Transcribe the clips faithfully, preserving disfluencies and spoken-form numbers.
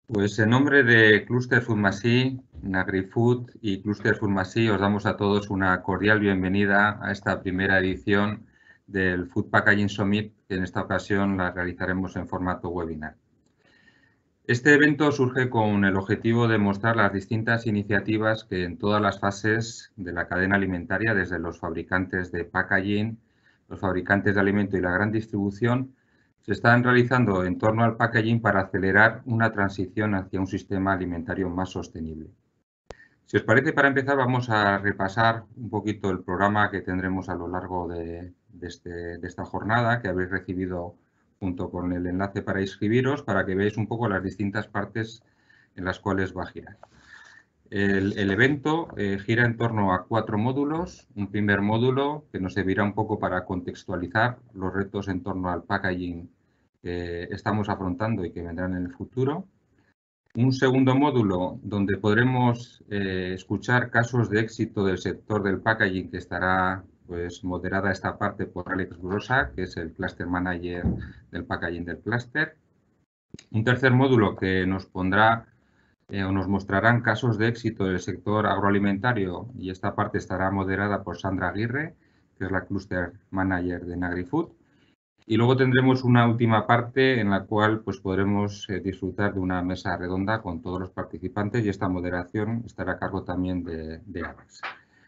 Pues en nombre de Cluster FoodMasi, NagriFood y Cluster FoodMasi os damos a todos una cordial bienvenida a esta primera edición del Food Packaging Summit, que en esta ocasión la realizaremos en formato webinar. Este evento surge con el objetivo de mostrar las distintas iniciativas que en todas las fases de la cadena alimentaria, desde los fabricantes de packaging, los fabricantes de alimento y la gran distribución, se están realizando en torno al packaging para acelerar una transición hacia un sistema alimentario más sostenible. Si os parece, para empezar vamos a repasar un poquito el programa que tendremos a lo largo de, de, este, de esta jornada, que habéis recibido junto con el enlace para inscribiros, para que veáis un poco las distintas partes en las cuales va a girar. El, el evento eh, gira en torno a cuatro módulos. Un primer módulo que nos servirá un poco para contextualizar los retos en torno al packaging que estamos afrontando y que vendrán en el futuro. Un segundo módulo donde podremos eh, escuchar casos de éxito del sector del packaging, que estará pues, moderada esta parte por Alex Grosa, que es el Cluster Manager del packaging del Cluster. Un tercer módulo que nos pondrá Eh, o nos mostrarán casos de éxito del sector agroalimentario, y esta parte estará moderada por Sandra Aguirre, que es la Cluster Manager de NagriFood. Y luego tendremos una última parte en la cual pues, podremos eh, disfrutar de una mesa redonda con todos los participantes, y esta moderación estará a cargo también de, de Alex.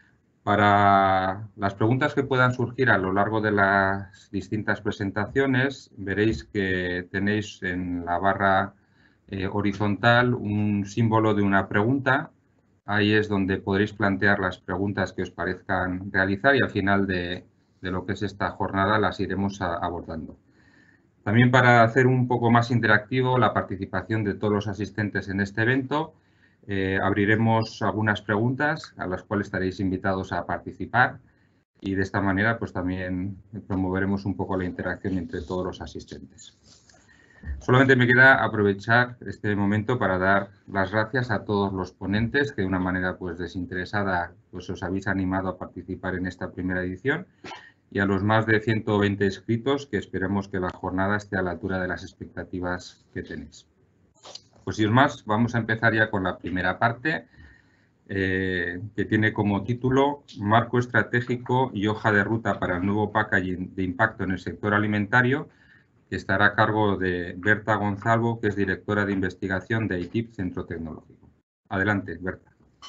Para las preguntas que puedan surgir a lo largo de las distintas presentaciones, veréis que tenéis en la barra Eh, horizontal un símbolo de una pregunta. Ahí es donde podréis plantear las preguntas que os parezcan realizar, y al final de, de lo que es esta jornada las iremos a, abordando. También, para hacer un poco más interactivo la participación de todos los asistentes en este evento, eh, abriremos algunas preguntas a las cuales estaréis invitados a participar, y de esta manera pues también promoveremos un poco la interacción entre todos los asistentes. Solamente me queda aprovechar este momento para dar las gracias a todos los ponentes que de una manera pues, desinteresada pues, os habéis animado a participar en esta primera edición, y a los más de ciento veinte inscritos, que esperemos que la jornada esté a la altura de las expectativas que tenéis. Pues sin más, vamos a empezar ya con la primera parte, eh, que tiene como título Marco estratégico y hoja de ruta para el nuevo packaging de impacto en el sector alimentario, que estará a cargo de Berta Gonzalo, que es directora de investigación de I T I P Centro Tecnológico. Adelante, Berta.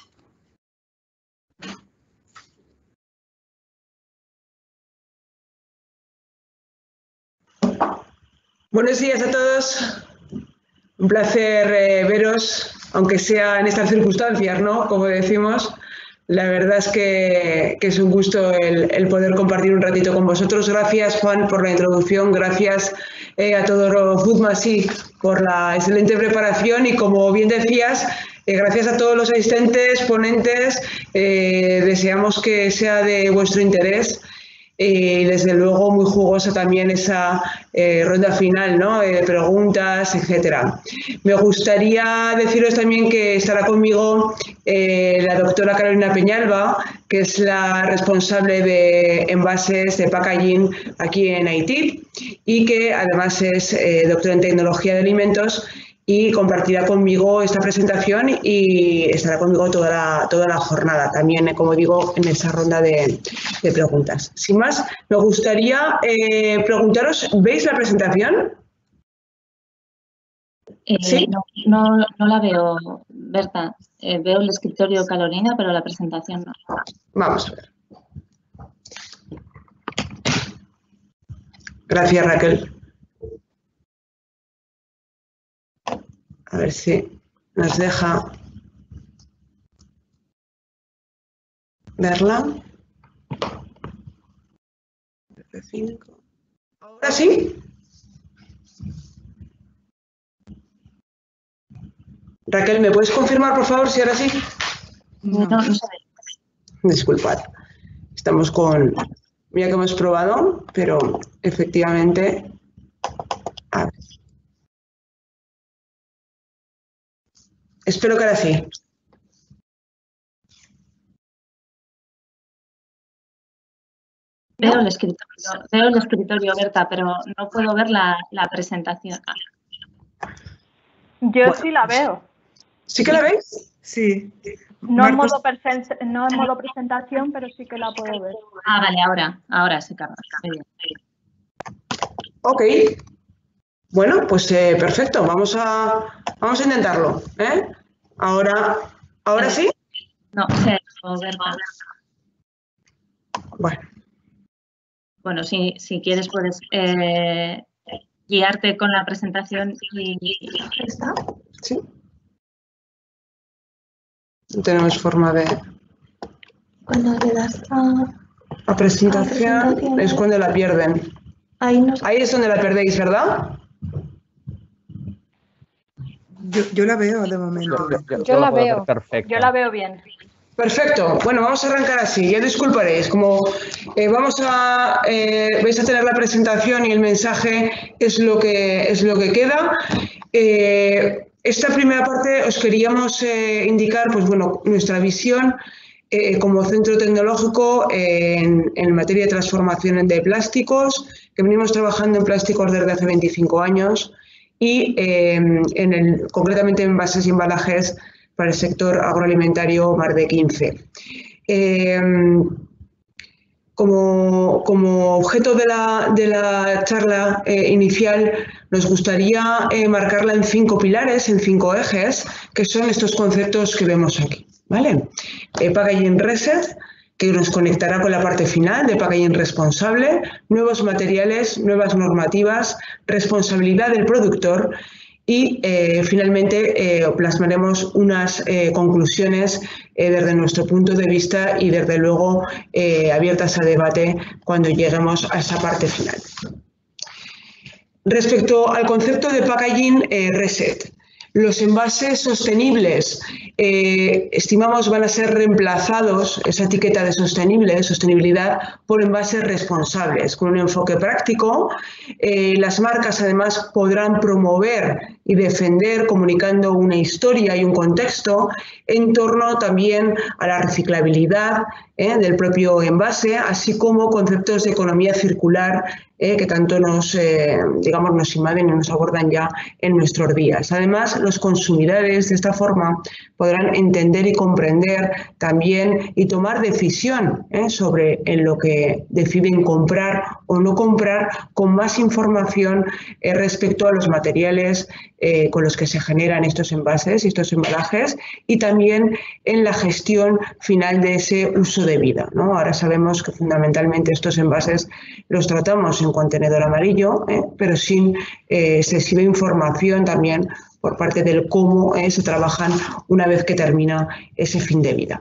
Buenos días a todos. Un placer eh, veros, aunque sea en estas circunstancias, ¿no? Como decimos. La verdad es que, que es un gusto el, el poder compartir un ratito con vosotros. Gracias, Juan, por la introducción. Gracias eh, a todo FoodMasi por la excelente preparación, y como bien decías, eh, gracias a todos los asistentes, ponentes. Eh, deseamos que sea de vuestro interés. Y desde luego muy jugosa también esa eh, ronda final, ¿no? Eh, preguntas, etcétera. Me gustaría deciros también que estará conmigo eh, la doctora Carolina Peñalba, que es la responsable de envases de packaging aquí en I T I P, y que además es eh, doctora en tecnología de alimentos, y compartirá conmigo esta presentación y estará conmigo toda la, toda la jornada, también, como digo, en esa ronda de, de preguntas. Sin más, me gustaría eh, preguntaros, ¿veis la presentación? Eh, ¿Sí? No, no, no la veo, Berta. Eh, veo el escritorio Carolina, pero la presentación no. Vamos a ver. Gracias, Raquel. A ver si nos deja verla. ¿Ahora sí? Raquel, ¿me puedes confirmar, por favor, si ahora sí? No, no sé. Disculpad. Estamos con... Mira que hemos probado, pero efectivamente... A ver. Espero que ahora sí. Veo el escritorio, veo el escritorio, Berta, pero no puedo ver la, la presentación. Yo bueno, sí la veo. ¿Sí que la veis? Sí. No en, modo no en modo presentación, pero sí que la puedo ver. Ah, vale, ahora, ahora sí, Carlos. Ok. Bueno, pues eh, perfecto. Vamos a, vamos a intentarlo. ¿eh? Ahora, ¿ahora sí? No, sí, Berta. Bueno. Bueno, si, si quieres puedes eh, guiarte con la presentación y... ¿Está? Sí. No tenemos forma de... Cuando le das a... A presentación, a presentación es cuando la pierden. Ahí, no... ahí es donde la perdéis, ¿verdad? Yo, yo la veo de momento. Yo, yo, yo, yo la veo. Yo la veo bien. Perfecto. Bueno, vamos a arrancar así. Ya disculparéis. Como eh, vamos a eh, vais a tener la presentación y el mensaje es lo que es lo que queda. Eh, esta primera parte os queríamos eh, indicar, pues bueno, nuestra visión eh, como centro tecnológico en, en materia de transformación de plásticos, que venimos trabajando en plásticos desde hace veinticinco años y eh, en el, concretamente en envases y embalajes para el sector agroalimentario más de quince. Eh, como, como objeto de la, de la charla eh, inicial, nos gustaría eh, marcarla en cinco pilares, en cinco ejes, que son estos conceptos que vemos aquí. ¿Vale? Eh, Packaging Reset, que nos conectará con la parte final de Packaging Responsable, nuevos materiales, nuevas normativas, responsabilidad del productor y eh, finalmente eh, plasmaremos unas eh, conclusiones eh, desde nuestro punto de vista y desde luego eh, abiertas a debate cuando lleguemos a esa parte final. Respecto al concepto de Packaging eh, Reset, los envases sostenibles eh, estimamos van a ser reemplazados, esa etiqueta de sostenible, de sostenibilidad, por envases responsables, con un enfoque práctico. Eh, las marcas además podrán promover y defender comunicando una historia y un contexto en torno también a la reciclabilidad eh, del propio envase, así como conceptos de economía circular eh, que tanto nos, eh, digamos, nos invaden y nos abordan ya en nuestros días. Además, los consumidores de esta forma podrán entender y comprender también y tomar decisión eh, sobre en lo que deciden comprar o no comprar con más información eh, respecto a los materiales eh, con los que se generan estos envases y estos embalajes y también en la gestión final de ese uso de vida, ¿no? Ahora sabemos que fundamentalmente estos envases los tratamos en contenedor amarillo, eh, pero sin eh, excesiva información también por parte del cómo eh, se trabajan una vez que termina ese fin de vida.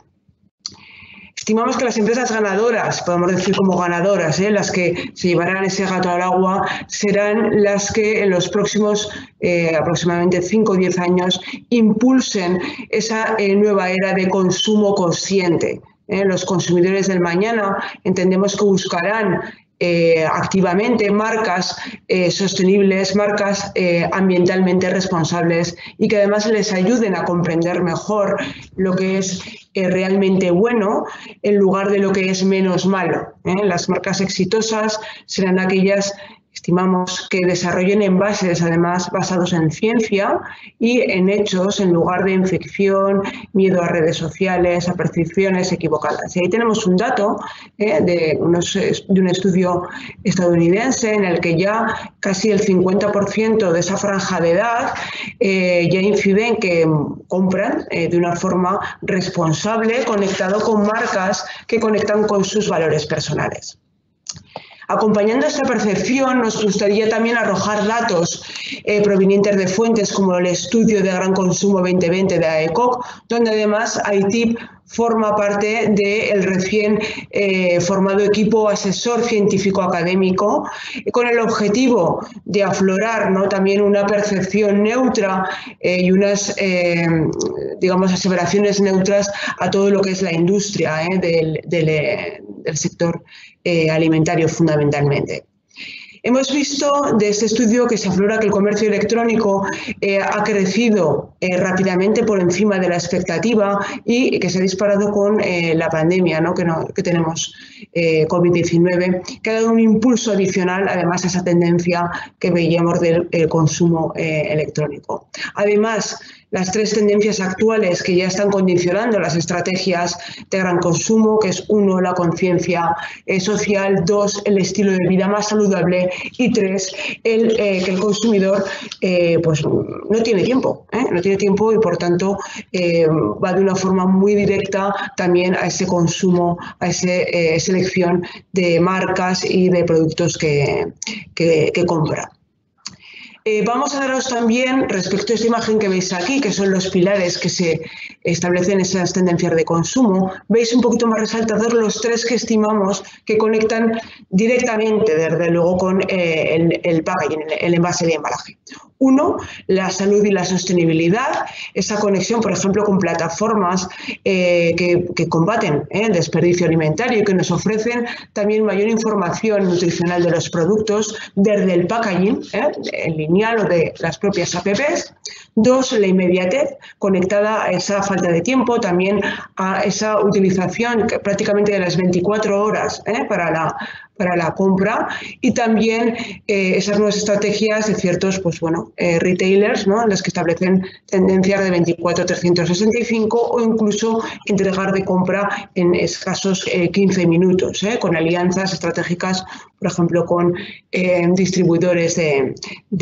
Estimamos que las empresas ganadoras, podemos decir como ganadoras, eh, las que se llevarán ese gato al agua, serán las que en los próximos eh, aproximadamente cinco o diez años impulsen esa eh, nueva era de consumo consciente. Eh, los consumidores del mañana entendemos que buscarán Eh, activamente marcas eh, sostenibles, marcas eh, ambientalmente responsables y que además les ayuden a comprender mejor lo que es eh, realmente bueno en lugar de lo que es menos malo. ¿eh? Las marcas exitosas serán aquellas, estimamos, que desarrollen envases además basados en ciencia y en hechos en lugar de en ficción, miedo a redes sociales, a percepciones equivocadas. Y ahí tenemos un dato eh, de, unos, de un estudio estadounidense en el que ya casi el cincuenta por ciento de esa franja de edad eh, ya incide en que compran eh, de una forma responsable, conectado con marcas que conectan con sus valores personales. Acompañando esta percepción, nos gustaría también arrojar datos eh, provenientes de fuentes como el estudio de gran consumo veinte veinte de A E C O C, donde además I T I P forma parte del recién eh, formado equipo asesor científico-académico, eh, con el objetivo de aflorar, ¿no?, también una percepción neutra eh, y unas, eh, digamos, aseveraciones neutras a todo lo que es la industria eh, del, del, del sector eh, alimentario fundamentalmente. Hemos visto de este estudio que se aflora que el comercio electrónico eh, ha crecido eh, rápidamente por encima de la expectativa y que se ha disparado con eh, la pandemia, ¿no? Que, no, que tenemos eh, COVID diecinueve, que ha dado un impulso adicional además a esa tendencia que veíamos del eh, consumo eh, electrónico. Además, las tres tendencias actuales que ya están condicionando las estrategias de gran consumo, que es uno, la conciencia eh, social, dos, el estilo de vida más saludable y tres, el, eh, que el consumidor eh, pues, no tiene tiempo, ¿eh? no tiene tiempo y por tanto eh, va de una forma muy directa también a ese consumo, a esa eh, selección de marcas y de productos que, que, que compra. Eh, vamos a daros también, respecto a esta imagen que veis aquí, que son los pilares que se establecen esas tendencias de consumo, veis un poquito más resaltados los tres que estimamos que conectan directamente, desde luego, con eh, el, el packaging, el, el envase de embalaje. Uno, la salud y la sostenibilidad, esa conexión, por ejemplo, con plataformas eh, que, que combaten eh, el desperdicio alimentario y que nos ofrecen también mayor información nutricional de los productos desde el packaging, eh, en lineal o de las propias apps. Dos, la inmediatez, conectada a esa falta de tiempo, también a esa utilización que prácticamente de las veinticuatro horas eh, para la para la compra y también eh, esas nuevas estrategias de ciertos pues, bueno, eh, retailers, ¿no? Los que establecen tendencias de veinticuatro a trescientos sesenta y cinco o incluso entregar de compra en escasos eh, quince minutos, ¿eh? Con alianzas estratégicas, por ejemplo, con eh, distribuidores de,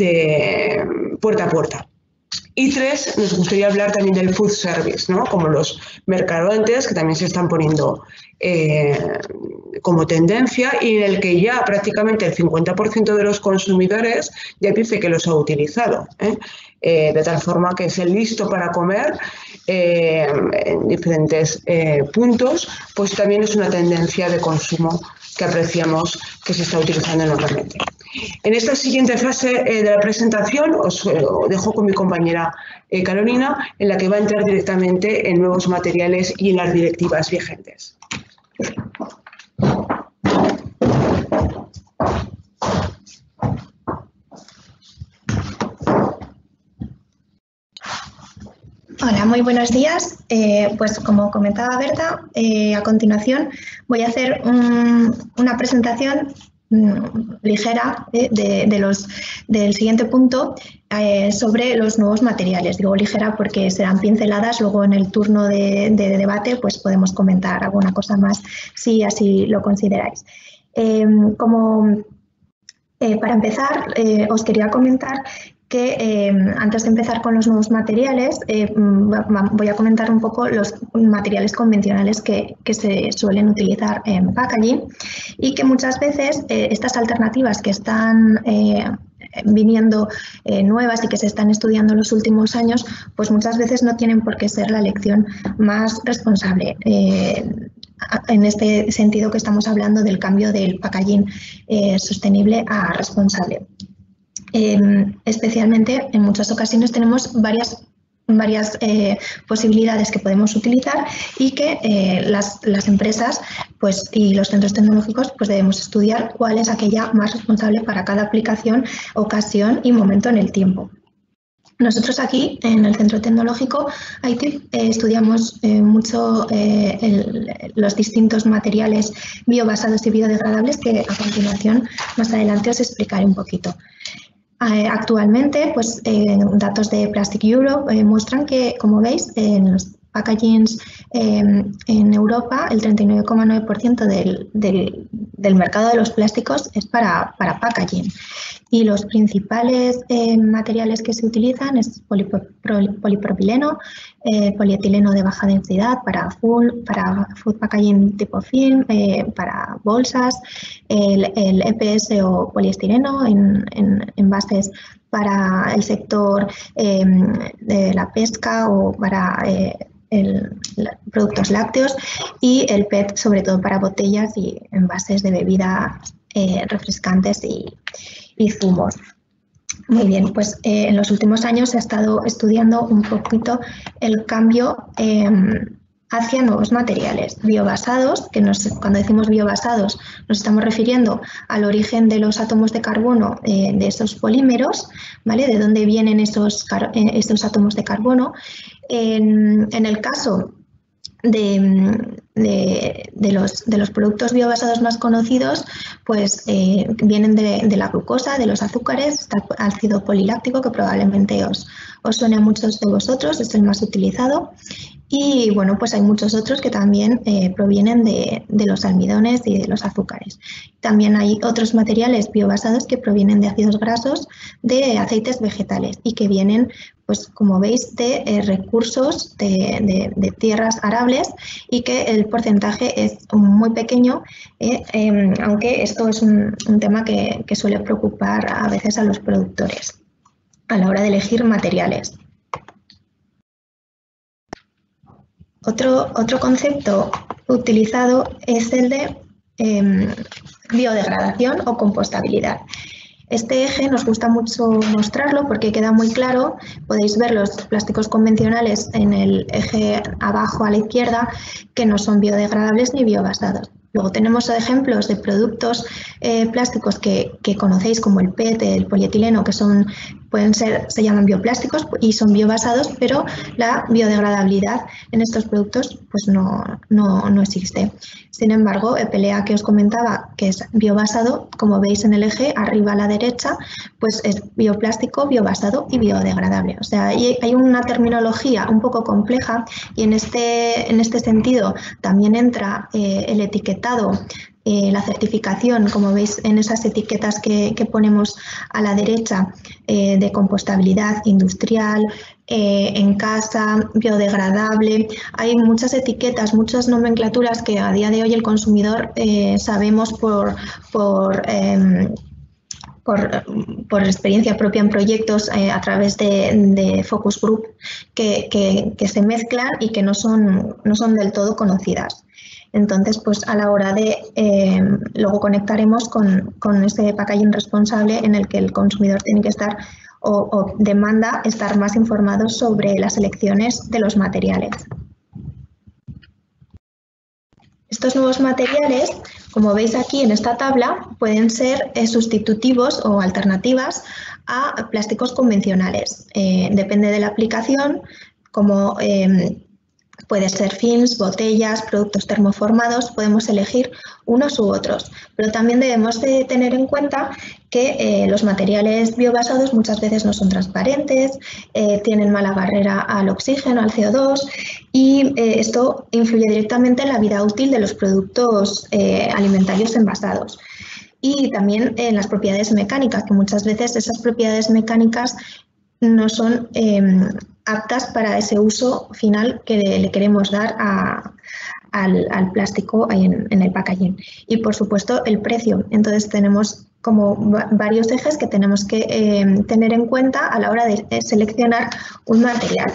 de puerta a puerta. Y tres, nos gustaría hablar también del food service, ¿no? Como los mercadoantes que también se están poniendo eh, como tendencia y en el que ya prácticamente el cincuenta por ciento de los consumidores ya dice que los ha utilizado, ¿eh? Eh, de tal forma que es el listo para comer eh, en diferentes eh, puntos, pues también es una tendencia de consumo que apreciamos que se está utilizando enormemente. En esta siguiente fase eh, de la presentación os eh, dejo con mi compañera eh, Carolina, en la que va a entrar directamente en nuevos materiales y en las directivas vigentes. Hola, muy buenos días. Eh, pues como comentaba Berta, eh, a continuación voy a hacer un, una presentación mmm, ligera eh, de, de los, del siguiente punto eh, sobre los nuevos materiales. Digo ligera porque serán pinceladas, luego en el turno de, de debate pues podemos comentar alguna cosa más si así lo consideráis. Eh, como eh, para empezar, eh, os quería comentar que eh, antes de empezar con los nuevos materiales, eh, voy a comentar un poco los materiales convencionales que, que se suelen utilizar en packaging y que muchas veces eh, estas alternativas que están eh, viniendo eh, nuevas y que se están estudiando en los últimos años, pues muchas veces no tienen por qué ser la elección más responsable. Eh, en este sentido que estamos hablando del cambio del packaging eh, sostenible a responsable. Eh, especialmente en muchas ocasiones tenemos varias, varias eh, posibilidades que podemos utilizar y que eh, las, las empresas pues, y los centros tecnológicos pues, debemos estudiar cuál es aquella más responsable para cada aplicación, ocasión y momento en el tiempo. Nosotros aquí en el Centro Tecnológico I T eh, estudiamos eh, mucho eh, el, los distintos materiales biobasados y biodegradables que a continuación más adelante os explicaré un poquito. Actualmente, pues, eh, datos de Plastic Europe eh, muestran que, como veis, en los packagings eh, en Europa el treinta y nueve coma nueve por ciento del, del, del mercado de los plásticos es para, para packaging. Y los principales eh, materiales que se utilizan es polipro, polipropileno, eh, polietileno de baja densidad para, full, para food packaging tipo film, eh, para bolsas, el, el E P S o poliestireno en, en envases para el sector eh, de la pesca o para eh, el, productos lácteos y el P E T sobre todo para botellas y envases de bebidas eh, refrescantes y y zumos. Muy bien, pues eh, en los últimos años se ha estado estudiando un poquito el cambio eh, hacia nuevos materiales biobasados, que nos, cuando decimos biobasados nos estamos refiriendo al origen de los átomos de carbono eh, de esos polímeros, ¿vale? De dónde vienen esos, eh, esos átomos de carbono. En, en el caso de, de, de, los, de los productos biobasados más conocidos, pues eh, vienen de, de la glucosa, de los azúcares, está el ácido poliláctico, que probablemente os, os suene a muchos de vosotros, es el más utilizado. Y bueno, pues hay muchos otros que también eh, provienen de, de los almidones y de los azúcares. También hay otros materiales biobasados que provienen de ácidos grasos, de aceites vegetales y que vienen, pues como veis, de eh, recursos de, de, de tierras arables, y que el porcentaje es muy pequeño, eh, eh, aunque esto es un, un tema que, que suele preocupar a veces a los productores a la hora de elegir materiales. Otro, otro concepto utilizado es el de eh, biodegradación o compostabilidad. Este eje nos gusta mucho mostrarlo porque queda muy claro. Podéis ver los plásticos convencionales en el eje abajo a la izquierda, que no son biodegradables ni biobasados. Luego tenemos ejemplos de productos eh, plásticos que, que conocéis, como el P E T, el polietileno, que son, pueden ser, se llaman bioplásticos y son biobasados, pero la biodegradabilidad en estos productos pues no, no, no existe. Sin embargo, el P L A que os comentaba, que es biobasado, como veis en el eje arriba a la derecha, pues es bioplástico, biobasado y biodegradable. O sea, hay, hay una terminología un poco compleja, y en este, en este sentido también entra eh, el etiquetado, Eh, la certificación, como veis en esas etiquetas que, que ponemos a la derecha, eh, de compostabilidad industrial, eh, en casa, biodegradable. Hay muchas etiquetas, muchas nomenclaturas que a día de hoy el consumidor eh, sabemos por, por eh, Por, por experiencia propia en proyectos eh, a través de, de focus group que, que, que se mezclan y que no son, no son del todo conocidas. Entonces, pues a la hora de, eh, luego conectaremos con, con ese packaging responsable, en el que el consumidor tiene que estar o, o demanda estar más informado sobre las elecciones de los materiales. Estos nuevos materiales, como veis aquí en esta tabla, pueden ser eh, sustitutivos o alternativas a plásticos convencionales. Eh, depende de la aplicación, como eh, puede ser films, botellas, productos termoformados, podemos elegir unos u otros. Pero también debemos de tener en cuenta que eh, los materiales biobasados muchas veces no son transparentes, eh, tienen mala barrera al oxígeno, al C O dos, y eh, esto influye directamente en la vida útil de los productos eh, alimentarios envasados. Y también en las propiedades mecánicas, que muchas veces esas propiedades mecánicas no son eh, aptas para ese uso final que le, le queremos dar a, al, al plástico ahí en, en el packaging. Y por supuesto el precio. Entonces tenemos como varios ejes que tenemos que eh, tener en cuenta a la hora de seleccionar un material.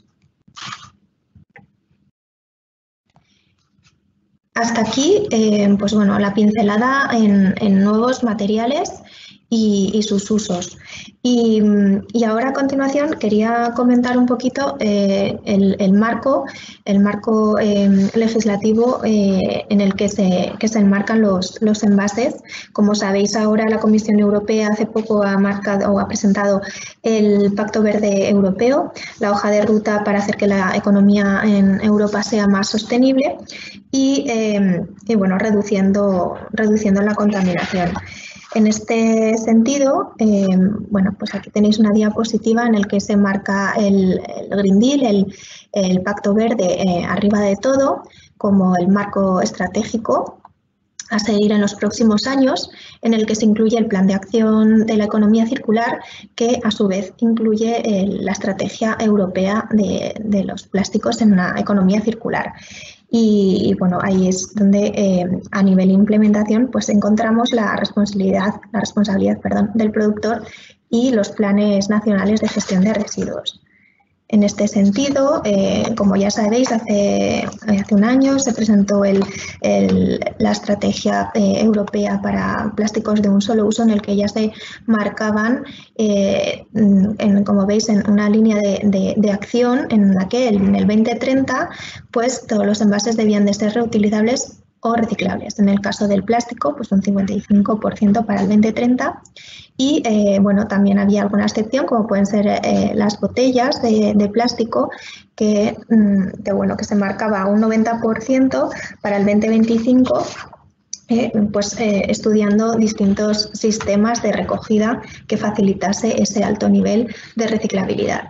Hasta aquí, eh, pues bueno, la pincelada en, en nuevos materiales y, y sus usos. Y, y ahora a continuación quería comentar un poquito eh, el, el marco, el marco eh, legislativo eh, en el que se, que se enmarcan los, los envases. Como sabéis, ahora la Comisión Europea hace poco ha marcado o ha presentado el Pacto Verde Europeo, la hoja de ruta para hacer que la economía en Europa sea más sostenible y, eh, y bueno, reduciendo, reduciendo la contaminación. En este sentido, eh, bueno, pues aquí tenéis una diapositiva en el que se marca el, el Green Deal, el, el Pacto Verde eh, arriba de todo, como el marco estratégico a seguir en los próximos años, en el que se incluye el plan de acción de la economía circular, que a su vez incluye eh, la estrategia europea de, de los plásticos en una economía circular. Y, y bueno, ahí es donde eh, a nivel de implementación pues encontramos la responsabilidad, la responsabilidad perdón, del productor y los planes nacionales de gestión de residuos. En este sentido, eh, como ya sabéis, hace, hace un año se presentó el, el, la estrategia eh, europea para plásticos de un solo uso, en el que ya se marcaban, eh, en, como veis, en una línea de, de, de acción en la que en el veinte treinta pues, todos los envases debían de ser reutilizables o reciclables. En el caso del plástico, pues un cincuenta y cinco por ciento para el veinte treinta. Y eh, bueno, también había alguna excepción, como pueden ser eh, las botellas de, de plástico, que, que, bueno, que se marcaba un noventa por ciento para el veinte veinticinco, eh, pues eh, estudiando distintos sistemas de recogida que facilitase ese alto nivel de reciclabilidad.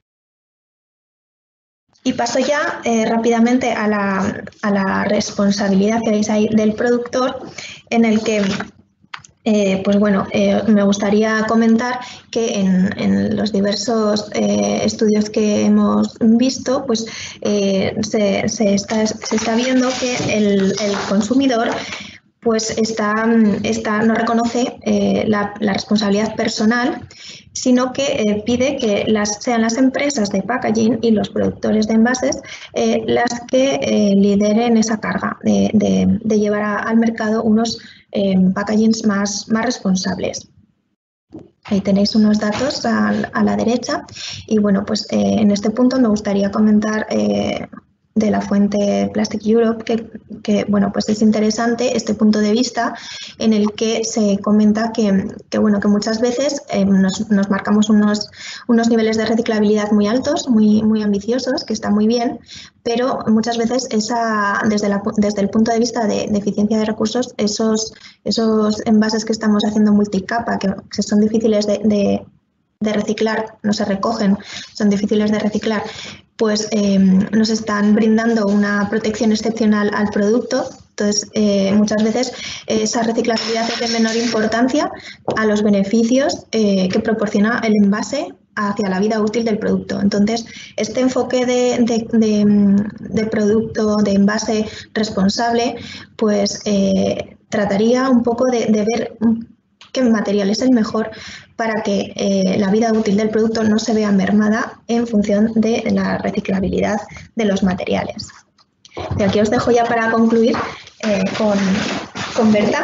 Y paso ya eh, rápidamente a la, a la responsabilidad que veis ahí del productor, en el que Eh, pues bueno, eh, me gustaría comentar que en, en los diversos eh, estudios que hemos visto, pues eh, se, se, está, se está viendo que el, el consumidor pues está, está, no reconoce eh, la, la responsabilidad personal, sino que eh, pide que las, sean las empresas de packaging y los productores de envases eh, las que eh, lideren esa carga de, de, de llevar a, al mercado unos eh, packagings más, más responsables. Ahí tenéis unos datos a, a la derecha y bueno, pues eh, en este punto me gustaría comentar eh, de la fuente Plastic Europe, que, que bueno, pues es interesante este punto de vista en el que se comenta que, que, bueno, que muchas veces eh, nos, nos marcamos unos, unos niveles de reciclabilidad muy altos, muy, muy ambiciosos, que está muy bien, pero muchas veces esa, desde, la, desde el punto de vista de, de eficiencia de recursos, esos, esos envases que estamos haciendo multicapa, que, que son difíciles de, de, de reciclar, no se recogen, son difíciles de reciclar, pues eh, nos están brindando una protección excepcional al producto. Entonces, eh, muchas veces esa reciclabilidad es de menor importancia a los beneficios eh, que proporciona el envase hacia la vida útil del producto. Entonces, este enfoque de, de, de, de producto, de envase responsable, pues eh, trataría un poco de, de ver qué material es el mejor para que eh, la vida útil del producto no se vea mermada en función de la reciclabilidad de los materiales. Y aquí os dejo ya para concluir eh, con, con Berta.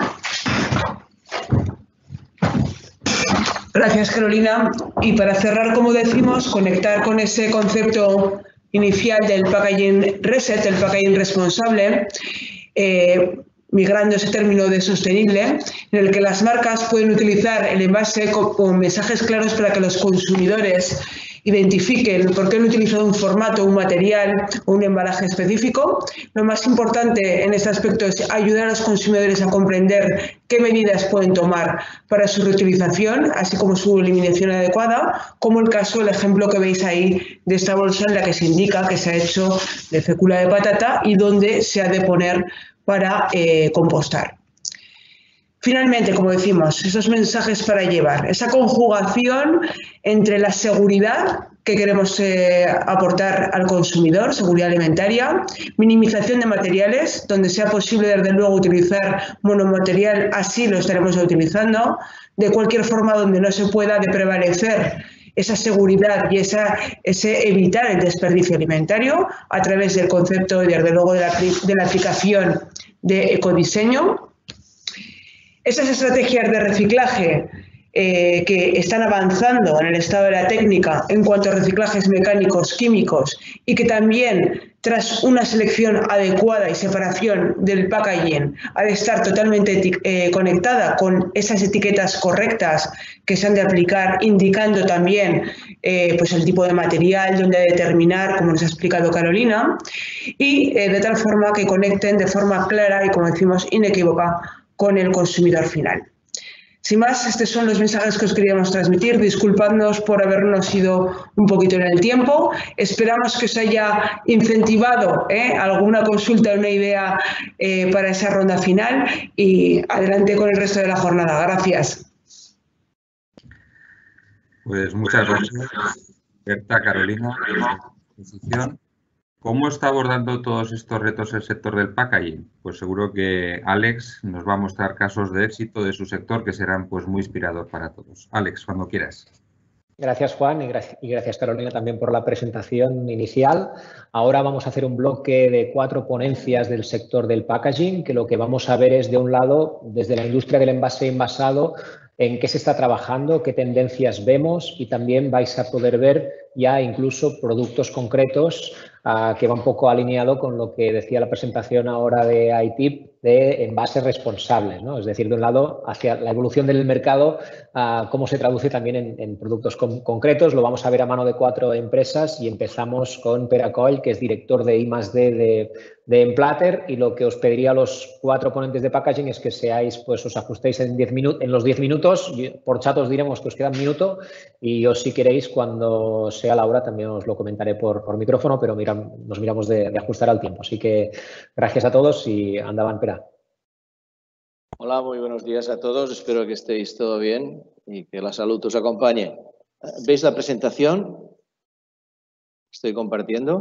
Gracias, Carolina. Y para cerrar, como decimos, conectar con ese concepto inicial del packaging reset, el packaging responsable, eh, migrando ese término de sostenible, en el que las marcas pueden utilizar el envase con, con mensajes claros para que los consumidores identifiquen por qué han utilizado un formato, un material o un embalaje específico. Lo más importante en este aspecto es ayudar a los consumidores a comprender qué medidas pueden tomar para su reutilización, así como su eliminación adecuada, como el caso, el ejemplo que veis ahí de esta bolsa en la que se indica que se ha hecho de fécula de patata y dónde se ha de poner para eh, compostar. Finalmente, como decimos, esos mensajes para llevar, esa conjugación entre la seguridad que queremos eh, aportar al consumidor, seguridad alimentaria, minimización de materiales, donde sea posible desde luego utilizar monomaterial, así lo estaremos utilizando, de cualquier forma donde no se pueda, de prevalecer esa seguridad y esa, ese evitar el desperdicio alimentario a través del concepto y desde luego de la, de la aplicación de ecodiseño. Esas estrategias de reciclaje eh, que están avanzando en el estado de la técnica en cuanto a reciclajes mecánicos, químicos y que también tras una selección adecuada y separación del packaging ha de estar totalmente eh, conectada con esas etiquetas correctas que se han de aplicar, indicando también eh, pues el tipo de material, donde determinar, como nos ha explicado Carolina, y eh, de tal forma que conecten de forma clara y, como decimos, inequívoca con el consumidor final. Sin más, estos son los mensajes que os queríamos transmitir. Disculpadnos por habernos ido un poquito en el tiempo. Esperamos que os haya incentivado ¿eh? alguna consulta, una idea eh, para esa ronda final y adelante con el resto de la jornada. Gracias. Pues muchas gracias, Berta, Carolina, por la exposición. ¿Cómo está abordando todos estos retos el sector del packaging? Pues seguro que Alex nos va a mostrar casos de éxito de su sector que serán pues muy inspirador para todos. Alex, cuando quieras. Gracias, Juan, y gracias, y gracias, Carolina, también por la presentación inicial. Ahora vamos a hacer un bloque de cuatro ponencias del sector del packaging, que lo que vamos a ver es, de un lado, desde la industria del envase envasado, en qué se está trabajando, qué tendencias vemos, y también vais a poder ver ya incluso productos concretos uh, que va un poco alineado con lo que decía la presentación ahora de I T I P de envases responsables, ¿no? Es decir, de un lado, hacia la evolución del mercado, uh, cómo se traduce también en, en productos con, concretos. Lo vamos a ver a mano de cuatro empresas y empezamos con Pere Coll, que es director de I más D de, de Emplater, y lo que os pediría a los cuatro ponentes de packaging es que seáis, pues os ajustéis en, diez minutos, en los diez minutos. Por chat os diremos que os queda un minuto y yo, si queréis, cuando sea la hora también os lo comentaré por, por micrófono, pero mira, nos miramos de, de ajustar al tiempo. Así que gracias a todos y andaban, Pere. Hola, muy buenos días a todos. Espero que estéis todo bien y que la salud os acompañe. ¿Veis la presentación? ¿Estoy compartiendo?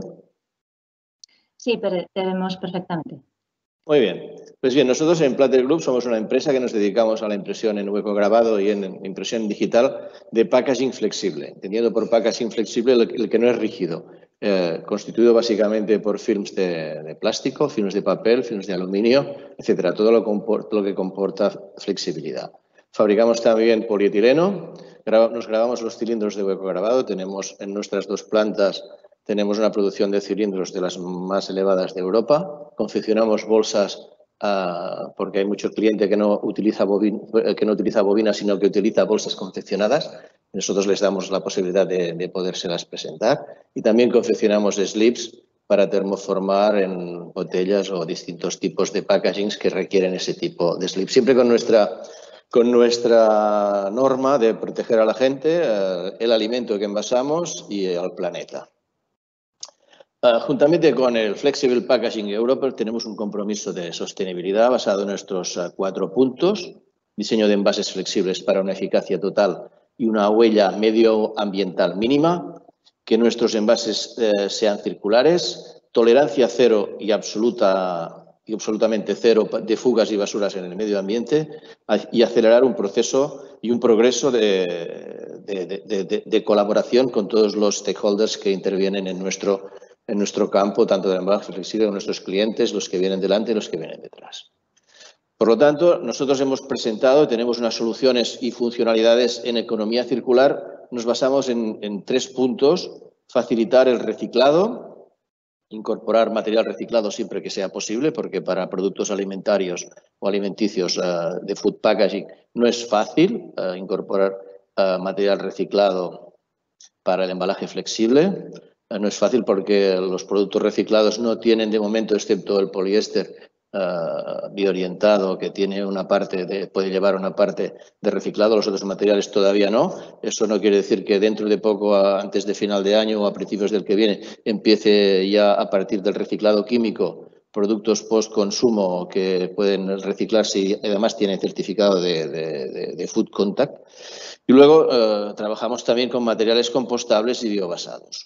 Sí, pero te vemos perfectamente. Muy bien. Pues bien, nosotros en Emplater Group somos una empresa que nos dedicamos a la impresión en hueco grabado y en impresión digital de packaging flexible, entendiendo por packaging flexible el que no es rígido, eh, constituido básicamente por films de, de plástico, films de papel, films de aluminio, etcétera, todo lo, comporta, lo que comporta flexibilidad. Fabricamos también polietileno, graba, nos grabamos los cilindros de hueco grabado, tenemos en nuestras dos plantas tenemos una producción de cilindros de las más elevadas de Europa. Confeccionamos bolsas uh, porque hay mucho cliente que no utiliza bobina, que no utiliza bobinas, sino que utiliza bolsas confeccionadas. Nosotros les damos la posibilidad de, de podérselas presentar. Y también confeccionamos slips para termoformar en botellas o distintos tipos de packagings que requieren ese tipo de slips. Siempre con nuestra, con nuestra norma de proteger a la gente, uh, el alimento que envasamos y al planeta. Uh, juntamente con el Flexible Packaging Europe tenemos un compromiso de sostenibilidad basado en nuestros uh, cuatro puntos: diseño de envases flexibles para una eficacia total y una huella medioambiental mínima, que nuestros envases uh, sean circulares, tolerancia cero y, absoluta, y absolutamente cero de fugas y basuras en el medio ambiente, y acelerar un proceso y un progreso de, de, de, de, de colaboración con todos los stakeholders que intervienen en nuestro en nuestro campo, tanto del embalaje flexible, con nuestros clientes, los que vienen delante y los que vienen detrás. Por lo tanto, nosotros hemos presentado, tenemos unas soluciones y funcionalidades en economía circular. Nos basamos en, en tres puntos: facilitar el reciclado, incorporar material reciclado siempre que sea posible, porque para productos alimentarios o alimenticios uh, de food packaging no es fácil uh, incorporar uh, material reciclado para el embalaje flexible. No es fácil porque los productos reciclados no tienen de momento, excepto el poliéster uh, bioorientado, que tiene una parte de, puede llevar una parte de reciclado, los otros materiales todavía no. Eso no quiere decir que dentro de poco, antes de final de año o a principios del que viene, empiece ya a partir del reciclado químico productos post-consumo que pueden reciclarse y además tienen certificado de, de, de, de Food Contact. Y luego uh, trabajamos también con materiales compostables y biobasados.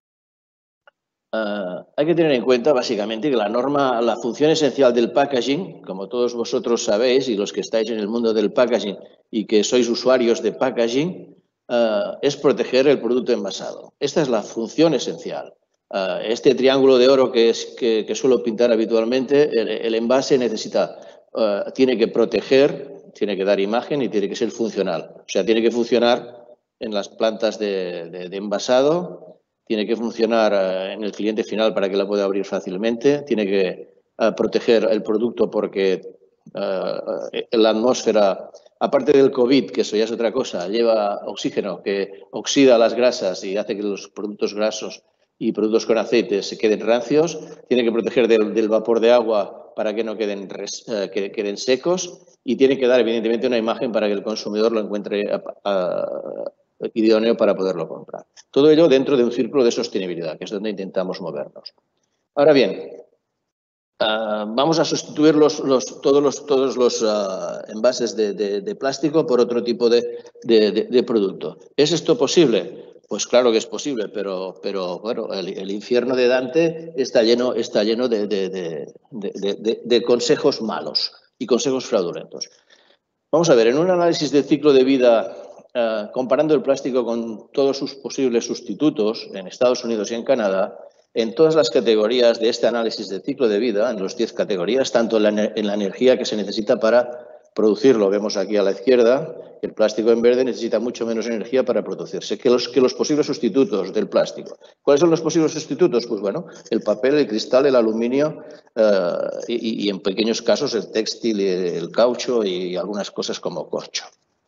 Uh, hay que tener en cuenta básicamente que la norma, la función esencial del packaging, como todos vosotros sabéis y los que estáis en el mundo del packaging y que sois usuarios de packaging, uh, es proteger el producto envasado. Esta es la función esencial. Uh, este triángulo de oro que, es, que, que suelo pintar habitualmente, el, el envase necesita, uh, tiene que proteger, tiene que dar imagen y tiene que ser funcional. O sea, tiene que funcionar en las plantas de, de, de envasado. Tiene que funcionar uh, en el cliente final para que la pueda abrir fácilmente. Tiene que uh, proteger el producto porque uh, la atmósfera, aparte del COVID, que eso ya es otra cosa, lleva oxígeno que oxida las grasas y hace que los productos grasos y productos con aceite se queden rancios. Tiene que proteger del, del vapor de agua para que no queden, res, uh, que queden secos. Y tiene que dar, evidentemente, una imagen para que el consumidor lo encuentre uh, uh, idóneo para poderlo comprar. Todo ello dentro de un círculo de sostenibilidad, que es donde intentamos movernos. Ahora bien, uh, vamos a sustituir los, los, todos los, todos los uh, envases de, de, de plástico por otro tipo de, de, de, de producto. ¿Es esto posible? Pues claro que es posible, pero, pero bueno, el, el infierno de Dante está lleno, está lleno de, de, de, de, de, de consejos malos y consejos fraudulentos. Vamos a ver, en un análisis del ciclo de vida uh, comparando el plástico con todos sus posibles sustitutos en Estados Unidos y en Canadá, en todas las categorías de este análisis de ciclo de vida, en las diez categorías, tanto en la, en la energía que se necesita para producirlo, vemos aquí a la izquierda, el plástico en verde necesita mucho menos energía para producirse que los, que los posibles sustitutos del plástico. ¿Cuáles son los posibles sustitutos? Pues bueno, el papel, el cristal, el aluminio uh, y, y en pequeños casos el textil, el caucho y algunas cosas como corcho.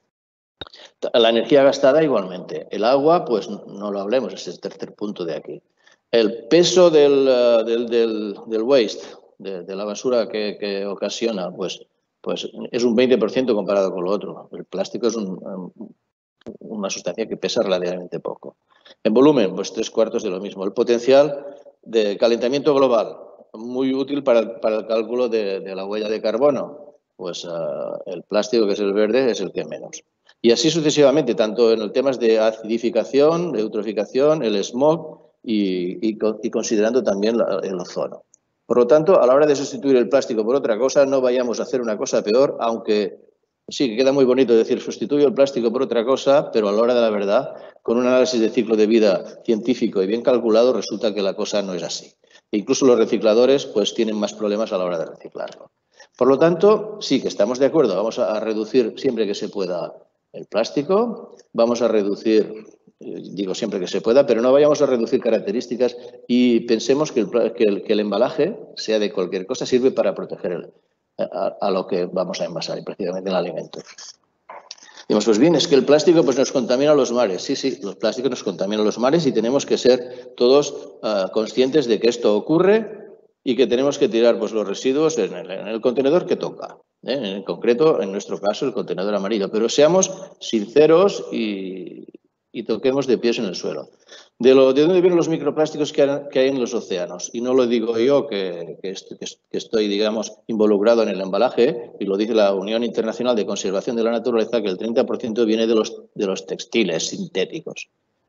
La energía gastada igualmente. El agua, pues no lo hablemos, es el tercer punto de aquí. El peso del, uh, del, del, del waste, de, de la basura que, que ocasiona, pues, pues es un veinte por ciento comparado con lo otro. El plástico es un, um, una sustancia que pesa relativamente poco. En volumen, pues tres cuartos de lo mismo. El potencial de calentamiento global, muy útil para, para el cálculo de, de la huella de carbono. Pues uh, el plástico, que es el verde, es el que menos. Y así sucesivamente, tanto en el temas de acidificación, de eutroficación, el smog, Y, y, y considerando también la, el ozono. Por lo tanto, a la hora de sustituir el plástico por otra cosa, no vayamos a hacer una cosa peor, aunque sí, que queda muy bonito decir sustituyo el plástico por otra cosa, pero a la hora de la verdad, con un análisis de ciclo de vida científico y bien calculado, resulta que la cosa no es así. E incluso los recicladores pues tienen más problemas a la hora de reciclarlo. Por lo tanto, sí que estamos de acuerdo, vamos a reducir siempre que se pueda el plástico, vamos a reducir... digo siempre que se pueda, pero no vayamos a reducir características y pensemos que el, que el, que el embalaje, sea de cualquier cosa, sirve para proteger el, a, a lo que vamos a envasar, precisamente el alimento. Digamos, pues bien, es que el plástico pues, nos contamina los mares. Sí, sí, los plásticos nos contaminan los mares y tenemos que ser todos uh, conscientes de que esto ocurre y que tenemos que tirar pues, los residuos en el, en el contenedor que toca. ¿eh? En concreto, en nuestro caso, el contenedor amarillo. Pero seamos sinceros y... y toquemos de pies en el suelo. De, lo, de dónde vienen los microplásticos que hay, que hay en los océanos. Y no lo digo yo, que, que, que estoy, digamos, involucrado en el embalaje, y lo dice la Unión Internacional de Conservación de la Naturaleza, que el treinta por ciento viene de los, de los textiles sintéticos,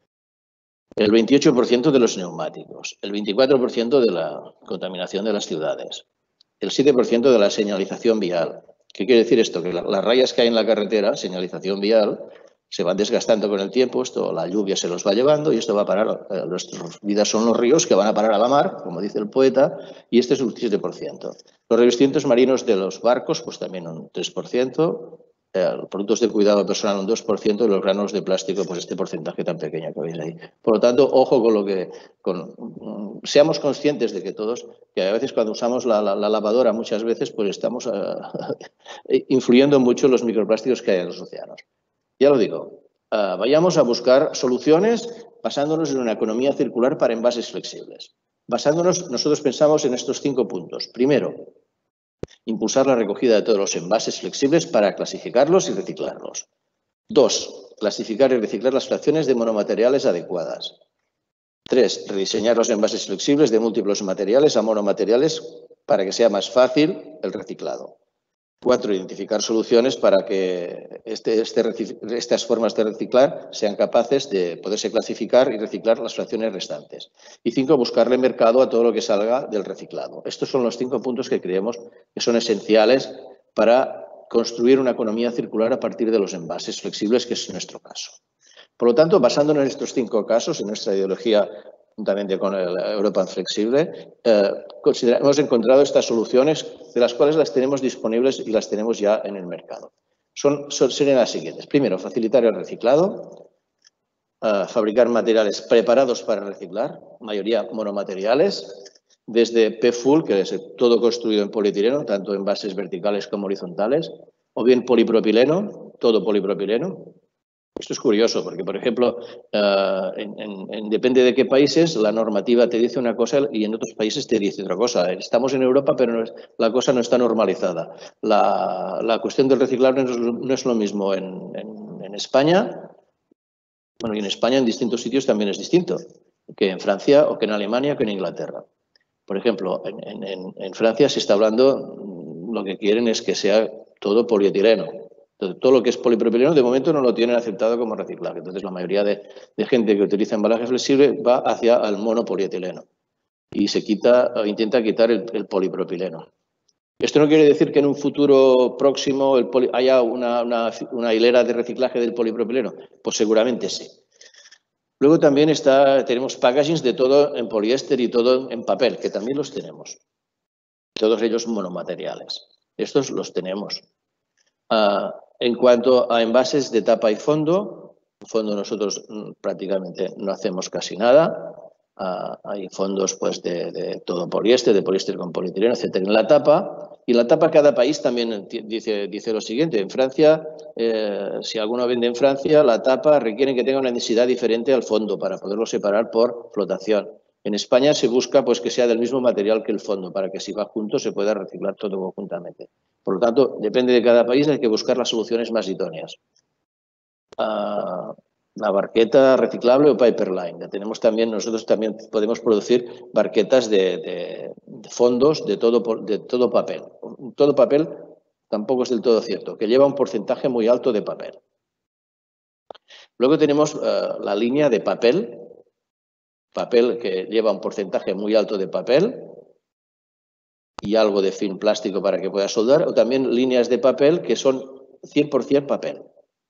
el veintiocho por ciento de los neumáticos, el veinticuatro por ciento de la contaminación de las ciudades, el siete por ciento de la señalización vial. ¿Qué quiere decir esto? Que la, las rayas que hay en la carretera, señalización vial, se van desgastando con el tiempo, esto, la lluvia se los va llevando y esto va a parar, eh, nuestras vidas son los ríos que van a parar a la mar, como dice el poeta, y este es un siete por ciento. Los revestimientos marinos de los barcos, pues también un tres por ciento, eh, los productos de cuidado personal un dos por ciento y los granos de plástico, pues este porcentaje tan pequeño que veis ahí. Por lo tanto, ojo con lo que... Con, um, seamos conscientes de que todos, que a veces cuando usamos la, la, la lavadora, muchas veces pues estamos uh, influyendo mucho en los microplásticos que hay en los océanos. Ya lo digo, uh, vayamos a buscar soluciones basándonos en una economía circular para envases flexibles. Basándonos, nosotros pensamos en estos cinco puntos. Primero, impulsar la recogida de todos los envases flexibles para clasificarlos y reciclarlos. Dos, clasificar y reciclar las fracciones de monomateriales adecuadas. Tres, rediseñar los envases flexibles de múltiples materiales a monomateriales para que sea más fácil el reciclado. Cuatro, identificar soluciones para que este, este, estas formas de reciclar sean capaces de poderse clasificar y reciclar las fracciones restantes. Y cinco, buscarle mercado a todo lo que salga del reciclado. Estos son los cinco puntos que creemos que son esenciales para construir una economía circular a partir de los envases flexibles, que es nuestro caso. Por lo tanto, basándonos en estos cinco casos, en nuestra ideología juntamente con el Europan Flexible, eh, hemos encontrado estas soluciones de las cuales las tenemos disponibles y las tenemos ya en el mercado. Son, son, serían las siguientes. Primero, facilitar el reciclado, eh, fabricar materiales preparados para reciclar, mayoría monomateriales, desde P Full, que es todo construido en polietileno, tanto en bases verticales como horizontales, o bien polipropileno, todo polipropileno. Esto es curioso porque, por ejemplo, uh, en, en, en, depende de qué países, la normativa te dice una cosa y en otros países te dice otra cosa. Estamos en Europa, pero no es, la cosa no está normalizada. La, la cuestión del reciclar no es, no es lo mismo en, en, en España. Bueno, y en España en distintos sitios también es distinto que en Francia o que en Alemania o que en Inglaterra. Por ejemplo, en, en, en Francia se está hablando, lo que quieren es que sea todo polietileno. Entonces, todo lo que es polipropileno de momento no lo tienen aceptado como reciclaje. Entonces, la mayoría de, de gente que utiliza embalaje flexible va hacia el monopolietileno y se quita, intenta quitar el, el polipropileno. Esto no quiere decir que en un futuro próximo el poli, haya una, una, una hilera de reciclaje del polipropileno. Pues seguramente sí. Luego también está, tenemos packagings de todo en poliéster y todo en papel, que también los tenemos. Todos ellos monomateriales. Estos los tenemos. Uh, en cuanto a envases de tapa y fondo, fondo nosotros prácticamente no hacemos casi nada. Uh, hay fondos pues, de, de todo poliéster, de poliéster con polietileno, etcétera. En la tapa, y la tapa cada país también dice, dice lo siguiente. En Francia, eh, si alguno vende en Francia, la tapa requiere que tenga una densidad diferente al fondo para poderlo separar por flotación. En España se busca pues, que sea del mismo material que el fondo, para que si va junto se pueda reciclar todo conjuntamente. Por lo tanto, depende de cada país, hay que buscar las soluciones más idóneas. Uh, la barqueta reciclable o Piperline. Tenemos también, nosotros también podemos producir barquetas de, de, de fondos de todo, de todo papel. Todo papel tampoco es del todo cierto, que lleva un porcentaje muy alto de papel. Luego tenemos uh, la línea de papel, papel que lleva un porcentaje muy alto de papel y algo de film plástico para que pueda soldar, o también líneas de papel que son cien por cien papel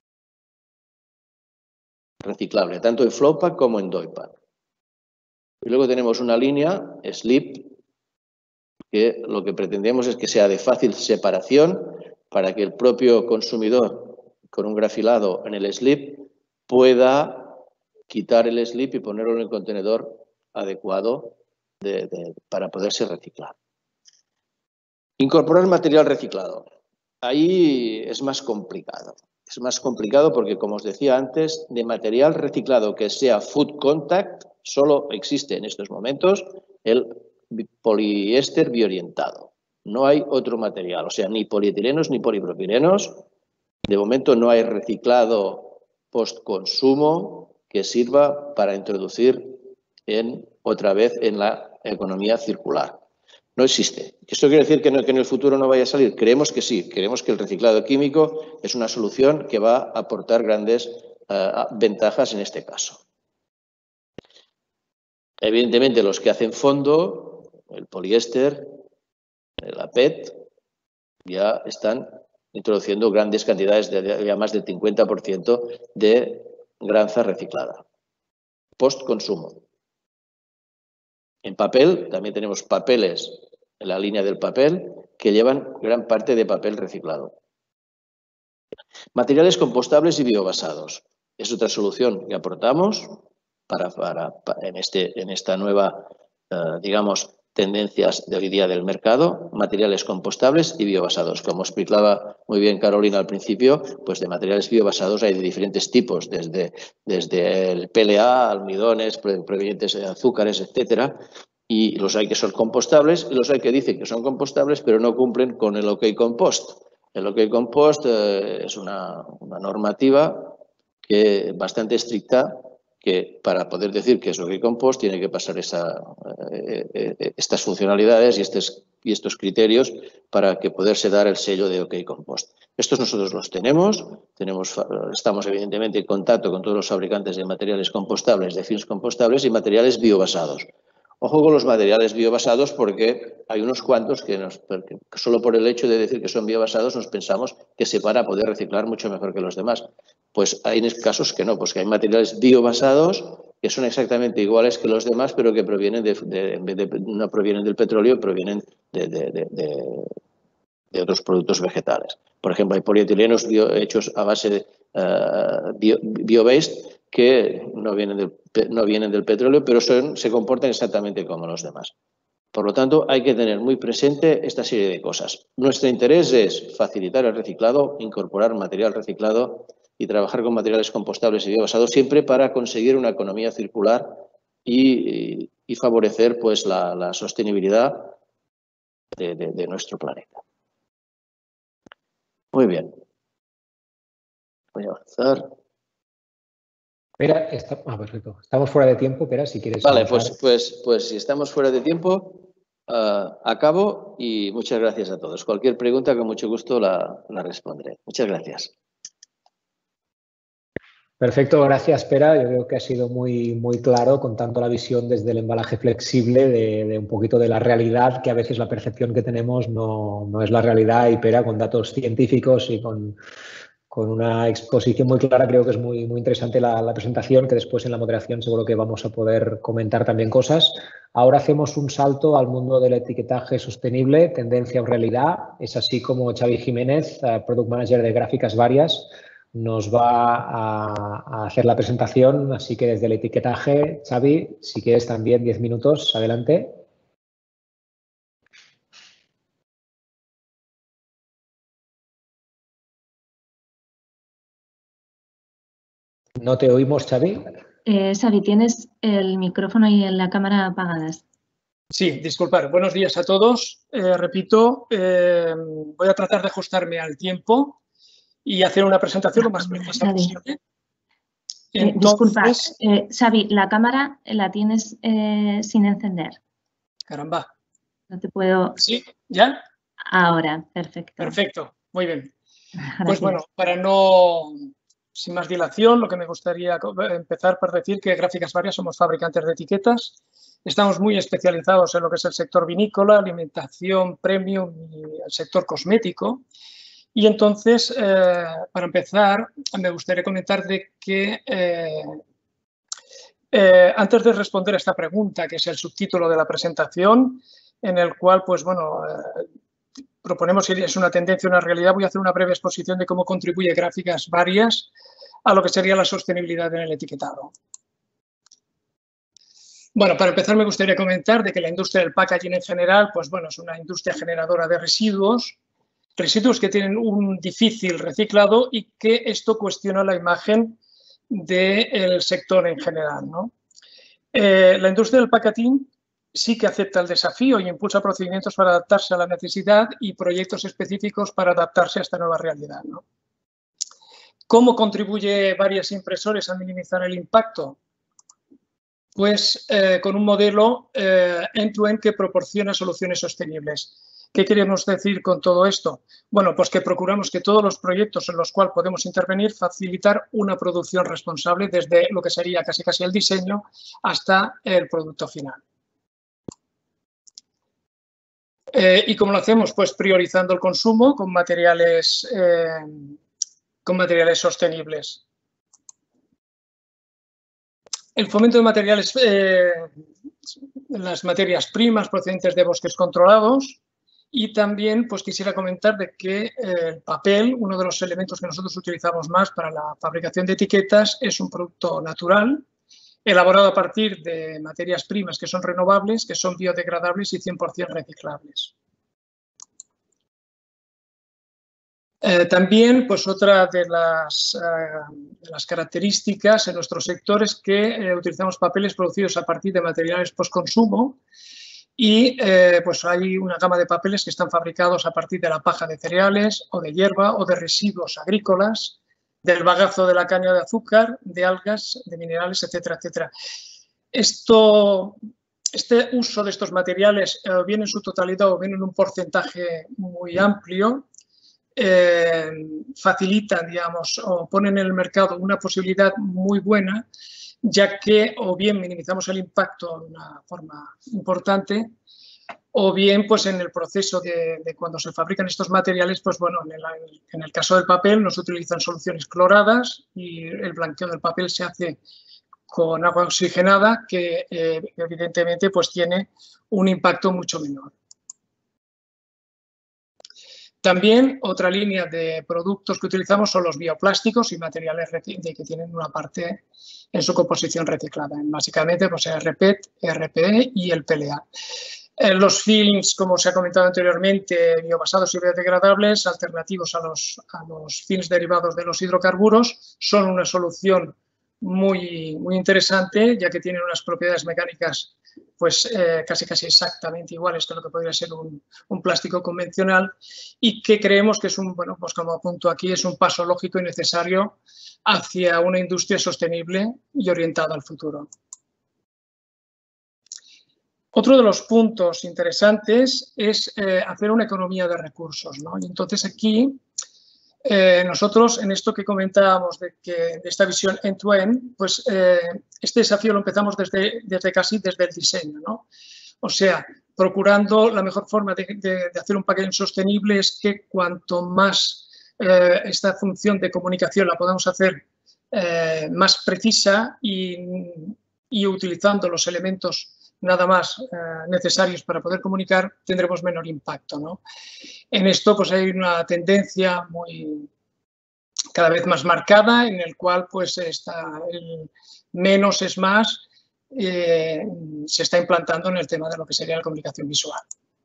reciclable, tanto en Flowpack como en Doypack. Y luego tenemos una línea, Slip, que lo que pretendemos es que sea de fácil separación para que el propio consumidor, con un grafilado en el slip, pueda quitar el slip y ponerlo en el contenedor adecuado de, de, para poderse reciclar. Incorporar material reciclado. Ahí es más complicado. Es más complicado porque, como os decía antes, de material reciclado que sea food contact, solo existe en estos momentos el poliéster biorientado. No hay otro material, o sea, ni polietilenos ni polipropilenos. De momento no hay reciclado post-consumo que sirva para introducir en, otra vez en la economía circular. No existe. ¿Esto quiere decir que, no, que en el futuro no vaya a salir? Creemos que sí. Creemos que el reciclado químico es una solución que va a aportar grandes uh, ventajas en este caso. Evidentemente, los que hacen fondo, el poliéster, la P E T, ya están introduciendo grandes cantidades, de ya más del cincuenta por ciento de granza reciclada, post-consumo. En papel, también tenemos papeles en la línea del papel que llevan gran parte de papel reciclado. Materiales compostables y biobasados. Es otra solución que aportamos para, para, para en, este, en esta nueva, uh, digamos, tendencias de hoy día del mercado, materiales compostables y biobasados. Como explicaba muy bien Carolina al principio, pues de materiales biobasados hay de diferentes tipos, desde, desde el P L A, almidones, provenientes de azúcares, etcétera, y los hay que son compostables y los hay que dicen que son compostables pero no cumplen con el OK Compost. El OK Compost eh, es una, una normativa que bastante estricta, que para poder decir que es OK Compost tiene que pasar esa, eh, eh, estas funcionalidades y estos, y estos criterios para que poderse dar el sello de OK Compost. Estos nosotros los tenemos, tenemos, estamos evidentemente en contacto con todos los fabricantes de materiales compostables, de films compostables y materiales biobasados. Ojo con los materiales biobasados porque hay unos cuantos que, nos, que solo por el hecho de decir que son biobasados nos pensamos que se para poder reciclar mucho mejor que los demás. Pues hay casos que no, pues que hay materiales biobasados que son exactamente iguales que los demás, pero que provienen de, de, en vez de no provienen del petróleo, provienen de, de, de, de, de otros productos vegetales. Por ejemplo, hay polietilenos bio, hechos a base de uh, bio, bio-based que no vienen, del, no vienen del petróleo, pero son, se comportan exactamente como los demás. Por lo tanto, hay que tener muy presente esta serie de cosas. Nuestro interés es facilitar el reciclado, incorporar material reciclado y trabajar con materiales compostables y biobasados siempre para conseguir una economía circular y, y, y favorecer pues, la, la sostenibilidad de, de, de nuestro planeta. Muy bien. Voy a avanzar. Pera, está, ah, perfecto. Estamos fuera de tiempo, Pera, si quieres. Vale, pues, pues, pues si estamos fuera de tiempo, uh, acabo y muchas gracias a todos. Cualquier pregunta, con mucho gusto la, la responderé. Muchas gracias. Perfecto, gracias, Pera. Yo creo que ha sido muy, muy claro contando la visión desde el embalaje flexible de, de un poquito de la realidad, que a veces la percepción que tenemos no, no es la realidad, y Pera con datos científicos y con, con una exposición muy clara. Creo que es muy, muy interesante la, la presentación, que después en la moderación seguro que vamos a poder comentar también cosas. Ahora hacemos un salto al mundo del etiquetaje sostenible, tendencia o realidad. Es así como Xavi Jiménez, Product Manager de Gráficas Varias, nos va a, a hacer la presentación. Así que desde el etiquetaje, Xavi, si quieres también diez minutos, adelante. No te oímos, Xavi. Eh, Xavi, tienes el micrófono y la cámara apagadas. Sí, disculpar. Buenos días a todos. Eh, repito, eh, voy a tratar de ajustarme al tiempo y hacer una presentación lo más precisa Xavi. posible. Eh, disculpa, eh, Xavi, la cámara la tienes eh, sin encender. Caramba. No te puedo... ¿Sí? ¿Ya? Ahora, perfecto. Perfecto, muy bien. Gracias. Pues bueno, para no... Sin más dilación, lo que me gustaría empezar por decir que Gráficas Varias somos fabricantes de etiquetas. Estamos muy especializados en lo que es el sector vinícola, alimentación, premium y el sector cosmético. Y entonces, eh, para empezar, me gustaría comentar de que eh, eh, antes de responder a esta pregunta, que es el subtítulo de la presentación, en el cual, pues bueno, eh, proponemos si es una tendencia o una realidad, voy a hacer una breve exposición de cómo contribuye Gráficas Varias a lo que sería la sostenibilidad en el etiquetado. Bueno, para empezar me gustaría comentar de que la industria del packaging en general, pues bueno, es una industria generadora de residuos, residuos que tienen un difícil reciclado y que esto cuestiona la imagen del sector en general, ¿no? Eh, la industria del packaging sí que acepta el desafío y impulsa procedimientos para adaptarse a la necesidad y proyectos específicos para adaptarse a esta nueva realidad, ¿no? ¿Cómo contribuye Varias Impresores a minimizar el impacto? Pues eh, con un modelo eh, end-to-end que proporciona soluciones sostenibles. ¿Qué queremos decir con todo esto? Bueno, pues que procuramos que todos los proyectos en los cuales podemos intervenir facilitar una producción responsable desde lo que sería casi casi el diseño hasta el producto final. Eh, ¿Y cómo lo hacemos? Pues priorizando el consumo con materiales, eh, con materiales sostenibles. El fomento de materiales, eh, las materias primas procedentes de bosques controlados. Y también pues quisiera comentar de que eh, el papel, uno de los elementos que nosotros utilizamos más para la fabricación de etiquetas, es un producto natural, elaborado a partir de materias primas que son renovables, que son biodegradables y cien por cien reciclables. Eh, también, pues otra de las, eh, de las características en nuestro sector es que eh, utilizamos papeles producidos a partir de materiales postconsumo. Y eh, pues hay una gama de papeles que están fabricados a partir de la paja de cereales o de hierba o de residuos agrícolas, del bagazo de la caña de azúcar, de algas, de minerales, etcétera, etcétera. Esto, este uso de estos materiales, eh, bien en su totalidad o bien en un porcentaje muy amplio, eh, facilitan, digamos, o ponen en el mercado una posibilidad muy buena, ya que o bien minimizamos el impacto de una forma importante o bien pues en el proceso de, de cuando se fabrican estos materiales, pues bueno, en el, en el caso del papel nos utilizan soluciones cloradas y el blanqueo del papel se hace con agua oxigenada que eh, evidentemente pues tiene un impacto mucho menor. También otra línea de productos que utilizamos son los bioplásticos y materiales que tienen una parte en su composición reciclada. Básicamente, pues el R P E T, R P E y el P L A. Eh, los films, como se ha comentado anteriormente, biobasados y biodegradables, alternativos a los, a los films derivados de los hidrocarburos, son una solución muy, muy interesante, ya que tienen unas propiedades mecánicas pues eh, casi casi exactamente iguales que lo que podría ser un, un plástico convencional y que creemos que es un, bueno, pues como apunto aquí, es un paso lógico y necesario hacia una industria sostenible y orientada al futuro. Otro de los puntos interesantes es eh, hacer una economía de recursos, ¿no? Y entonces aquí Eh, nosotros, en esto que comentábamos de, que, de esta visión end-to-end, pues eh, este desafío lo empezamos desde, desde casi desde el diseño, ¿no? O sea, procurando la mejor forma de, de, de hacer un packaging sostenible es que cuanto más eh, esta función de comunicación la podamos hacer eh, más precisa y, y utilizando los elementos nada más eh, necesarios para poder comunicar, tendremos menor impacto, ¿no? En esto pues hay una tendencia muy cada vez más marcada en el cual pues está el menos es más, eh, se está implantando en el tema de lo que sería la comunicación visual.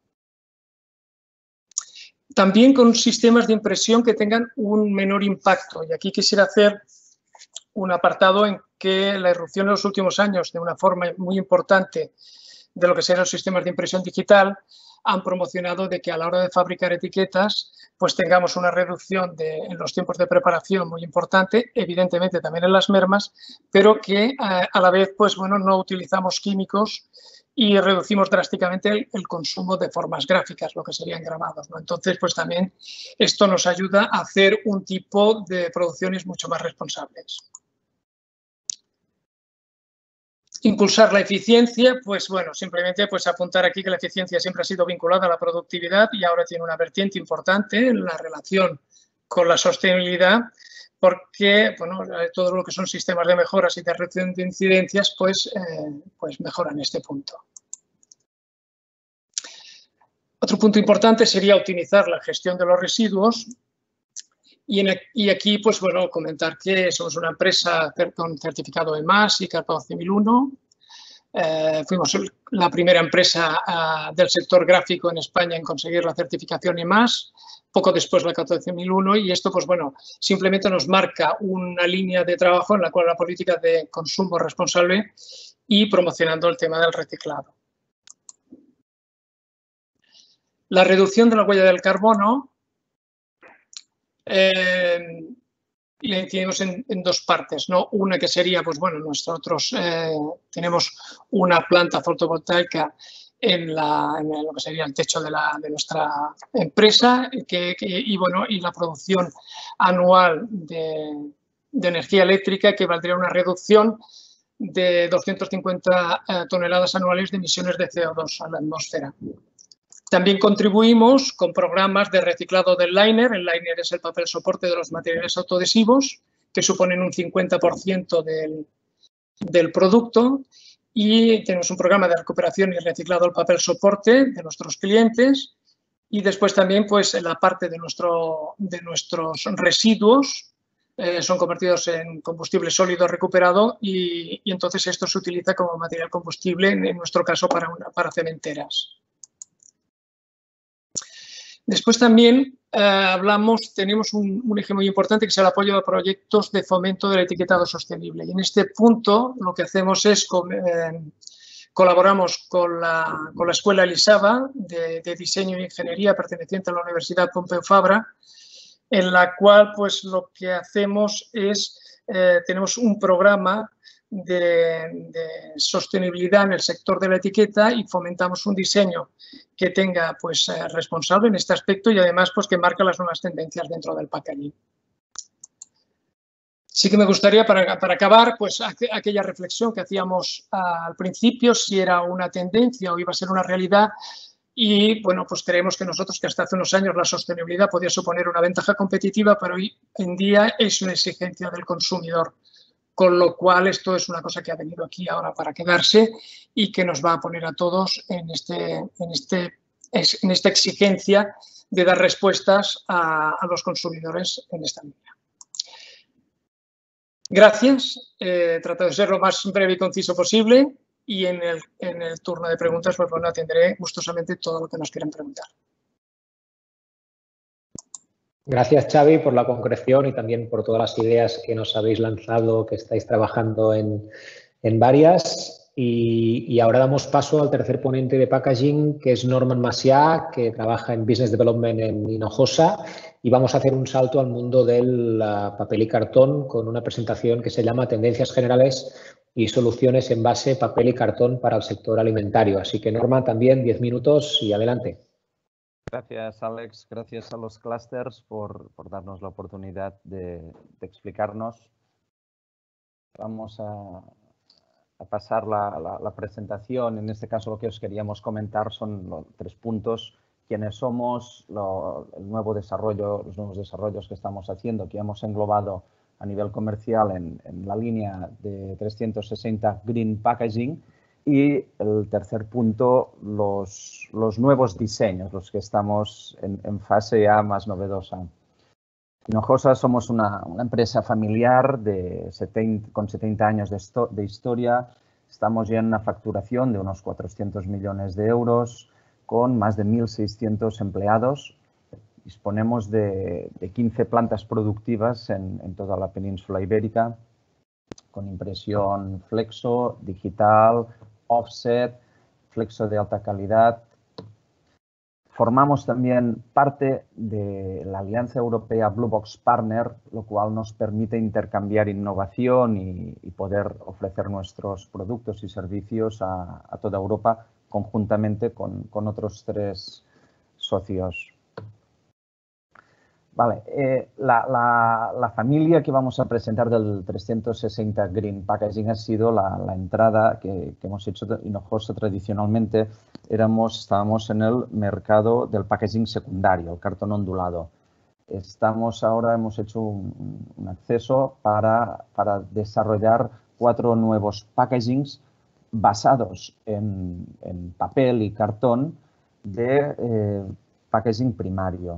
También con sistemas de impresión que tengan un menor impacto, y aquí quisiera hacer un apartado en que la irrupción en los últimos años, de una forma muy importante, de lo que serán los sistemas de impresión digital, han promocionado de que a la hora de fabricar etiquetas pues tengamos una reducción de, en los tiempos de preparación muy importante, evidentemente también en las mermas, pero que a, a la vez pues, bueno, no utilizamos químicos y reducimos drásticamente el, el consumo de formas gráficas, lo que serían grabados, ¿no? Entonces, pues también esto nos ayuda a hacer un tipo de producciones mucho más responsables. Impulsar la eficiencia, pues bueno, simplemente pues apuntar aquí que la eficiencia siempre ha sido vinculada a la productividad y ahora tiene una vertiente importante en la relación con la sostenibilidad, porque bueno, todo lo que son sistemas de mejoras y de reducción de incidencias pues, eh, pues mejoran este punto. Otro punto importante sería optimizar la gestión de los residuos. Y, en, y aquí, pues bueno, comentar que somos una empresa con certificado E M A S y CARPA doce mil uno. Eh, fuimos la primera empresa uh, del sector gráfico en España en conseguir la certificación E M A S, poco después la CARPA doce mil uno, y esto, pues bueno, simplemente nos marca una línea de trabajo en la cual la política de consumo responsable y promocionando el tema del reciclado. La reducción de la huella del carbono Eh, le tenemos en, en dos partes, ¿no? Una que sería, pues bueno, nosotros eh, tenemos una planta fotovoltaica en, la, en lo que sería el techo de, la, de nuestra empresa que, que, y, bueno, y la producción anual de, de energía eléctrica que valdría una reducción de doscientas cincuenta eh, toneladas anuales de emisiones de C O dos a la atmósfera. También contribuimos con programas de reciclado del liner. El liner es el papel soporte de los materiales autoadhesivos, que suponen un cincuenta por ciento del, del producto. Y tenemos un programa de recuperación y reciclado del papel soporte de nuestros clientes. Y después también pues, la parte de, nuestro, de nuestros residuos eh, son convertidos en combustible sólido recuperado y, y entonces esto se utiliza como material combustible, en, en nuestro caso, para, una, para cementeras. Después también eh, hablamos, tenemos un, un eje muy importante que es el apoyo a proyectos de fomento del etiquetado sostenible. Y en este punto lo que hacemos es con, eh, colaboramos con la, con la Escuela Elisava de, de Diseño e Ingeniería perteneciente a la Universidad Pompeu Fabra, en la cual pues lo que hacemos es, eh, tenemos un programa De, de sostenibilidad en el sector de la etiqueta y fomentamos un diseño que tenga pues eh, responsable en este aspecto y además pues que marca las nuevas tendencias dentro del packaging. Sí que me gustaría para, para acabar pues aqu aquella reflexión que hacíamos uh, al principio, si era una tendencia o iba a ser una realidad. Y bueno, pues creemos que nosotros que hasta hace unos años la sostenibilidad podía suponer una ventaja competitiva, pero hoy en día es una exigencia del consumidor. Con lo cual, esto es una cosa que ha venido aquí ahora para quedarse y que nos va a poner a todos en, este, en, este, en esta exigencia de dar respuestas a, a los consumidores en esta línea. Gracias. Eh, trato de ser lo más breve y conciso posible y en el, en el turno de preguntas pues, bueno, atenderé gustosamente todo lo que nos quieran preguntar. Gracias, Xavi, por la concreción y también por todas las ideas que nos habéis lanzado, que estáis trabajando en, en varias. Y, y ahora damos paso al tercer ponente de packaging, que es Norman Macià, que trabaja en Business Development en Hinojosa. Y vamos a hacer un salto al mundo del uh, papel y cartón con una presentación que se llama Tendencias Generales y Soluciones en Base Papel y Cartón para el Sector Alimentario. Así que, Norman, también diez minutos y adelante. Gracias, Alex. Gracias a los clusters por, por darnos la oportunidad de, de explicarnos. Vamos a, a pasar la, la, la presentación. En este caso, lo que os queríamos comentar son los tres puntos. Quiénes somos, lo, el nuevo desarrollo, los nuevos desarrollos que estamos haciendo, que hemos englobado a nivel comercial en, en la línea de trescientos sesenta Green Packaging. Y el tercer punto, los, los nuevos diseños, los que estamos en, en fase ya más novedosa. Hinojosa somos una, una empresa familiar de setenta, con setenta años de, esto, de historia. Estamos ya en una facturación de unos cuatrocientos millones de euros, con más de mil seiscientos empleados. Disponemos de, de quince plantas productivas en, en toda la península ibérica, con impresión flexo, digital, offset, flexo de alta calidad. Formamos también parte de la Alianza Europea Blue Box Partner, lo cual nos permite intercambiar innovación y, y poder ofrecer nuestros productos y servicios a, a toda Europa conjuntamente con, con otros tres socios. Vale, eh, la, la, la familia que vamos a presentar del trescientos sesenta Green Packaging ha sido la, la entrada que, que hemos hecho de Hinojosa. Tradicionalmente éramos, estábamos en el mercado del packaging secundario, el cartón ondulado. Estamos ahora, hemos hecho un, un acceso para, para desarrollar cuatro nuevos packagings basados en, en papel y cartón de eh, packaging primario.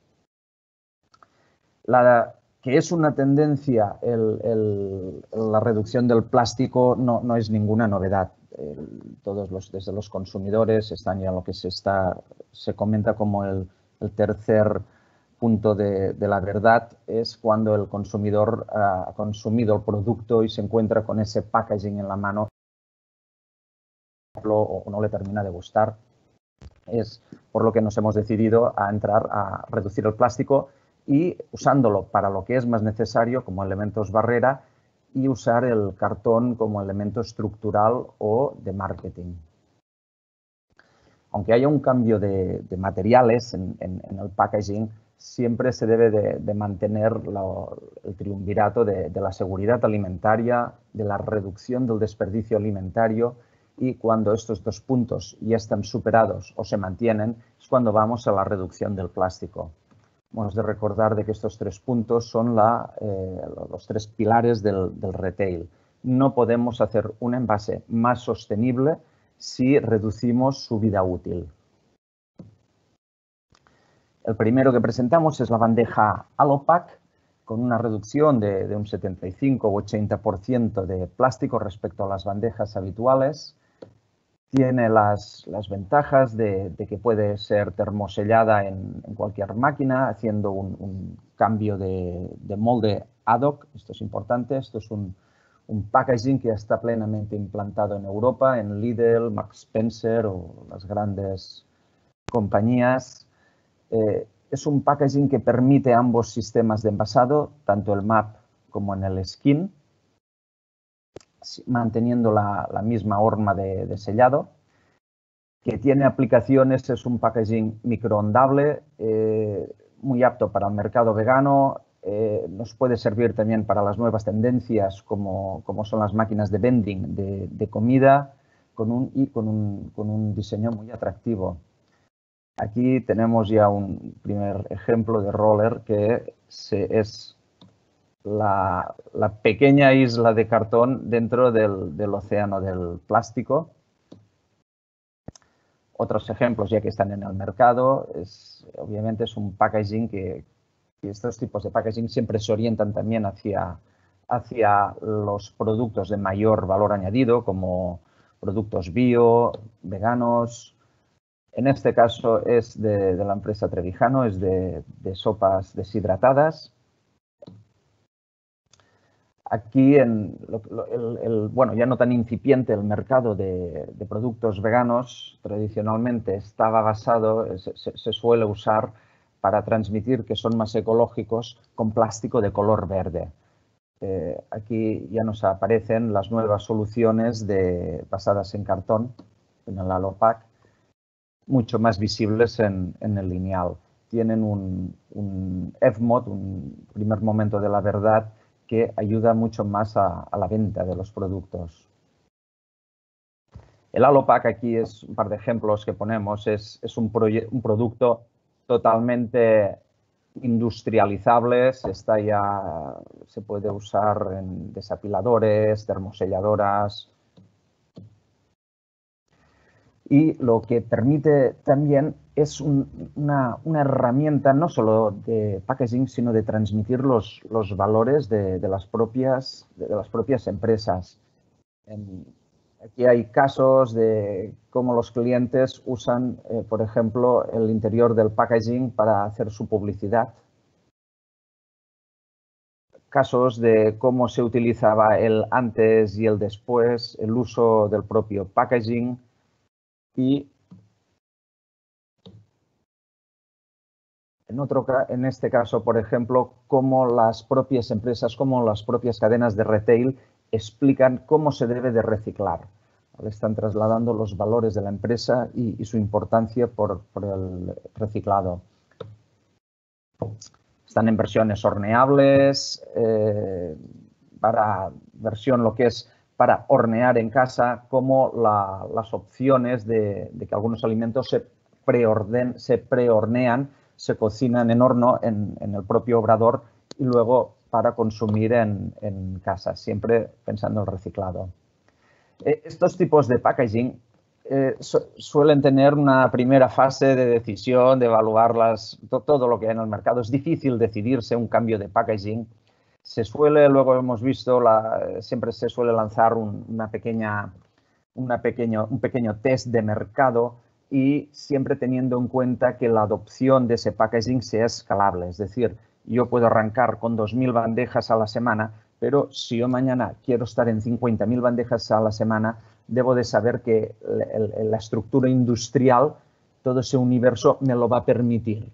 La, que es una tendencia, el, el, la reducción del plástico no, no es ninguna novedad. El, todos los, desde los consumidores están ya lo que se, está, se comenta como el, el tercer punto de, de la verdad, es cuando el consumidor ha consumido el producto y se encuentra con ese packaging en la mano o no le termina de gustar. Es por lo que nos hemos decidido a entrar a reducir el plástico y usándolo para lo que es más necesario como elementos barrera y usar el cartón como elemento estructural o de marketing. Aunque haya un cambio de, de materiales en, en, en el packaging, siempre se debe de, de mantener la, el triunvirato de, de la seguridad alimentaria, de la reducción del desperdicio alimentario, y cuando estos dos puntos ya están superados o se mantienen, es cuando vamos a la reducción del plástico. Hemos de recordar de que estos tres puntos son la, eh, los tres pilares del, del retail. No podemos hacer un envase más sostenible si reducimos su vida útil. El primero que presentamos es la bandeja Allopack, con una reducción de, de un setenta y cinco u ochenta por ciento de plástico respecto a las bandejas habituales. Tiene las, las ventajas de, de que puede ser termosellada en, en cualquier máquina, haciendo un, un cambio de, de molde ad hoc. Esto es importante. Esto es un, un packaging que ya está plenamente implantado en Europa, en Lidl, Marks Spencer o las grandes compañías. Eh, es un packaging que permite ambos sistemas de envasado, tanto el M A P como en el Skin, manteniendo la, la misma horma de, de sellado, que tiene aplicaciones, es un packaging microondable, eh, muy apto para el mercado vegano, eh, nos puede servir también para las nuevas tendencias como, como son las máquinas de vending de, de comida, con un, y con un, con un diseño muy atractivo. Aquí tenemos ya un primer ejemplo de roller que se, es La, la pequeña isla de cartón dentro del, del océano del plástico. Otros ejemplos ya que están en el mercado, es, obviamente es un packaging que, que estos tipos de packaging siempre se orientan también hacia, hacia los productos de mayor valor añadido, como productos bio, veganos. En este caso es de, de la empresa Trevijano, es de, de sopas deshidratadas. Aquí, en el, el, bueno, ya no tan incipiente, el mercado de, de productos veganos tradicionalmente estaba basado, se, se suele usar para transmitir que son más ecológicos con plástico de color verde. Eh, aquí ya nos aparecen las nuevas soluciones de, basadas en cartón, en el Allopack, mucho más visibles en, en el lineal. Tienen un, un F M O D, un primer momento de la verdad, que ayuda mucho más a, a la venta de los productos. El Halopack, aquí es un par de ejemplos que ponemos, es, es un, un producto totalmente industrializable, está ya, se puede usar en desapiladores, termoselladoras. Y lo que permite también es un, una, una herramienta no solo de packaging, sino de transmitir los, los valores de, de, las propias, de las propias empresas. En, aquí hay casos de cómo los clientes usan, eh, por ejemplo, el interior del packaging para hacer su publicidad. Casos de cómo se utilizaba el antes y el después, el uso del propio packaging. Y en, otro, en este caso, por ejemplo, cómo las propias empresas, cómo las propias cadenas de retail explican cómo se debe de reciclar. Están trasladando los valores de la empresa y, y su importancia por, por el reciclado. Están en versiones horneables, eh, para versión lo que es para hornear en casa, como la, las opciones de, de que algunos alimentos se, preorden, se prehornean, se cocinan en horno en, en el propio obrador y luego para consumir en, en casa, siempre pensando en el reciclado. Eh, estos tipos de packaging eh, su, suelen tener una primera fase de decisión, de evaluar las, to, todo lo que hay en el mercado. Es difícil decidirse un cambio de packaging. Se suele, luego hemos visto, la, siempre se suele lanzar un, una pequeña, una pequeño, un pequeño test de mercado y siempre teniendo en cuenta que la adopción de ese packaging sea escalable. Es decir, yo puedo arrancar con dos mil bandejas a la semana, pero si yo mañana quiero estar en cincuenta mil bandejas a la semana, debo de saber que el, el, la estructura industrial, todo ese universo me lo va a permitir.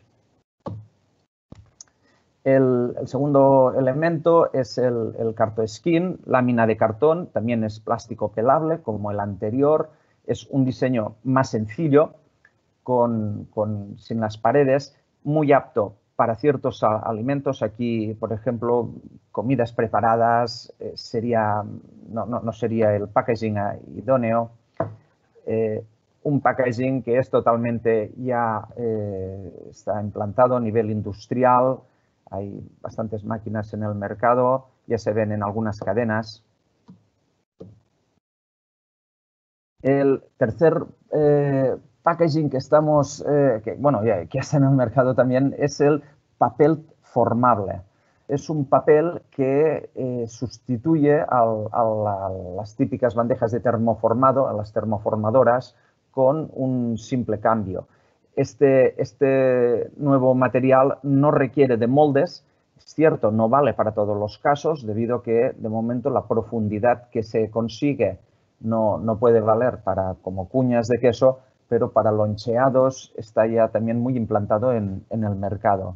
El, el segundo elemento es el, el cartoskin, lámina de cartón, también es plástico pelable como el anterior. Es un diseño más sencillo, con, con, sin las paredes, muy apto para ciertos alimentos. Aquí, por ejemplo, comidas preparadas, eh, sería, no, no, no sería el packaging idóneo. Eh, un packaging que es totalmente ya eh, está implantado a nivel industrial. Hay bastantes máquinas en el mercado, ya se ven en algunas cadenas. El tercer eh, packaging que estamos, eh, que, bueno, ya, que está en el mercado también, es el papel formable. Es un papel que eh, sustituye al, a, la, a las típicas bandejas de termoformado, a las termoformadoras, con un simple cambio. Este, este nuevo material no requiere de moldes, es cierto, no vale para todos los casos, debido a que de momento la profundidad que se consigue no, no puede valer para como cuñas de queso, pero para loncheados está ya también muy implantado en, en el mercado.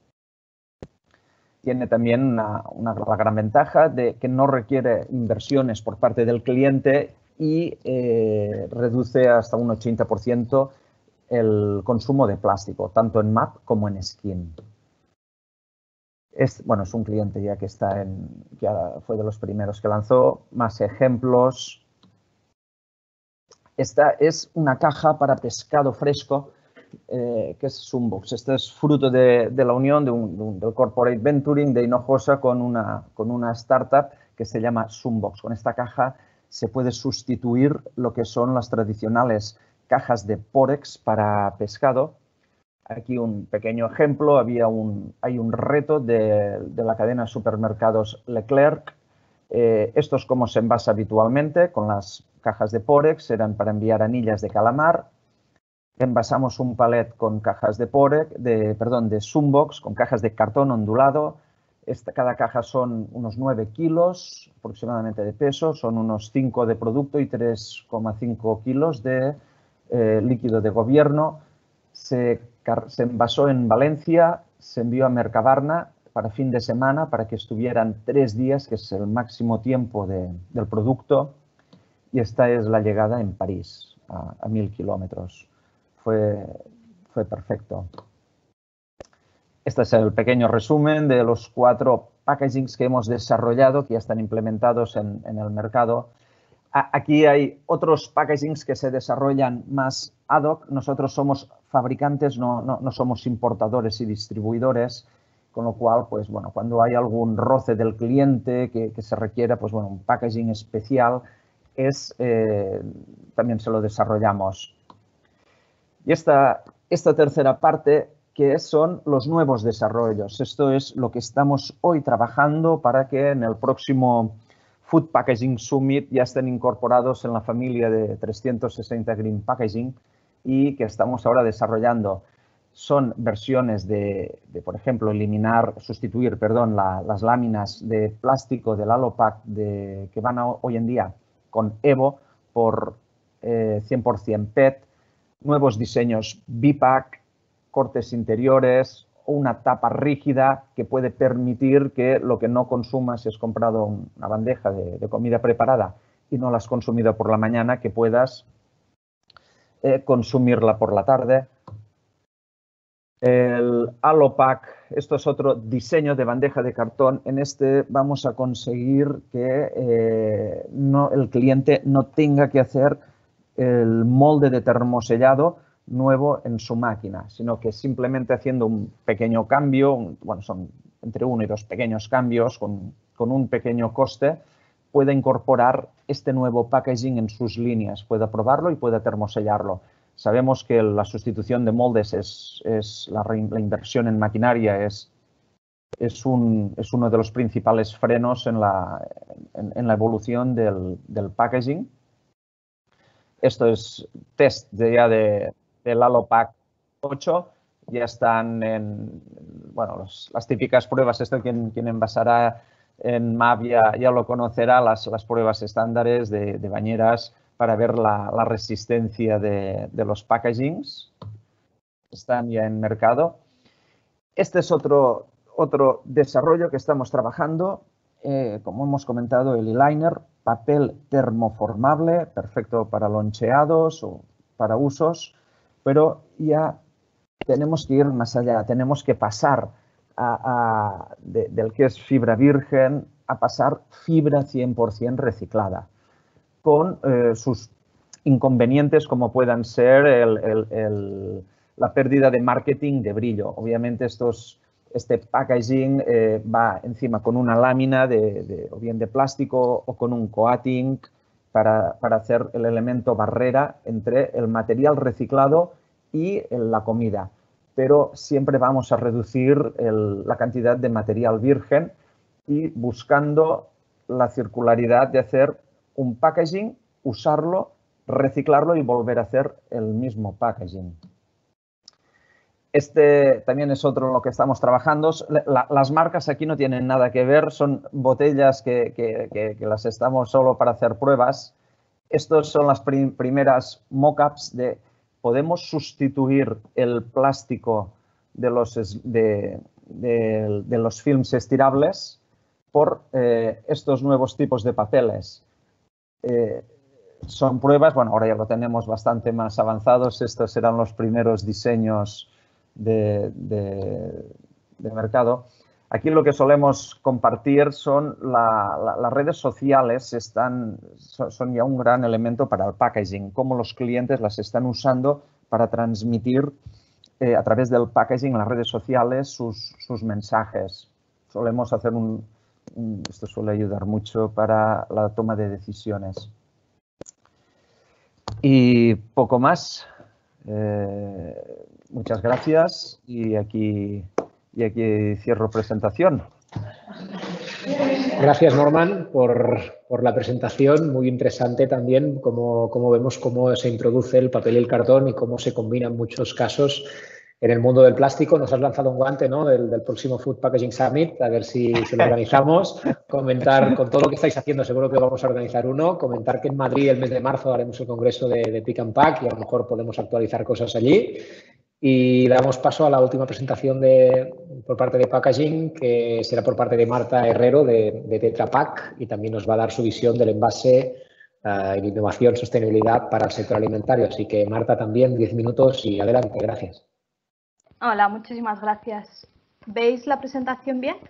Tiene también una, una la gran ventaja de que no requiere inversiones por parte del cliente y eh, reduce hasta un ochenta por ciento el consumo de plástico, tanto en M A P como en Skin. Es, bueno, es un cliente ya que está en, ya fue de los primeros que lanzó. Más ejemplos. Esta es una caja para pescado fresco, eh, que es Sumbox. Este es fruto de, de la unión de un, de un, del corporate venturing de Hinojosa con una, con una startup que se llama Sumbox. Con esta caja se puede sustituir lo que son las tradicionales cajas de Porex para pescado. Aquí un pequeño ejemplo. Había un, hay un reto de, de la cadena de supermercados Leclerc. Eh, esto es como se envasa habitualmente con las cajas de Porex. Eran para enviar anillas de calamar. Envasamos un palet con cajas de Porex, de, perdón, de Sumbox, con cajas de cartón ondulado. Esta, cada caja son unos nueve kilos aproximadamente de peso. Son unos cinco de producto y tres coma cinco kilos de eh, líquido de gobierno. Se, se envasó en Valencia, se envió a Mercabarna para fin de semana para que estuvieran tres días, que es el máximo tiempo de, del producto. Y esta es la llegada en París, a, a mil kilómetros. fue, fue perfecto. Este es el pequeño resumen de los cuatro packagings que hemos desarrollado, que ya están implementados en, en el mercado. Aquí hay otros packagings que se desarrollan más ad hoc. Nosotros somos fabricantes, no, no, no somos importadores y distribuidores, con lo cual, pues bueno, cuando hay algún roce del cliente que, que se requiera, pues bueno, un packaging especial, es, eh, también se lo desarrollamos. Y esta, esta tercera parte, que son los nuevos desarrollos. Esto es lo que estamos hoy trabajando para que en el próximo Food Packaging Summit ya estén incorporados en la familia de trescientos sesenta Green Packaging y que estamos ahora desarrollando. Son versiones de, de por ejemplo, eliminar, sustituir, perdón, la, las láminas de plástico del Alopac de, que van a, hoy en día con Evo por eh, cien por cien P E T, nuevos diseños B-Pack, cortes interiores, una tapa rígida que puede permitir que lo que no consumas, si has comprado una bandeja de, de comida preparada y no la has consumido por la mañana, que puedas eh, consumirla por la tarde. El Alopac, esto es otro diseño de bandeja de cartón. En este vamos a conseguir que eh, no, el cliente no tenga que hacer el molde de termosellado nuevo en su máquina, sino que simplemente haciendo un pequeño cambio, un, bueno, son entre uno y dos pequeños cambios con, con un pequeño coste, puede incorporar este nuevo packaging en sus líneas, puede probarlo y puede termosellarlo. Sabemos que la sustitución de moldes es, es la, la inversión en maquinaria es, es, un, es uno de los principales frenos en la, en, en la evolución del, del packaging. Esto es test de, ya de del Alopac ocho, ya están en, bueno, los, las típicas pruebas, esto quien, quien envasará en M A V ya, ya lo conocerá, las, las pruebas estándares de, de bañeras para ver la, la resistencia de, de los packagings, están ya en mercado. Este es otro, otro desarrollo que estamos trabajando, eh, como hemos comentado, el E-Liner, papel termoformable, perfecto para loncheados o para usos, pero ya tenemos que ir más allá, tenemos que pasar a, a, de, del que es fibra virgen a pasar fibra cien por cien reciclada, con eh, sus inconvenientes como puedan ser el, el, el, la pérdida de marketing de brillo. Obviamente estos, este packaging eh, va encima con una lámina de, de, o bien de plástico o con un coating para, para hacer el elemento barrera entre el material reciclado y la comida, pero siempre vamos a reducir el, la cantidad de material virgen y buscando la circularidad de hacer un packaging, usarlo, reciclarlo y volver a hacer el mismo packaging. Este también es otro en lo que estamos trabajando. La, las marcas aquí no tienen nada que ver, son botellas que, que, que, que las estamos solo para hacer pruebas. Estos son las prim, primeras mock-ups de podemos sustituir el plástico de los, de, de, de los films estirables por eh, estos nuevos tipos de papeles. Eh, son pruebas, bueno, ahora ya lo tenemos bastante más avanzados. Estos serán los primeros diseños de, de, de mercado. Aquí lo que solemos compartir son la, la, las redes sociales, están, son ya un gran elemento para el packaging, cómo los clientes las están usando para transmitir eh, a través del packaging en las redes sociales sus, sus mensajes. Solemos hacer un, un, esto suele ayudar mucho para la toma de decisiones. Y poco más. Eh, muchas gracias y aquí... Y aquí cierro presentación. Gracias, Norman, por, por la presentación. Muy interesante también cómo, cómo vemos cómo se introduce el papel y el cartón y cómo se combinan muchos casos en el mundo del plástico. Nos has lanzado un guante, ¿no?, del, del próximo Food Packaging Summit, a ver si, si lo organizamos. Comentar con todo lo que estáis haciendo, seguro que vamos a organizar uno. Comentar que en Madrid el mes de marzo haremos el congreso de, de Pick and Pack y a lo mejor podemos actualizar cosas allí. Y damos paso a la última presentación de, por parte de Packaging, que será por parte de Marta Herrero de, de Tetra Pak, y también nos va a dar su visión del envase uh, innovación, sostenibilidad para el sector alimentario. Así que, Marta, también diez minutos y adelante. Gracias. Hola, muchísimas gracias. ¿Veis la presentación bien?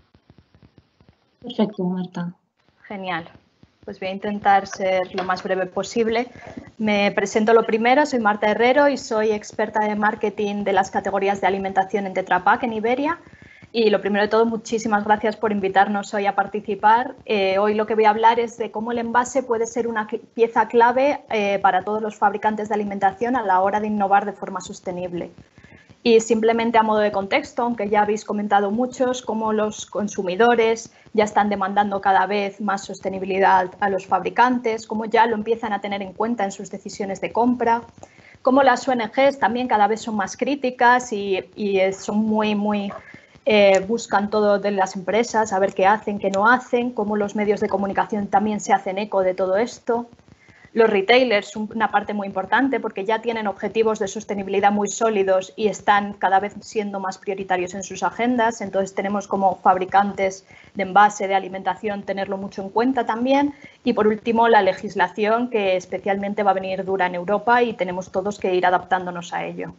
Perfecto, Marta. Genial. Pues voy a intentar ser lo más breve posible. Me presento lo primero, soy Marta Herrero y soy experta de marketing de las categorías de alimentación en Tetra Pak en Iberia. Y lo primero de todo, muchísimas gracias por invitarnos hoy a participar. Eh, hoy lo que voy a hablar es de cómo el envase puede ser una pieza clave eh, para todos los fabricantes de alimentación a la hora de innovar de forma sostenible. Y simplemente a modo de contexto, aunque ya habéis comentado muchos, cómo los consumidores ya están demandando cada vez más sostenibilidad a los fabricantes, cómo ya lo empiezan a tener en cuenta en sus decisiones de compra, cómo las O N Ges también cada vez son más críticas y, y son muy, muy, eh, buscan todo de las empresas, a ver qué hacen, qué no hacen, cómo los medios de comunicación también se hacen eco de todo esto. Los retailers son una parte muy importante porque ya tienen objetivos de sostenibilidad muy sólidos y están cada vez siendo más prioritarios en sus agendas. Entonces tenemos como fabricantes de envase, de alimentación, tenerlo mucho en cuenta también. Y por último, la legislación, que especialmente va a venir dura en Europa y tenemos todos que ir adaptándonos a ello.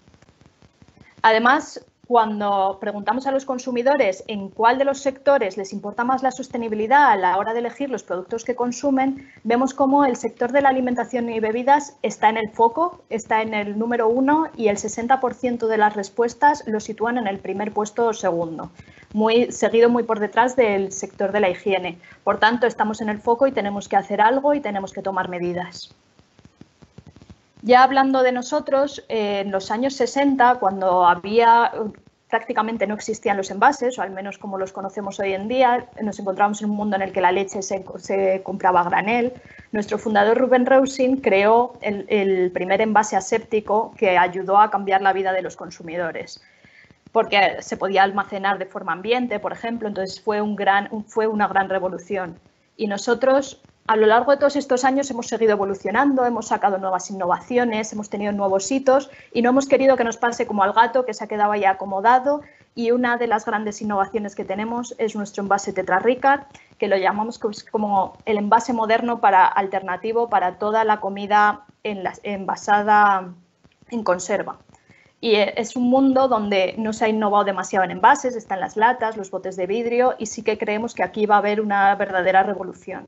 Además, cuando preguntamos a los consumidores en cuál de los sectores les importa más la sostenibilidad a la hora de elegir los productos que consumen, vemos cómo el sector de la alimentación y bebidas está en el foco, está en el número uno y el sesenta por ciento de las respuestas lo sitúan en el primer puesto o segundo, muy, seguido muy por detrás del sector de la higiene. Por tanto, estamos en el foco y tenemos que hacer algo y tenemos que tomar medidas. Ya hablando de nosotros, eh, en los años sesenta, cuando había prácticamente no existían los envases, o al menos como los conocemos hoy en día, nos encontramos en un mundo en el que la leche se, se compraba a granel. Nuestro fundador Ruben Rausing creó el, el primer envase aséptico que ayudó a cambiar la vida de los consumidores, porque se podía almacenar de forma ambiente, por ejemplo, entonces fue, un gran, fue una gran revolución. Y nosotros, a lo largo de todos estos años, hemos seguido evolucionando, hemos sacado nuevas innovaciones, hemos tenido nuevos hitos y no hemos querido que nos pase como al gato que se ha quedado ahí acomodado. Y una de las grandes innovaciones que tenemos es nuestro envase Tetra Ricard, que lo llamamos como el envase moderno para, alternativo para toda la comida en la, envasada en conserva. Y es un mundo donde no se ha innovado demasiado en envases, están las latas, los botes de vidrio y sí que creemos que aquí va a haber una verdadera revolución.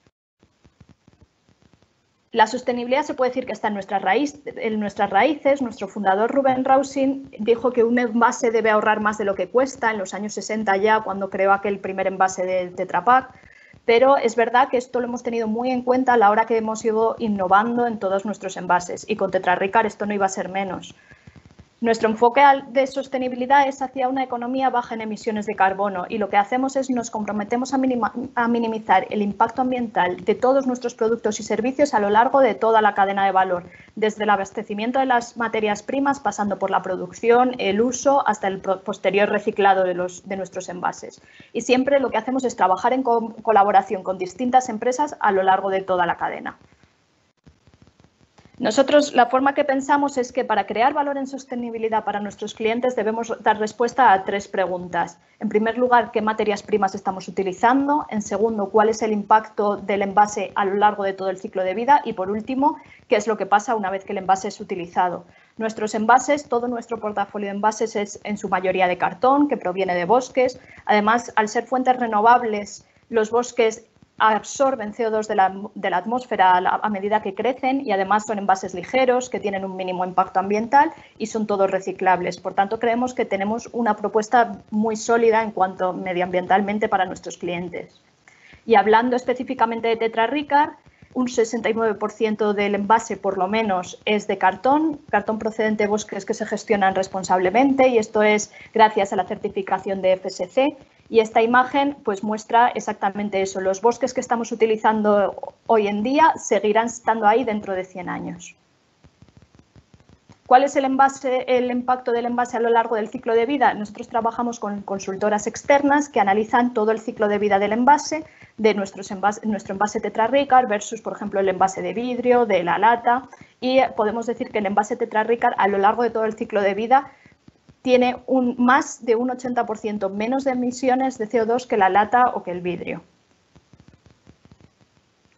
La sostenibilidad se puede decir que está en, nuestra raíz, en nuestras raíces. Nuestro fundador Ruben Rausing dijo que un envase debe ahorrar más de lo que cuesta en los años sesenta ya, cuando creó aquel primer envase de Tetra Pak. Pero es verdad que esto lo hemos tenido muy en cuenta a la hora que hemos ido innovando en todos nuestros envases y con Tetra Ricard esto no iba a ser menos. Nuestro enfoque de sostenibilidad es hacia una economía baja en emisiones de carbono y lo que hacemos es nos comprometemos a, minima, a minimizar el impacto ambiental de todos nuestros productos y servicios a lo largo de toda la cadena de valor, desde el abastecimiento de las materias primas, pasando por la producción, el uso, hasta el posterior reciclado de, los, de nuestros envases. Y siempre lo que hacemos es trabajar en co- colaboración con distintas empresas a lo largo de toda la cadena. Nosotros la forma que pensamos es que para crear valor en sostenibilidad para nuestros clientes debemos dar respuesta a tres preguntas. En primer lugar, ¿qué materias primas estamos utilizando? En segundo, ¿cuál es el impacto del envase a lo largo de todo el ciclo de vida? Y por último, ¿qué es lo que pasa una vez que el envase es utilizado? Nuestros envases, todo nuestro portafolio de envases es en su mayoría de cartón, que proviene de bosques. Además, al ser fuentes renovables, los bosques absorben C O dos de la, de la atmósfera a, la, a medida que crecen y además son envases ligeros que tienen un mínimo impacto ambiental y son todos reciclables. Por tanto, creemos que tenemos una propuesta muy sólida en cuanto medioambientalmente para nuestros clientes. Y hablando específicamente de Tetra Ricard, un sesenta y nueve por ciento del envase por lo menos es de cartón, cartón procedente de bosques que se gestionan responsablemente y esto es gracias a la certificación de F S C. Y esta imagen pues muestra exactamente eso. Los bosques que estamos utilizando hoy en día seguirán estando ahí dentro de cien años. ¿Cuál es el, envase, el impacto del envase a lo largo del ciclo de vida? Nosotros trabajamos con consultoras externas que analizan todo el ciclo de vida del envase, de nuestros envase, nuestro envase Tetra Ricard versus, por ejemplo, el envase de vidrio, de la lata. Y podemos decir que el envase Tetra Ricard a lo largo de todo el ciclo de vida tiene un, más de un ochenta por ciento menos de emisiones de C O dos que la lata o que el vidrio.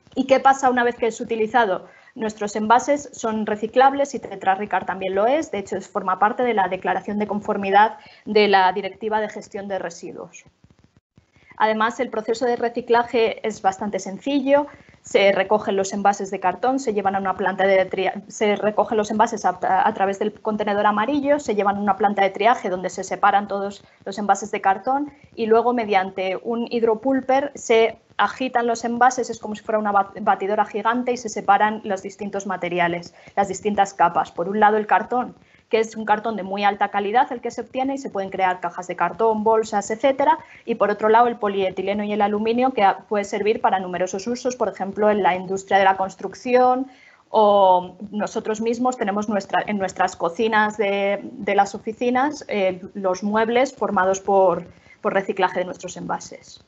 ¿Y qué pasa una vez que es utilizado? Nuestros envases son reciclables y Tetra Ricard también lo es. De hecho, forma parte de la declaración de conformidad de la Directiva de Gestión de Residuos. Además, el proceso de reciclaje es bastante sencillo. Se recogen los envases de cartón, se llevan a una planta de triaje, se recogen los envases a, a través del contenedor amarillo, se llevan a una planta de triaje donde se separan todos los envases de cartón y luego mediante un hidropulper se agitan los envases, es como si fuera una batidora gigante y se separan los distintos materiales, las distintas capas. Por un lado el cartón, que es un cartón de muy alta calidad el que se obtiene y se pueden crear cajas de cartón, bolsas, etcétera. Y por otro lado el polietileno y el aluminio, que puede servir para numerosos usos, por ejemplo en la industria de la construcción, o nosotros mismos tenemos nuestra, en nuestras cocinas de, de las oficinas eh, los muebles formados por, por reciclaje de nuestros envases.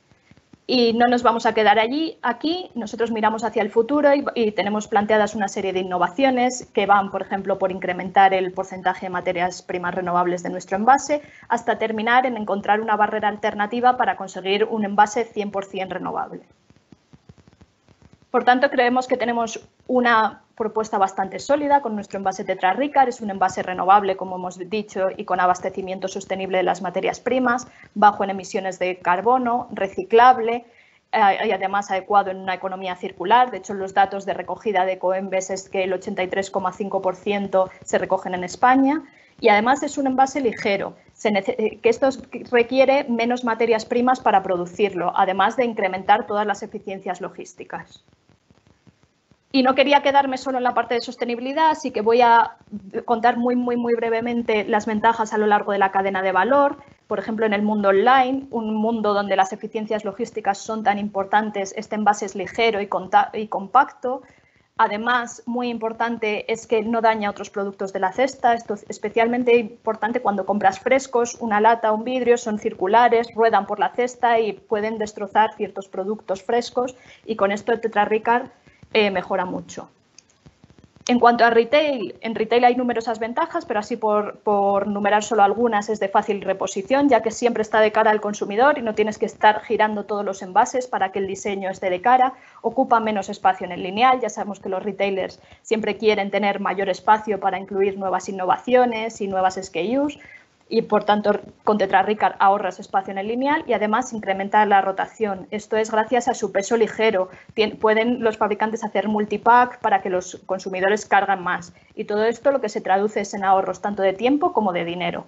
Y no nos vamos a quedar allí, aquí, nosotros miramos hacia el futuro y, y tenemos planteadas una serie de innovaciones que van, por ejemplo, por incrementar el porcentaje de materias primas renovables de nuestro envase, hasta terminar en encontrar una barrera alternativa para conseguir un envase cien por cien renovable. Por tanto, creemos que tenemos una propuesta bastante sólida con nuestro envase Tetra Ricard. Es un envase renovable, como hemos dicho, y con abastecimiento sostenible de las materias primas, bajo en emisiones de carbono, reciclable eh, y además adecuado en una economía circular. De hecho, los datos de recogida de Ecoembes es que el ochenta y tres coma cinco por ciento se recogen en España. Y además es un envase ligero, se que esto requiere menos materias primas para producirlo, además de incrementar todas las eficiencias logísticas. Y no quería quedarme solo en la parte de sostenibilidad, así que voy a contar muy, muy, muy brevemente las ventajas a lo largo de la cadena de valor. Por ejemplo, en el mundo online, un mundo donde las eficiencias logísticas son tan importantes, este envase es ligero y, y compacto. Además, muy importante es que no daña otros productos de la cesta. Esto es especialmente importante cuando compras frescos, una lata o un vidrio, son circulares, ruedan por la cesta y pueden destrozar ciertos productos frescos. Y con esto el Tetra Ricard eh, mejora mucho. En cuanto a retail, en retail hay numerosas ventajas, pero así por, por numerar solo algunas es de fácil reposición, ya que siempre está de cara al consumidor y no tienes que estar girando todos los envases para que el diseño esté de cara. Ocupa menos espacio en el lineal, ya sabemos que los retailers siempre quieren tener mayor espacio para incluir nuevas innovaciones y nuevas S K Us. Y por tanto con Tetra Ricard ahorras espacio en el lineal y además incrementa la rotación. Esto es gracias a su peso ligero. Tien, pueden los fabricantes hacer multipack para que los consumidores carguen más. Y todo esto lo que se traduce es en ahorros tanto de tiempo como de dinero.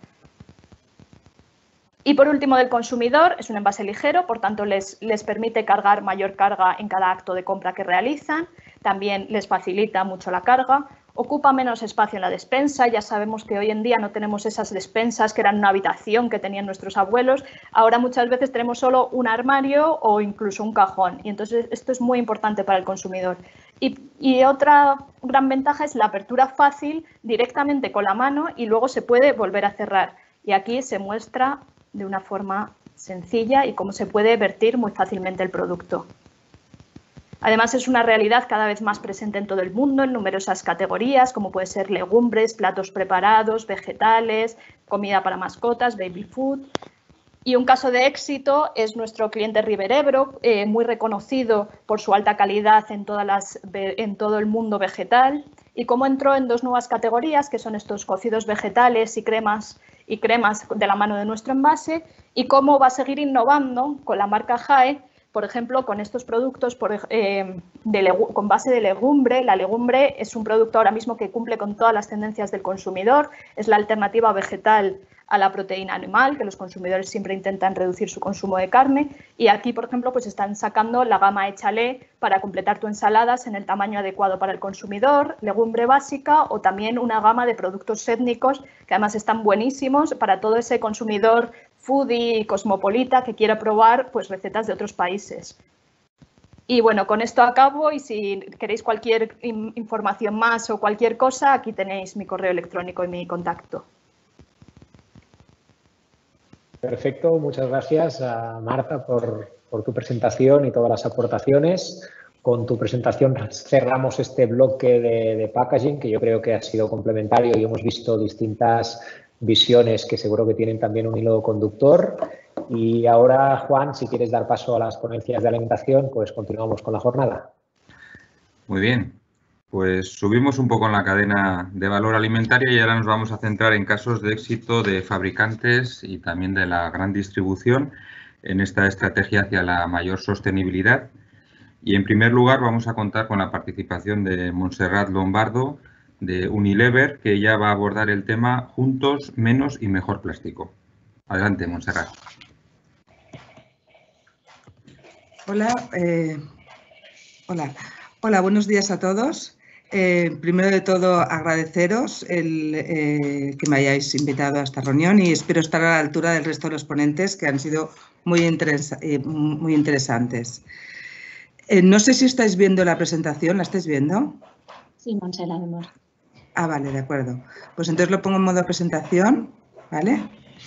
Y por último, del consumidor, es un envase ligero, por tanto les, les permite cargar mayor carga en cada acto de compra que realizan. También les facilita mucho la carga. Ocupa menos espacio en la despensa, ya sabemos que hoy en día no tenemos esas despensas que eran una habitación que tenían nuestros abuelos, ahora muchas veces tenemos solo un armario o incluso un cajón y entonces esto es muy importante para el consumidor. Y, y otra gran ventaja es la apertura fácil directamente con la mano y luego se puede volver a cerrar y aquí se muestra de una forma sencilla y cómo se puede vertir muy fácilmente el producto. Además, es una realidad cada vez más presente en todo el mundo, en numerosas categorías, como puede ser legumbres, platos preparados, vegetales, comida para mascotas, baby food. Y un caso de éxito es nuestro cliente River Ebro, eh, muy reconocido por su alta calidad en, todas las, en todo el mundo vegetal. Y cómo entró en dos nuevas categorías, que son estos cocidos vegetales y cremas, y cremas de la mano de nuestro envase, y cómo va a seguir innovando con la marca Jae, por ejemplo, con estos productos por, eh, de con base de legumbre. La legumbre es un producto ahora mismo que cumple con todas las tendencias del consumidor. Es la alternativa vegetal a la proteína animal, que los consumidores siempre intentan reducir su consumo de carne. Y aquí, por ejemplo, pues están sacando la gama Échale para completar tu ensaladas en el tamaño adecuado para el consumidor, legumbre básica o también una gama de productos étnicos que además están buenísimos para todo ese consumidor foodie cosmopolita que quiera probar pues, recetas de otros países. Y bueno, con esto acabo y si queréis cualquier información más o cualquier cosa, aquí tenéis mi correo electrónico y mi contacto. Perfecto, muchas gracias a Marta por, por tu presentación y todas las aportaciones. Con tu presentación cerramos este bloque de, de packaging que yo creo que ha sido complementario y hemos visto distintas visiones que seguro que tienen también un hilo conductor. Y ahora, Juan, si quieres dar paso a las ponencias de alimentación, pues continuamos con la jornada. Muy bien, pues subimos un poco en la cadena de valor alimentario y ahora nos vamos a centrar en casos de éxito de fabricantes y también de la gran distribución en esta estrategia hacia la mayor sostenibilidad. Y en primer lugar vamos a contar con la participación de Montserrat Lombardo de Unilever, que ella va a abordar el tema Juntos, menos y mejor plástico. Adelante, Montserrat. Hola, eh, hola. Hola, buenos días a todos. Eh, primero de todo, agradeceros el, eh, que me hayáis invitado a esta reunión y espero estar a la altura del resto de los ponentes que han sido muy, interesa eh, muy interesantes. Eh, no sé si estáis viendo la presentación, ¿la estáis viendo? Sí, Montse, la vemos. Ah, vale, de acuerdo. Pues entonces lo pongo en modo presentación, ¿vale?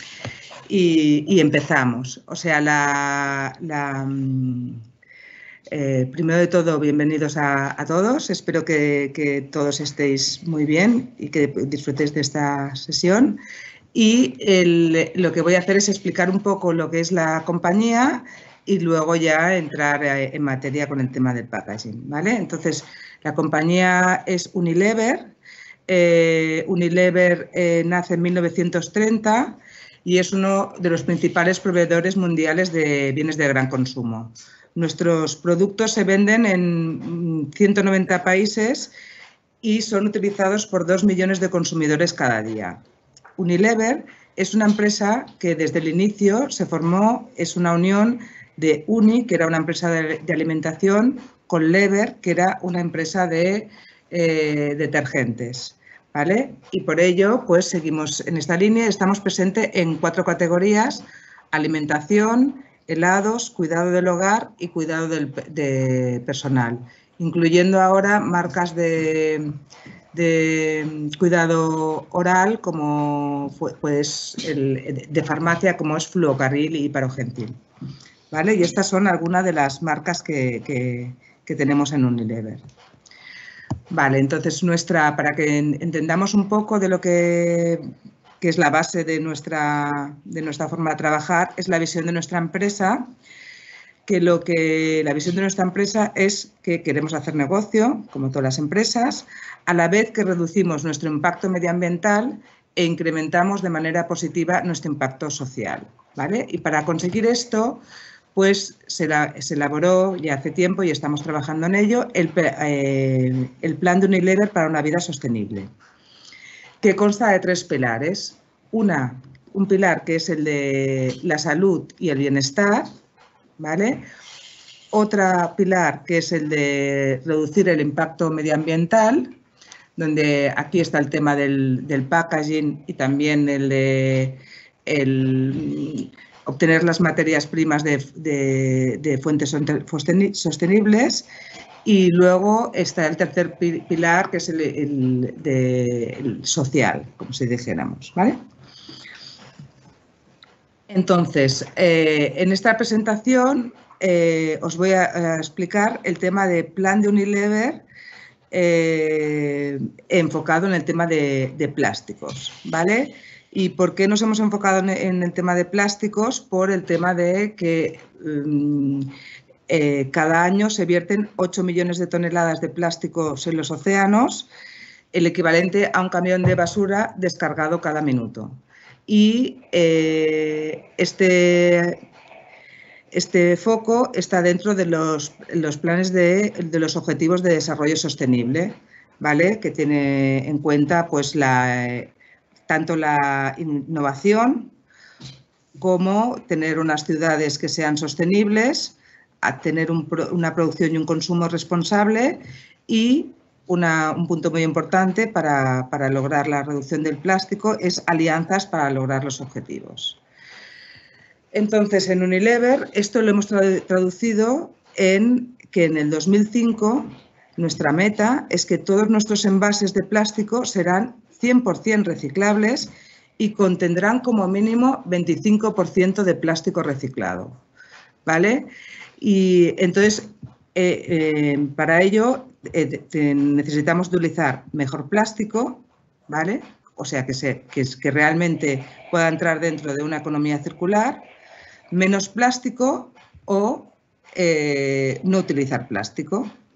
Y, y empezamos. O sea, la... la Eh, primero de todo, bienvenidos a, a todos. Espero que, que todos estéis muy bien y que disfrutéis de esta sesión. Y el, lo que voy a hacer es explicar un poco lo que es la compañía y luego ya entrar en materia con el tema del packaging, ¿vale? Entonces, la compañía es Unilever. Eh, Unilever eh, nace en mil novecientos treinta y es uno de los principales proveedores mundiales de bienes de gran consumo. Nuestros productos se venden en ciento noventa países y son utilizados por dos millones de consumidores cada día. Unilever es una empresa que desde el inicio se formó, es una unión de Uni, que era una empresa de, de alimentación, con Lever, que era una empresa de eh, detergentes, ¿vale? Y por ello, pues seguimos en esta línea, estamos presentes en cuatro categorías: alimentación, helados, cuidado del hogar y cuidado del, de personal, incluyendo ahora marcas de, de cuidado oral como pues el, de farmacia como es Fluocarril y Parogentil, ¿vale? Y estas son algunas de las marcas que, que, que tenemos en Unilever. Vale, entonces nuestra, para que entendamos un poco de lo que que es la base de nuestra, de nuestra forma de trabajar, es la visión de nuestra empresa, que lo que la visión de nuestra empresa es que queremos hacer negocio, como todas las empresas, a la vez que reducimos nuestro impacto medioambiental e incrementamos de manera positiva nuestro impacto social, ¿vale? Y para conseguir esto, pues se, la, se elaboró ya hace tiempo y estamos trabajando en ello, el, eh, el plan de Unilever para una vida sostenible, que consta de tres pilares. Una, un pilar que es el de la salud y el bienestar, ¿vale? Otra pilar que es el de reducir el impacto medioambiental, donde aquí está el tema del, del packaging y también el de el, obtener las materias primas de, de, de fuentes sostenibles. Y luego está el tercer pilar, que es el, el, de, el social, como si dijéramos, ¿vale? Entonces, eh, en esta presentación eh, os voy a, a explicar el tema de plan de Unilever eh, enfocado en el tema de, de plásticos, ¿vale? ¿Y por qué nos hemos enfocado en, en el tema de plásticos? Por el tema de que um, Eh, cada año se vierten ocho millones de toneladas de plásticos en los océanos, el equivalente a un camión de basura descargado cada minuto. Y eh, este, este foco está dentro de los, los planes de, de los Objetivos de Desarrollo Sostenible, ¿vale? Que tiene en cuenta pues, la, eh, tanto la innovación como tener unas ciudades que sean sostenibles, a tener un, una producción y un consumo responsable y una, un punto muy importante para, para lograr la reducción del plástico es alianzas para lograr los objetivos. Entonces, en Unilever esto lo hemos traducido en que en el dos mil cinco nuestra meta es que todos nuestros envases de plástico serán cien por cien reciclables y contendrán como mínimo veinticinco por ciento de plástico reciclado, ¿vale? Y entonces, eh, eh, para ello eh, te, necesitamos utilizar mejor plástico, ¿vale? O sea, que, se, que, que realmente pueda entrar dentro de una economía circular, menos plástico o eh, no utilizar plástico,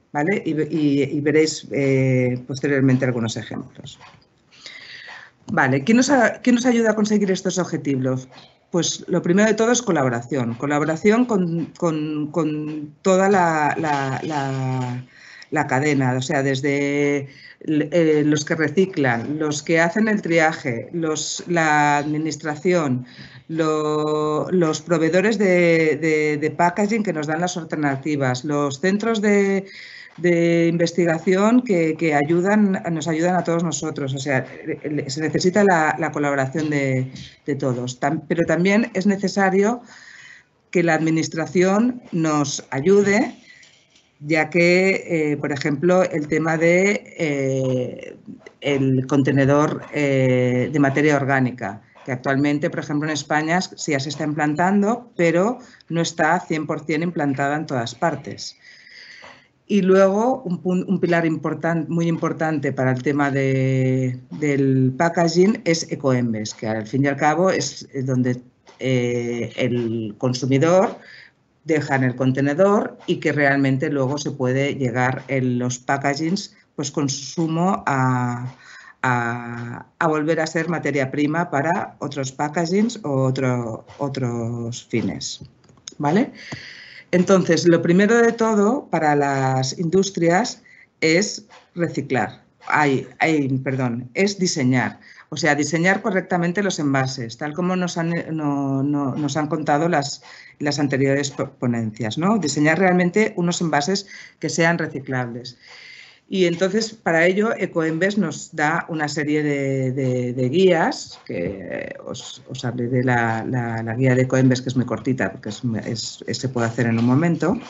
¿vale? Y, y, y veréis eh, posteriormente algunos ejemplos. Vale, ¿quién nos, ha, ¿quién nos ayuda a conseguir estos objetivos? Pues lo primero de todo es colaboración. Colaboración con, con, con toda la, la, la, la cadena, o sea, desde eh, los que reciclan, los que hacen el triaje, los, la administración, lo, los proveedores de, de, de packaging que nos dan las alternativas, los centros de, de investigación que, que ayudan, nos ayudan a todos nosotros. O sea, se necesita la, la colaboración de, de todos. Tam, pero también es necesario que la administración nos ayude, ya que, eh, por ejemplo, el tema de eh, el contenedor eh, de materia orgánica, que actualmente, por ejemplo, en España sí ya se está implantando, pero no está cien por cien implantada en todas partes. Y luego, un, un pilar important, muy importante para el tema de, del packaging es Ecoembes, que al fin y al cabo es donde eh, el consumidor deja en el contenedor y que realmente luego se puede llegar en los packagings, pues consumo a, a, a volver a ser materia prima para otros packagings o otro, otros fines, ¿vale? Entonces, lo primero de todo para las industrias es reciclar, ay, ay, perdón, es diseñar. O sea, diseñar correctamente los envases, tal como nos han, no, no, nos han contado las, las anteriores ponencias, ¿no? Diseñar realmente unos envases que sean reciclables. Y entonces, para ello, Ecoembes nos da una serie de, de, de guías, que os, os abriré la, la, la guía de Ecoembes, que es muy cortita, porque es, es, es, se puede hacer en un momento.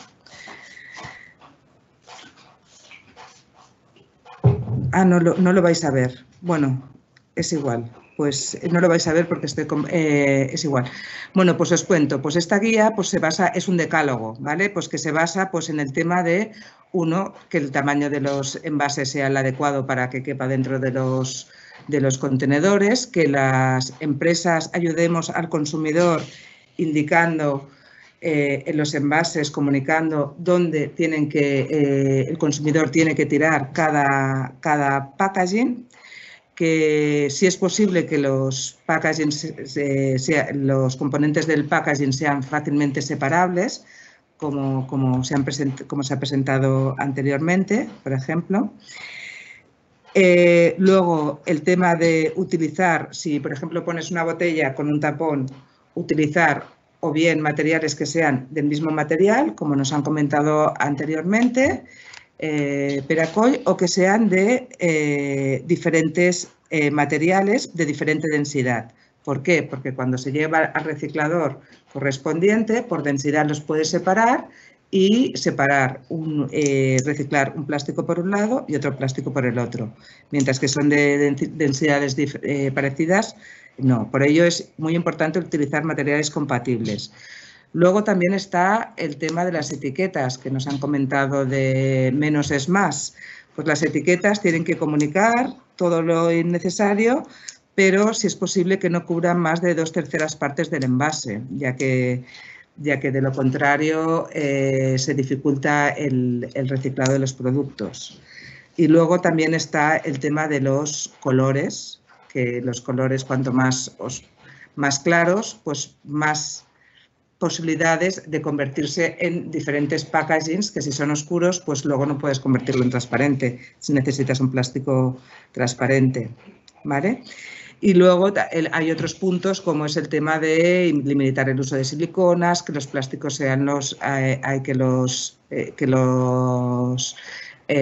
Ah, no lo, no lo vais a ver. Bueno, es igual. Pues no lo vais a ver porque estoy con, eh, es igual. Bueno, pues os cuento. Pues esta guía pues se basa, es un decálogo, ¿vale? Pues que se basa pues en el tema de, uno, que el tamaño de los envases sea el adecuado para que quepa dentro de los, de los contenedores, que las empresas ayudemos al consumidor indicando eh, en los envases, comunicando dónde tienen que, eh, el consumidor tiene que tirar cada, cada packaging, que si es posible que los, packaging, eh, sea, los componentes del packaging sean fácilmente separables, como, como, se, han present, como se ha presentado anteriormente, por ejemplo. Eh, luego, el tema de utilizar, si por ejemplo pones una botella con un tapón, utilizar o bien materiales que sean del mismo material, como nos han comentado anteriormente, Eh, Peracoy, o que sean de eh, diferentes eh, materiales de diferente densidad. ¿Por qué? Porque cuando se lleva al reciclador correspondiente, por densidad los puedes separar y separar, un, eh, reciclar un plástico por un lado y otro plástico por el otro. Mientras que son de densidades eh, parecidas, no. Por ello es muy importante utilizar materiales compatibles. Luego también está el tema de las etiquetas, que nos han comentado de menos es más. Pues las etiquetas tienen que comunicar todo lo innecesario, pero si es posible que no cubran más de dos terceras partes del envase, ya que, ya que de lo contrario eh, se dificulta el, el reciclado de los productos. Y luego también está el tema de los colores, que los colores cuanto más, os, más claros, pues más posibilidades de convertirse en diferentes packagings, que si son oscuros, pues luego no puedes convertirlo en transparente, si necesitas un plástico transparente, ¿vale? Y luego hay otros puntos, como es el tema de limitar el uso de siliconas, que los plásticos sean los, hay, hay que los, eh, que los eh,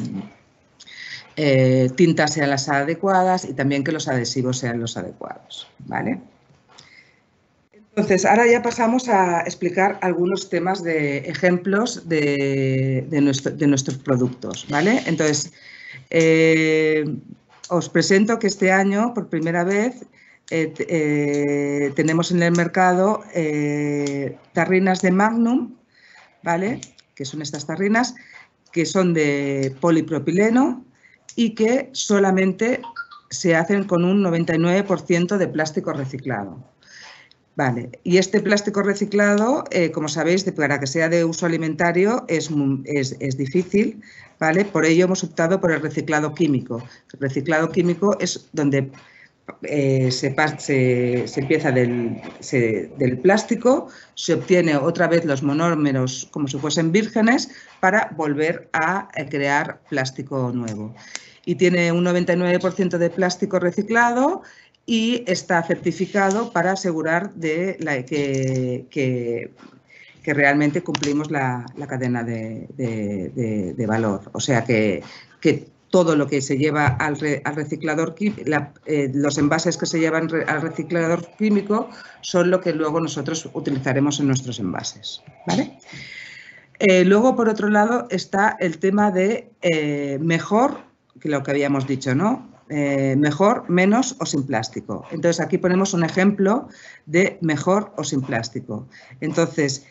eh, tintas sean las adecuadas y también que los adhesivos sean los adecuados, ¿vale? Entonces, ahora ya pasamos a explicar algunos temas de ejemplos de, de, nuestro, de nuestros productos, ¿vale? Entonces, eh, os presento que este año, por primera vez, eh, eh, tenemos en el mercado eh, tarrinas de Magnum, ¿vale? Que son estas tarrinas, que son de polipropileno y que solamente se hacen con un noventa y nueve por ciento de plástico reciclado. Vale, y este plástico reciclado, eh, como sabéis, de, para que sea de uso alimentario es, es, es difícil, ¿vale? Por ello hemos optado por el reciclado químico. El reciclado químico es donde eh, se, se, se empieza del, se, del plástico, se obtiene otra vez los monómeros como si fuesen vírgenes para volver a crear plástico nuevo. Y tiene un noventa y nueve por ciento de plástico reciclado y está certificado para asegurar de la, que, que, que realmente cumplimos la, la cadena de, de, de, de valor. O sea, que, que todo lo que se lleva al, re, al reciclador, la, eh, los envases que se llevan re, al reciclador químico son lo que luego nosotros utilizaremos en nuestros envases, ¿vale? Eh, luego, por otro lado, está el tema de eh, mejor, que lo que habíamos dicho, ¿no? Eh, mejor, menos o sin plástico. Entonces, aquí ponemos un ejemplo de mejor o sin plástico. Entonces,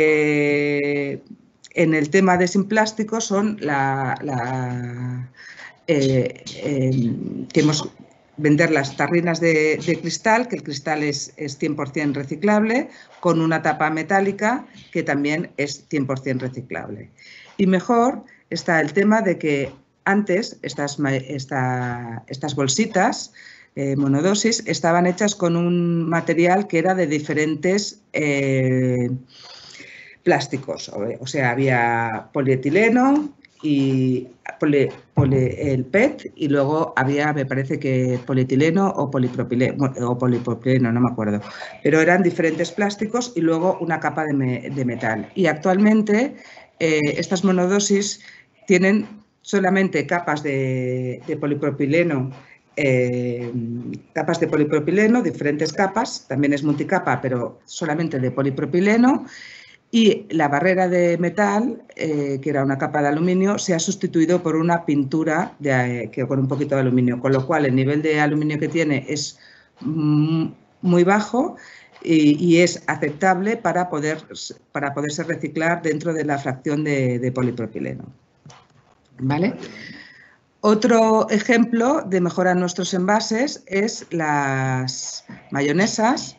eh, en el tema de sin plástico son la, la eh, eh, queremos vender las tarrinas de, de cristal, que el cristal es, es cien por cien reciclable, con una tapa metálica que también es cien por cien reciclable. Y mejor está el tema de que antes estas, esta, estas bolsitas eh, monodosis estaban hechas con un material que era de diferentes eh, plásticos. O, o sea, había polietileno y poli, poli, el P E T y luego había, me parece que polietileno o polipropileno, o polipropileno, no me acuerdo. Pero eran diferentes plásticos y luego una capa de, me, de metal. Y actualmente eh, estas monodosis tienen solamente capas de, de polipropileno, eh, capas de polipropileno, diferentes capas, también es multicapa, pero solamente de polipropileno, y la barrera de metal, eh, que era una capa de aluminio, se ha sustituido por una pintura de, eh, que, con un poquito de aluminio, con lo cual el nivel de aluminio que tiene es muy bajo y, y es aceptable para, poder, para poderse reciclar dentro de la fracción de, de polipropileno. ¿Vale? Otro ejemplo de mejora en nuestros envases es las mayonesas,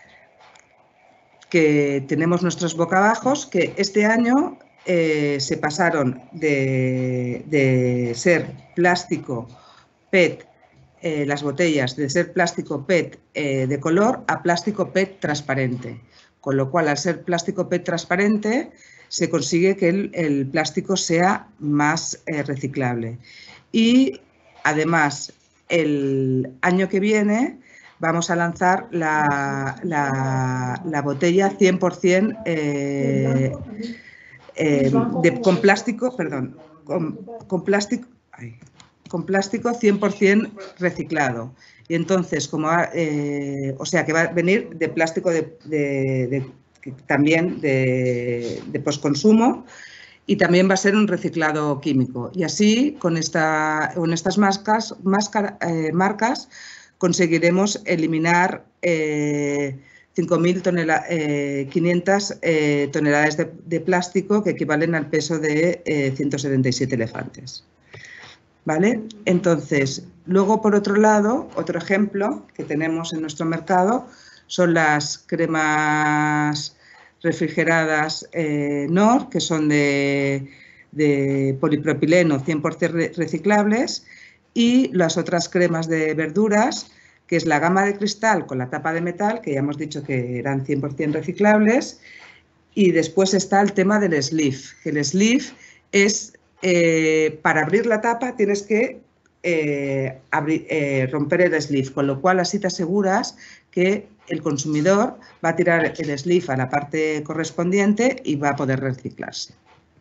que tenemos nuestros bocabajos, que este año eh, se pasaron de, de ser plástico P E T, eh, las botellas, de ser plástico P E T eh, de color a plástico P E T transparente. Con lo cual, al ser plástico P E T transparente, se consigue que el, el plástico sea más eh, reciclable. Y además, el año que viene vamos a lanzar la, la, la botella cien por cien eh, eh, de, con plástico, perdón, con, con plástico, ay, con plástico cien por cien reciclado. Y entonces, como eh, o sea, que va a venir de plástico de, de, de también de, de postconsumo y también va a ser un reciclado químico. Y así, con, esta, con estas marcas, marcas, eh, marcas conseguiremos eliminar eh, cinco mil quinientas eh, toneladas de, de plástico, que equivalen al peso de eh, ciento setenta y siete elefantes. ¿Vale? Entonces, luego, por otro lado, otro ejemplo que tenemos en nuestro mercado son las cremas refrigeradas eh, Nor, que son de, de polipropileno cien por cien reciclables, y las otras cremas de verduras, que es la gama de cristal con la tapa de metal, que ya hemos dicho que eran cien por cien reciclables, y después está el tema del sleeve, que el sleeve es, eh, para abrir la tapa tienes que eh, abrir, eh, romper el sleeve, con lo cual así te aseguras que el consumidor va a tirar el sleeve a la parte correspondiente y va a poder reciclarse.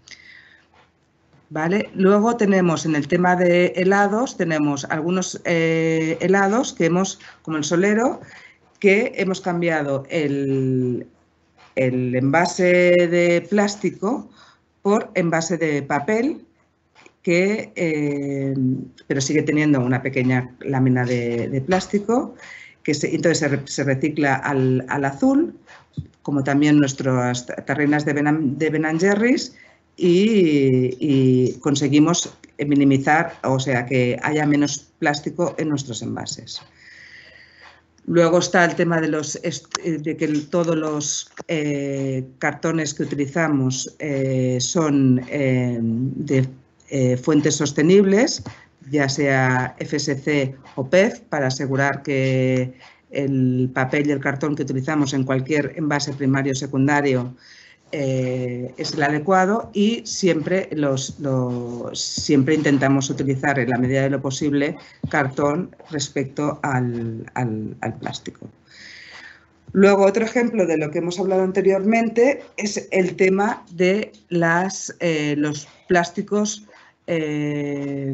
¿Vale? Luego tenemos en el tema de helados, tenemos algunos eh, helados que hemos, como el Solero, que hemos cambiado el, el envase de plástico por envase de papel, que, eh, pero sigue teniendo una pequeña lámina de, de plástico, que se, entonces se, se recicla al, al azul, como también nuestras tarrinas de Ben, de Ben and Jerry's, y, y conseguimos minimizar, o sea, que haya menos plástico en nuestros envases. Luego está el tema de, los, de que todos los eh, cartones que utilizamos eh, son eh, de eh, fuentes sostenibles, ya sea F S C o P E F, para asegurar que el papel y el cartón que utilizamos en cualquier envase primario o secundario eh, es el adecuado, y siempre, los, los, siempre intentamos utilizar en la medida de lo posible cartón respecto al, al, al plástico. Luego, otro ejemplo de lo que hemos hablado anteriormente es el tema de las, eh, los plásticos eh,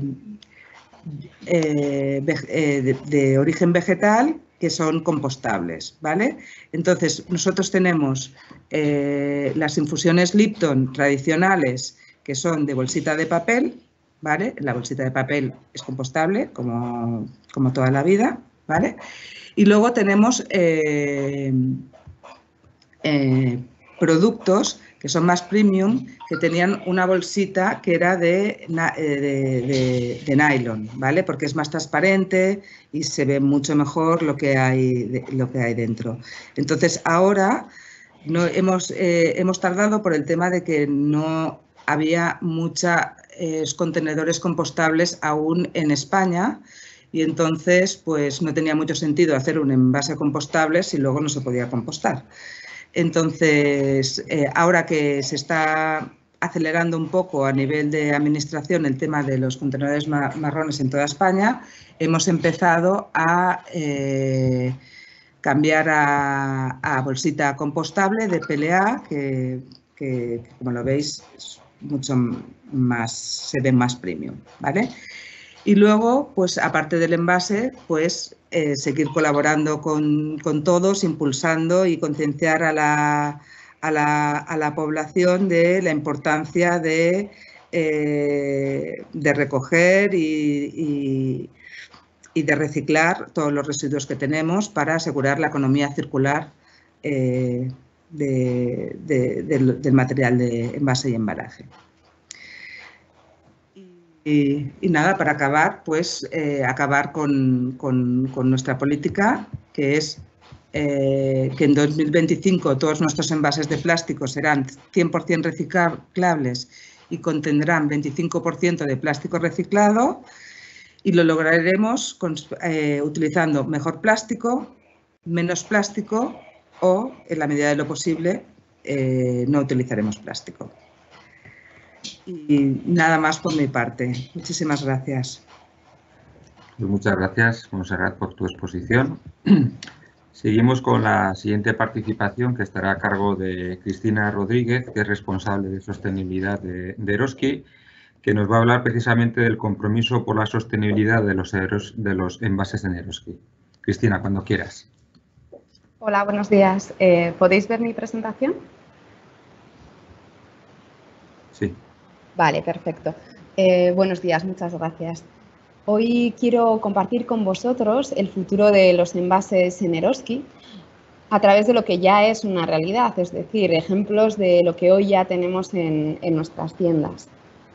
eh, de, de origen vegetal que son compostables, ¿vale? Entonces, nosotros tenemos eh, las infusiones Lipton tradicionales, que son de bolsita de papel, ¿vale? La bolsita de papel es compostable, como, como toda la vida, ¿vale? Y luego tenemos eh, eh, productos que son más premium, que tenían una bolsita que era de, de, de, de nylon, ¿vale? Porque es más transparente y se ve mucho mejor lo que hay, lo que hay dentro. Entonces, ahora no, hemos, eh, hemos tardado por el tema de que no había muchos eh, contenedores compostables aún en España, y entonces pues no tenía mucho sentido hacer un envase compostable si luego no se podía compostar. Entonces, eh, ahora que se está acelerando un poco a nivel de administración el tema de los contenedores marrones en toda España, hemos empezado a eh, cambiar a, a bolsita compostable de P L A, que, que, como lo veis, es mucho más, se ve más premium, ¿vale? Y luego, pues aparte del envase, pues eh, seguir colaborando con, con todos, impulsando y concienciar a la, a, la, a la población de la importancia de, eh, de recoger y, y, y de reciclar todos los residuos que tenemos para asegurar la economía circular eh, de, de, del, del material de envase y embalaje. Y, y nada, para acabar, pues eh, acabar con, con, con nuestra política, que es eh, que en dos mil veinticinco todos nuestros envases de plástico serán cien por cien reciclables y contendrán veinticinco por ciento de plástico reciclado, y lo lograremos con, eh, utilizando mejor plástico, menos plástico o, en la medida de lo posible, eh, no utilizaremos plástico. Y nada más por mi parte. Muchísimas gracias. Muchas gracias, Montserrat, por tu exposición. Seguimos con la siguiente participación, que estará a cargo de Cristina Rodríguez, que es responsable de sostenibilidad de, de Eroski, que nos va a hablar precisamente del compromiso por la sostenibilidad de los, de los envases en Eroski. Cristina, cuando quieras. Hola, buenos días. Eh, ¿Podéis ver mi presentación? Sí. Vale, perfecto. Eh, buenos días, muchas gracias. Hoy quiero compartir con vosotros el futuro de los envases en Eroski a través de lo que ya es una realidad, es decir, ejemplos de lo que hoy ya tenemos en, en nuestras tiendas.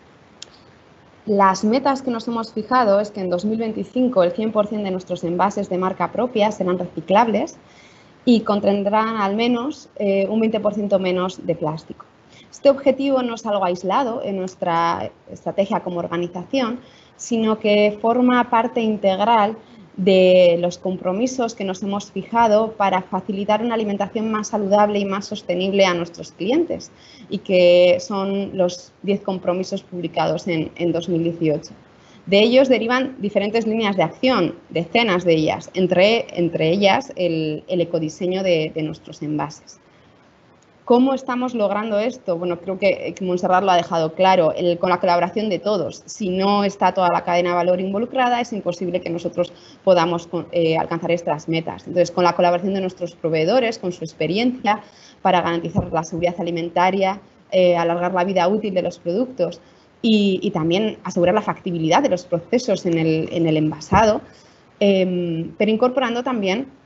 Las metas que nos hemos fijado es que en dos mil veinticinco el cien por cien de nuestros envases de marca propia serán reciclables y contendrán al menos eh, un veinte por ciento menos de plástico. Este objetivo no es algo aislado en nuestra estrategia como organización, sino que forma parte integral de los compromisos que nos hemos fijado para facilitar una alimentación más saludable y más sostenible a nuestros clientes, y que son los diez compromisos publicados en, en dos mil dieciocho. De ellos derivan diferentes líneas de acción, decenas de ellas, entre, entre ellas el, el ecodiseño de, de nuestros envases. ¿Cómo estamos logrando esto? Bueno, creo que Montserrat lo ha dejado claro, el, con la colaboración de todos. Si no está toda la cadena de valor involucrada, es imposible que nosotros podamos eh, alcanzar estas metas. Entonces, con la colaboración de nuestros proveedores, con su experiencia, para garantizar la seguridad alimentaria, eh, alargar la vida útil de los productos y, y también asegurar la factibilidad de los procesos en el, en el envasado, eh, pero incorporando también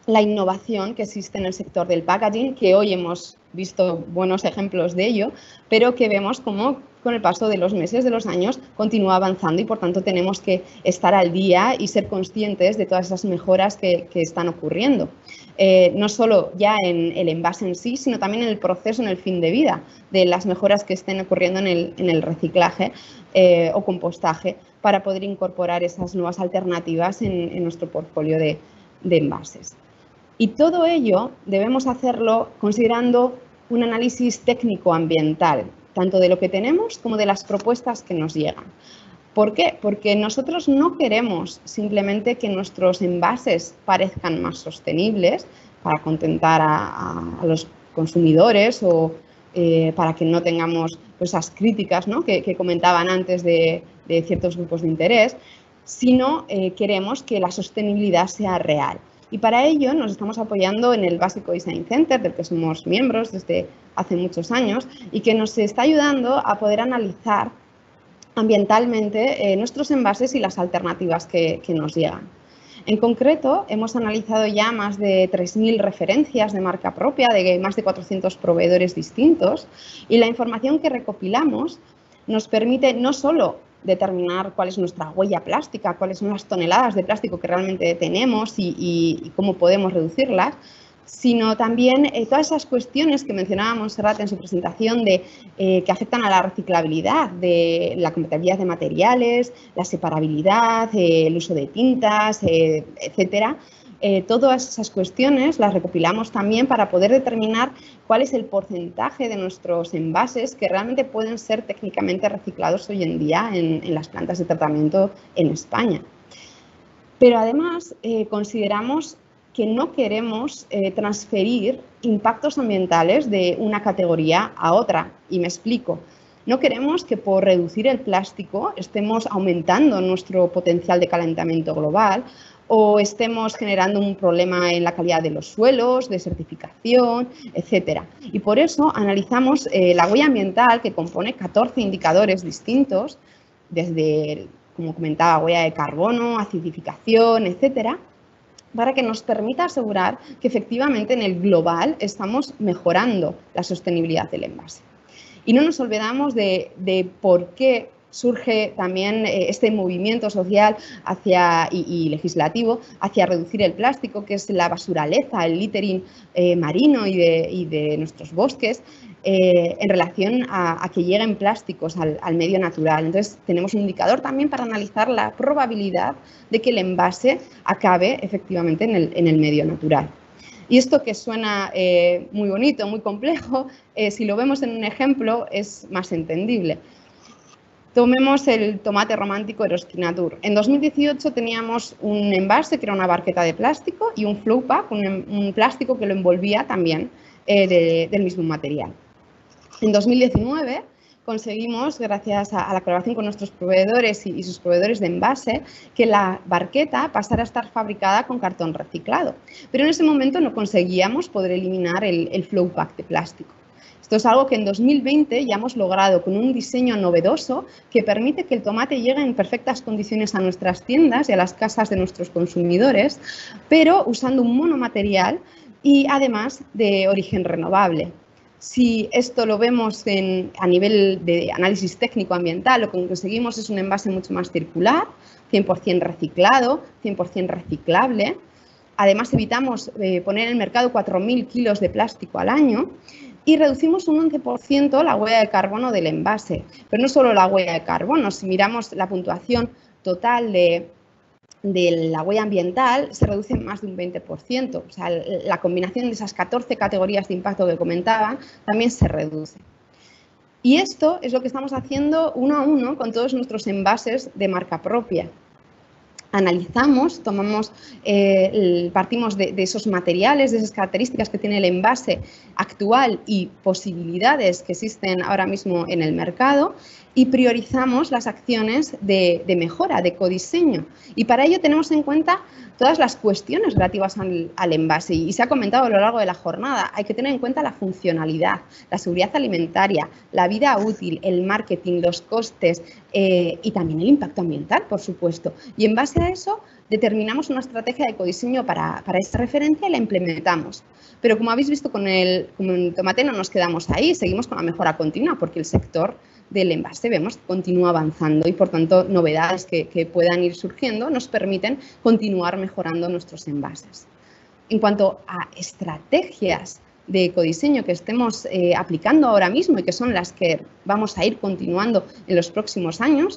la innovación que existe en el sector del packaging, que hoy hemos visto buenos ejemplos de ello, pero que vemos como con el paso de los meses, de los años, continúa avanzando y por tanto tenemos que estar al día y ser conscientes de todas esas mejoras que, que están ocurriendo. Eh, no solo ya en el envase en sí, sino también en el proceso, en el fin de vida, de las mejoras que estén ocurriendo en el, en el reciclaje eh, o compostaje para poder incorporar esas nuevas alternativas en, en nuestro portfolio de, de envases. Y todo ello debemos hacerlo considerando un análisis técnico-ambiental, tanto de lo que tenemos como de las propuestas que nos llegan. ¿Por qué? Porque nosotros no queremos simplemente que nuestros envases parezcan más sostenibles para contentar a, a, a los consumidores o eh, para que no tengamos pues, esas críticas, ¿no? que, que comentaban antes de, de ciertos grupos de interés, sino eh, queremos que la sostenibilidad sea real. Y para ello nos estamos apoyando en el Básico Design Center, del que somos miembros desde hace muchos años y que nos está ayudando a poder analizar ambientalmente eh, nuestros envases y las alternativas que, que nos llegan. En concreto, hemos analizado ya más de tres mil referencias de marca propia, de más de cuatrocientos proveedores distintos, y la información que recopilamos nos permite no solo determinar cuál es nuestra huella plástica, cuáles son las toneladas de plástico que realmente tenemos y, y, y cómo podemos reducirlas, sino también eh, todas esas cuestiones que mencionaba Montserrat en su presentación de, eh, que afectan a la reciclabilidad, de la compatibilidad de materiales, la separabilidad, eh, el uso de tintas, eh, etcétera. Eh, todas esas cuestiones las recopilamos también para poder determinar cuál es el porcentaje de nuestros envases que realmente pueden ser técnicamente reciclados hoy en día en, en las plantas de tratamiento en España. Pero además eh, consideramos que no queremos eh, transferir impactos ambientales de una categoría a otra. Y me explico. No queremos que por reducir el plástico estemos aumentando nuestro potencial de calentamiento global o estemos generando un problema en la calidad de los suelos, de certificación, etcétera. Y por eso analizamos eh, la huella ambiental, que compone catorce indicadores distintos, desde, como comentaba, huella de carbono, acidificación, etcétera, para que nos permita asegurar que efectivamente en el global estamos mejorando la sostenibilidad del envase. Y no nos olvidamos de, de por qué surge también este movimiento social hacia, y, y legislativo hacia reducir el plástico, que es la basuraleza, el littering eh, marino y de, y de nuestros bosques, eh, en relación a, a que lleguen plásticos al, al medio natural. Entonces, tenemos un indicador también para analizar la probabilidad de que el envase acabe efectivamente en el, en el medio natural. Y esto que suena eh, muy bonito, muy complejo, eh, si lo vemos en un ejemplo es más entendible. Tomemos el tomate romántico Eroskinatur. En dos mil dieciocho teníamos un envase que era una barqueta de plástico y un flow pack, un, un plástico que lo envolvía también eh, de, del mismo material. En dos mil diecinueve conseguimos, gracias a, a la colaboración con nuestros proveedores y, y sus proveedores de envase, que la barqueta pasara a estar fabricada con cartón reciclado. Pero en ese momento no conseguíamos poder eliminar el, el flow pack de plástico. Esto es algo que en dos mil veinte ya hemos logrado con un diseño novedoso que permite que el tomate llegue en perfectas condiciones a nuestras tiendas y a las casas de nuestros consumidores, pero usando un monomaterial y además de origen renovable. Si esto lo vemos en, a nivel de análisis técnico-ambiental, lo que conseguimos es un envase mucho más circular, cien por cien reciclado, cien por cien reciclable. Además, evitamos eh, poner en el mercado cuatro mil kilos de plástico al año y reducimos un once por ciento la huella de carbono del envase. Pero no solo la huella de carbono, si miramos la puntuación total de, de la huella ambiental, se reduce más de un veinte por ciento. O sea, la combinación de esas catorce categorías de impacto que comentaban también se reduce. Y esto es lo que estamos haciendo uno a uno con todos nuestros envases de marca propia. Analizamos, tomamos, eh, partimos de, de esos materiales, de esas características que tiene el envase actual y posibilidades que existen ahora mismo en el mercado y priorizamos las acciones de, de mejora, de codiseño. Y para ello tenemos en cuenta todas las cuestiones relativas al, al envase. Y se ha comentado a lo largo de la jornada, hay que tener en cuenta la funcionalidad, la seguridad alimentaria, la vida útil, el marketing, los costes eh, y también el impacto ambiental, por supuesto. Y en base a eso determinamos una estrategia de ecodiseño para, para esta referencia y la implementamos. Pero como habéis visto con el, con el tomate no nos quedamos ahí, seguimos con la mejora continua porque el sector del envase vemos que continúa avanzando y por tanto novedades que, que puedan ir surgiendo nos permiten continuar mejorando nuestros envases. En cuanto a estrategias de ecodiseño que estemos eh, aplicando ahora mismo y que son las que vamos a ir continuando en los próximos años,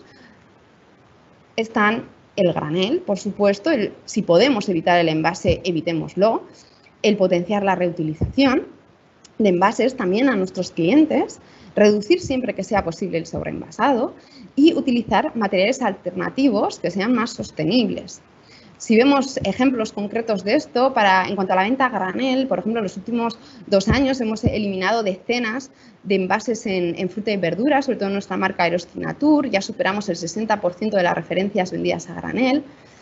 están el granel, por supuesto, el, si podemos evitar el envase, evitémoslo, el potenciar la reutilización de envases también a nuestros clientes, reducir siempre que sea posible el sobreenvasado y utilizar materiales alternativos que sean más sostenibles. Si vemos ejemplos concretos de esto, para, en cuanto a la venta a granel, por ejemplo, en los últimos dos años hemos eliminado decenas de envases en, en fruta y verdura, sobre todo en nuestra marca Eroski Natur, ya superamos el sesenta por ciento de las referencias vendidas a granel.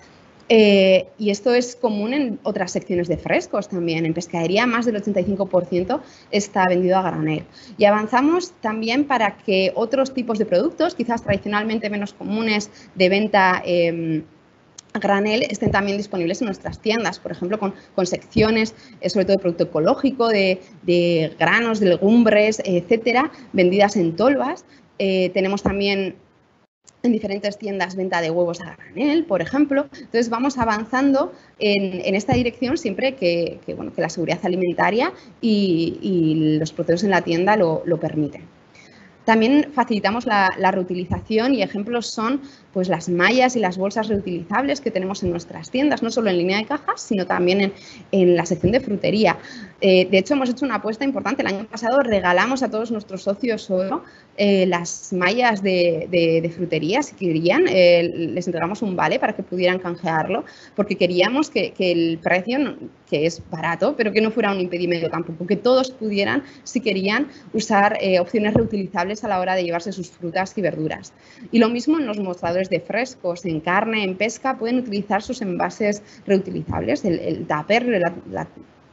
Eh, y esto es común en otras secciones de frescos también. En pescadería más del ochenta y cinco por ciento está vendido a granel. Y avanzamos también para que otros tipos de productos, quizás tradicionalmente menos comunes de venta eh, a granel, estén también disponibles en nuestras tiendas, por ejemplo, con, con secciones, eh, sobre todo de producto ecológico, de, de granos, de legumbres, etcétera, vendidas en tolvas. Eh, tenemos también en diferentes tiendas venta de huevos a granel, por ejemplo. Entonces, vamos avanzando en, en esta dirección siempre que, que, bueno, que la seguridad alimentaria y, y los procesos en la tienda lo, lo permiten. También facilitamos la, la reutilización y ejemplos son pues, las mallas y las bolsas reutilizables que tenemos en nuestras tiendas, no solo en línea de cajas, sino también en, en la sección de frutería. Eh, de hecho, hemos hecho una apuesta importante. El año pasado regalamos a todos nuestros socios oro eh, las mallas de, de, de frutería, si querían. Eh, les entregamos un vale para que pudieran canjearlo, porque queríamos que, que el precio, no, que es barato, pero que no fuera un impedimento tampoco, que todos pudieran, si querían, usar eh, opciones reutilizables a la hora de llevarse sus frutas y verduras. Y lo mismo en los mostradores de frescos, en carne, en pesca, pueden utilizar sus envases reutilizables, el, el tupper, la, la,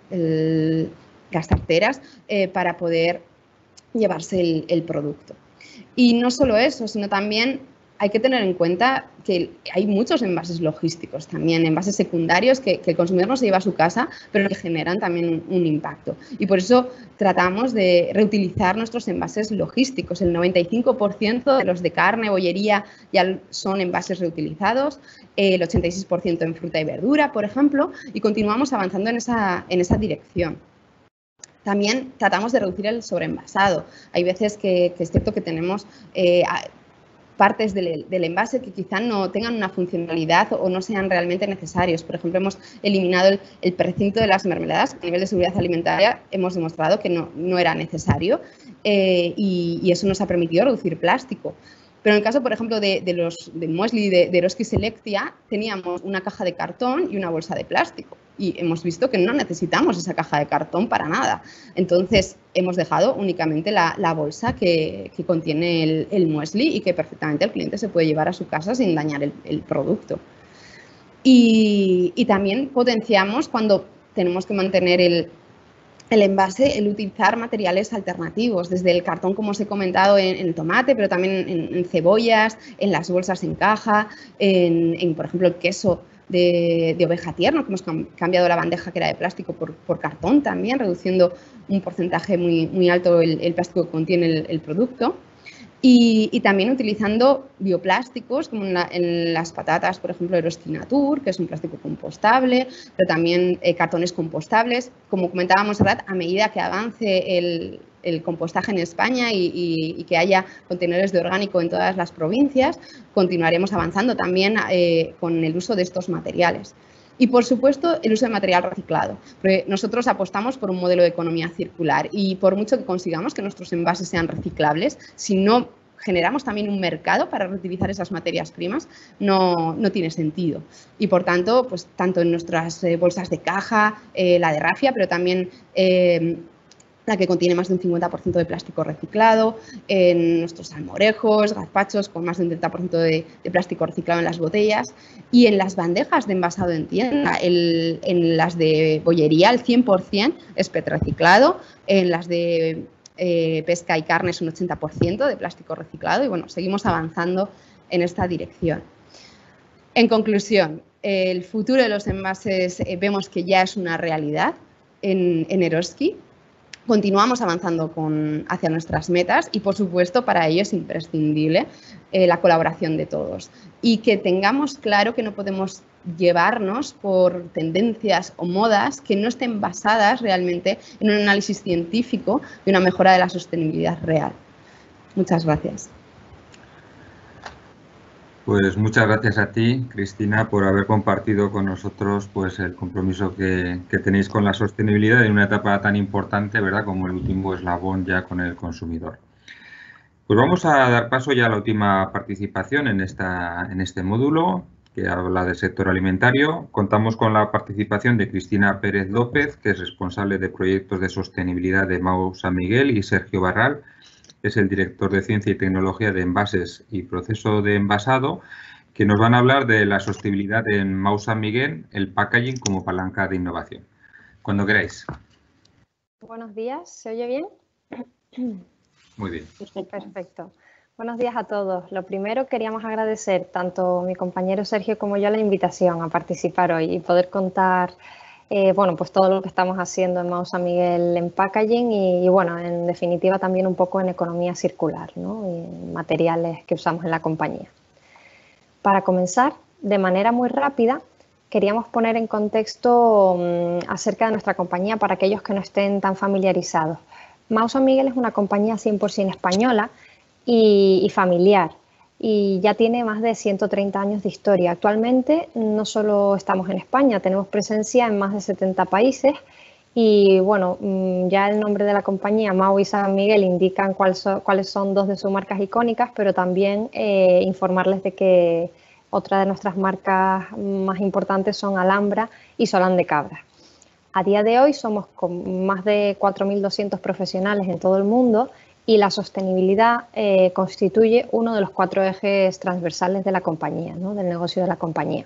el, las tarteras, eh, para poder llevarse el, el producto. Y no solo eso, sino también hay que tener en cuenta que hay muchos envases logísticos también, envases secundarios que, que el consumidor no se lleva a su casa, pero que generan también un, un impacto. Y por eso tratamos de reutilizar nuestros envases logísticos. El noventa y cinco por ciento de los de carne, bollería, ya son envases reutilizados, el ochenta y seis por ciento en fruta y verdura, por ejemplo, y continuamos avanzando en esa, en esa dirección. También tratamos de reducir el sobreenvasado. Hay veces que, que es cierto que tenemos eh, partes del, del envase que quizá no tengan una funcionalidad o no sean realmente necesarios. Por ejemplo, hemos eliminado el, el precinto de las mermeladas. A nivel de seguridad alimentaria hemos demostrado que no, no era necesario eh, y, y eso nos ha permitido reducir plástico. Pero en el caso, por ejemplo, de, de los, del muesli de, de Eroski Selectia, teníamos una caja de cartón y una bolsa de plástico. Y hemos visto que no necesitamos esa caja de cartón para nada. Entonces, hemos dejado únicamente la, la bolsa que, que contiene el, el muesli y que perfectamente el cliente se puede llevar a su casa sin dañar el, el producto. Y, y también potenciamos cuando tenemos que mantener el, el envase, el utilizar materiales alternativos, desde el cartón, como os he comentado, en, en el tomate, pero también en, en cebollas, en las bolsas en caja, en, en por ejemplo, el queso de, de oveja tierno, que hemos cambiado la bandeja que era de plástico por, por cartón también, reduciendo un porcentaje muy, muy alto el, el plástico que contiene el, el producto. Y, y también utilizando bioplásticos, como en, la, en las patatas, por ejemplo, Eroski Natur, que es un plástico compostable, pero también eh, cartones compostables. Como comentábamos, ¿verdad? A medida que avance el, el compostaje en España y, y, y que haya contenedores de orgánico en todas las provincias, continuaremos avanzando también eh, con el uso de estos materiales. Y, por supuesto, el uso de material reciclado. Porque nosotros apostamos por un modelo de economía circular y por mucho que consigamos que nuestros envases sean reciclables, si no generamos también un mercado para reutilizar esas materias primas, no, no tiene sentido. Y, por tanto, pues tanto en nuestras eh, bolsas de caja, eh, la de rafia, pero también eh, la que contiene más de un cincuenta por ciento de plástico reciclado, en nuestros salmorejos, gazpachos con más de un treinta por ciento de, de plástico reciclado en las botellas y en las bandejas de envasado en tienda, el, en las de bollería el cien por ciento es P E T reciclado, en las de eh, pesca y carne es un ochenta por ciento de plástico reciclado y bueno, seguimos avanzando en esta dirección. En conclusión, el futuro de los envases eh, vemos que ya es una realidad en, en Eroski. Continuamos avanzando con, hacia nuestras metas y, por supuesto, para ello es imprescindible eh, la colaboración de todos. Y que tengamos claro que no podemos llevarnos por tendencias o modas que no estén basadas realmente en un análisis científico de una mejora de la sostenibilidad real. Muchas gracias. Pues muchas gracias a ti, Cristina, por haber compartido con nosotros pues, el compromiso que, que tenéis con la sostenibilidad en una etapa tan importante, ¿verdad?, como el último eslabón ya con el consumidor. Pues vamos a dar paso ya a la última participación en, esta, en este módulo, que habla del sector alimentario. Contamos con la participación de Cristina Pérez López, que es responsable de proyectos de sostenibilidad de Mau San Miguel, y Sergio Barral, que es el director de Ciencia y Tecnología de Envases y Proceso de Envasado, que nos van a hablar de la sostenibilidad en Mau San Miguel, el packaging como palanca de innovación. Cuando queráis. Buenos días, ¿se oye bien? Muy bien. Perfecto. Buenos días a todos. Lo primero, queríamos agradecer tanto mi compañero Sergio como yo la invitación a participar hoy y poder contar Eh, bueno, pues todo lo que estamos haciendo en Mau San Miguel en packaging y, y, bueno, en definitiva también un poco en economía circular, ¿no?, y en materiales que usamos en la compañía. Para comenzar, de manera muy rápida, queríamos poner en contexto um, acerca de nuestra compañía para aquellos que no estén tan familiarizados. Mau San Miguel es una compañía cien por cien española y, y familiar, y ya tiene más de ciento treinta años de historia. Actualmente no solo estamos en España, tenemos presencia en más de setenta países y bueno, ya el nombre de la compañía, Mau y San Miguel, indican cuál so, cuáles son dos de sus marcas icónicas, pero también eh, informarles de que otra de nuestras marcas más importantes son Alhambra y Solán de Cabra. A día de hoy somos con más de cuatro mil doscientos profesionales en todo el mundo y la sostenibilidad eh, constituye uno de los cuatro ejes transversales de la compañía, ¿no?, del negocio de la compañía.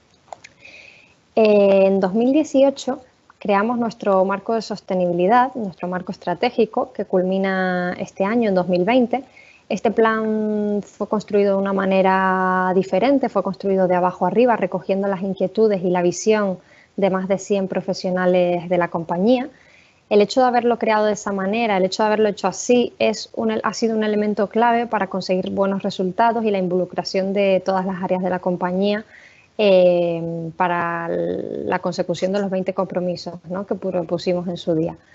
Eh, en dos mil dieciocho creamos nuestro marco de sostenibilidad, nuestro marco estratégico, que culmina este año, en dos mil veinte. Este plan fue construido de una manera diferente, fue construido de abajo arriba, recogiendo las inquietudes y la visión de más de cien profesionales de la compañía. El hecho de haberlo creado de esa manera, el hecho de haberlo hecho así, es un, ha sido un elemento clave para conseguir buenos resultados y la involucración de todas las áreas de la compañía eh, para la consecución de los veinte compromisos, ¿no?, que propusimos en su día.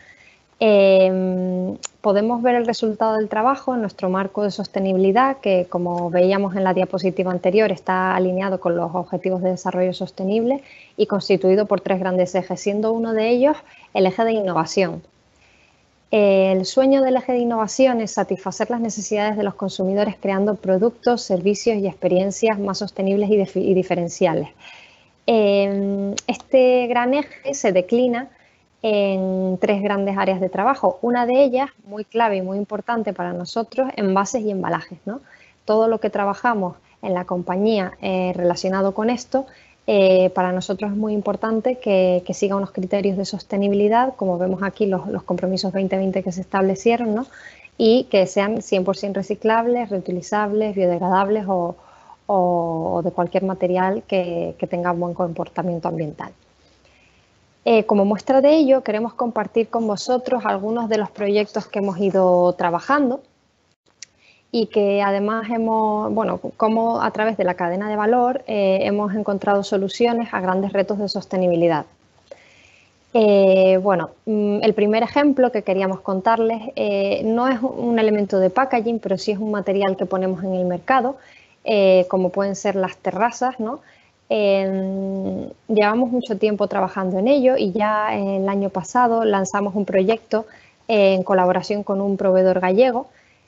Eh, podemos ver el resultado del trabajo en nuestro marco de sostenibilidad, que, como veíamos en la diapositiva anterior, está alineado con los Objetivos de Desarrollo Sostenible y constituido por tres grandes ejes, siendo uno de ellos el eje de innovación. El sueño del eje de innovación es satisfacer las necesidades de los consumidores creando productos, servicios y experiencias más sostenibles y, y diferenciales. Eh, este gran eje se declina en tres grandes áreas de trabajo. Una de ellas, muy clave y muy importante para nosotros, envases y embalajes, ¿no? Todo lo que trabajamos en la compañía eh, relacionado con esto, eh, para nosotros es muy importante que, que siga unos criterios de sostenibilidad, como vemos aquí los, los compromisos veinte veinte que se establecieron, ¿no?, y que sean cien por cien reciclables, reutilizables, biodegradables o, o, o de cualquier material que, que tenga un buen comportamiento ambiental. Eh, como muestra de ello, queremos compartir con vosotros algunos de los proyectos que hemos ido trabajando y que además hemos, bueno, como a través de la cadena de valor eh, hemos encontrado soluciones a grandes retos de sostenibilidad. Eh, bueno, el primer ejemplo que queríamos contarles eh, no es un elemento de packaging, pero sí es un material que ponemos en el mercado, eh, como pueden ser las terrazas, ¿no? Eh, llevamos mucho tiempo trabajando en ello y ya el año pasado lanzamos un proyecto eh, en colaboración con un proveedor gallego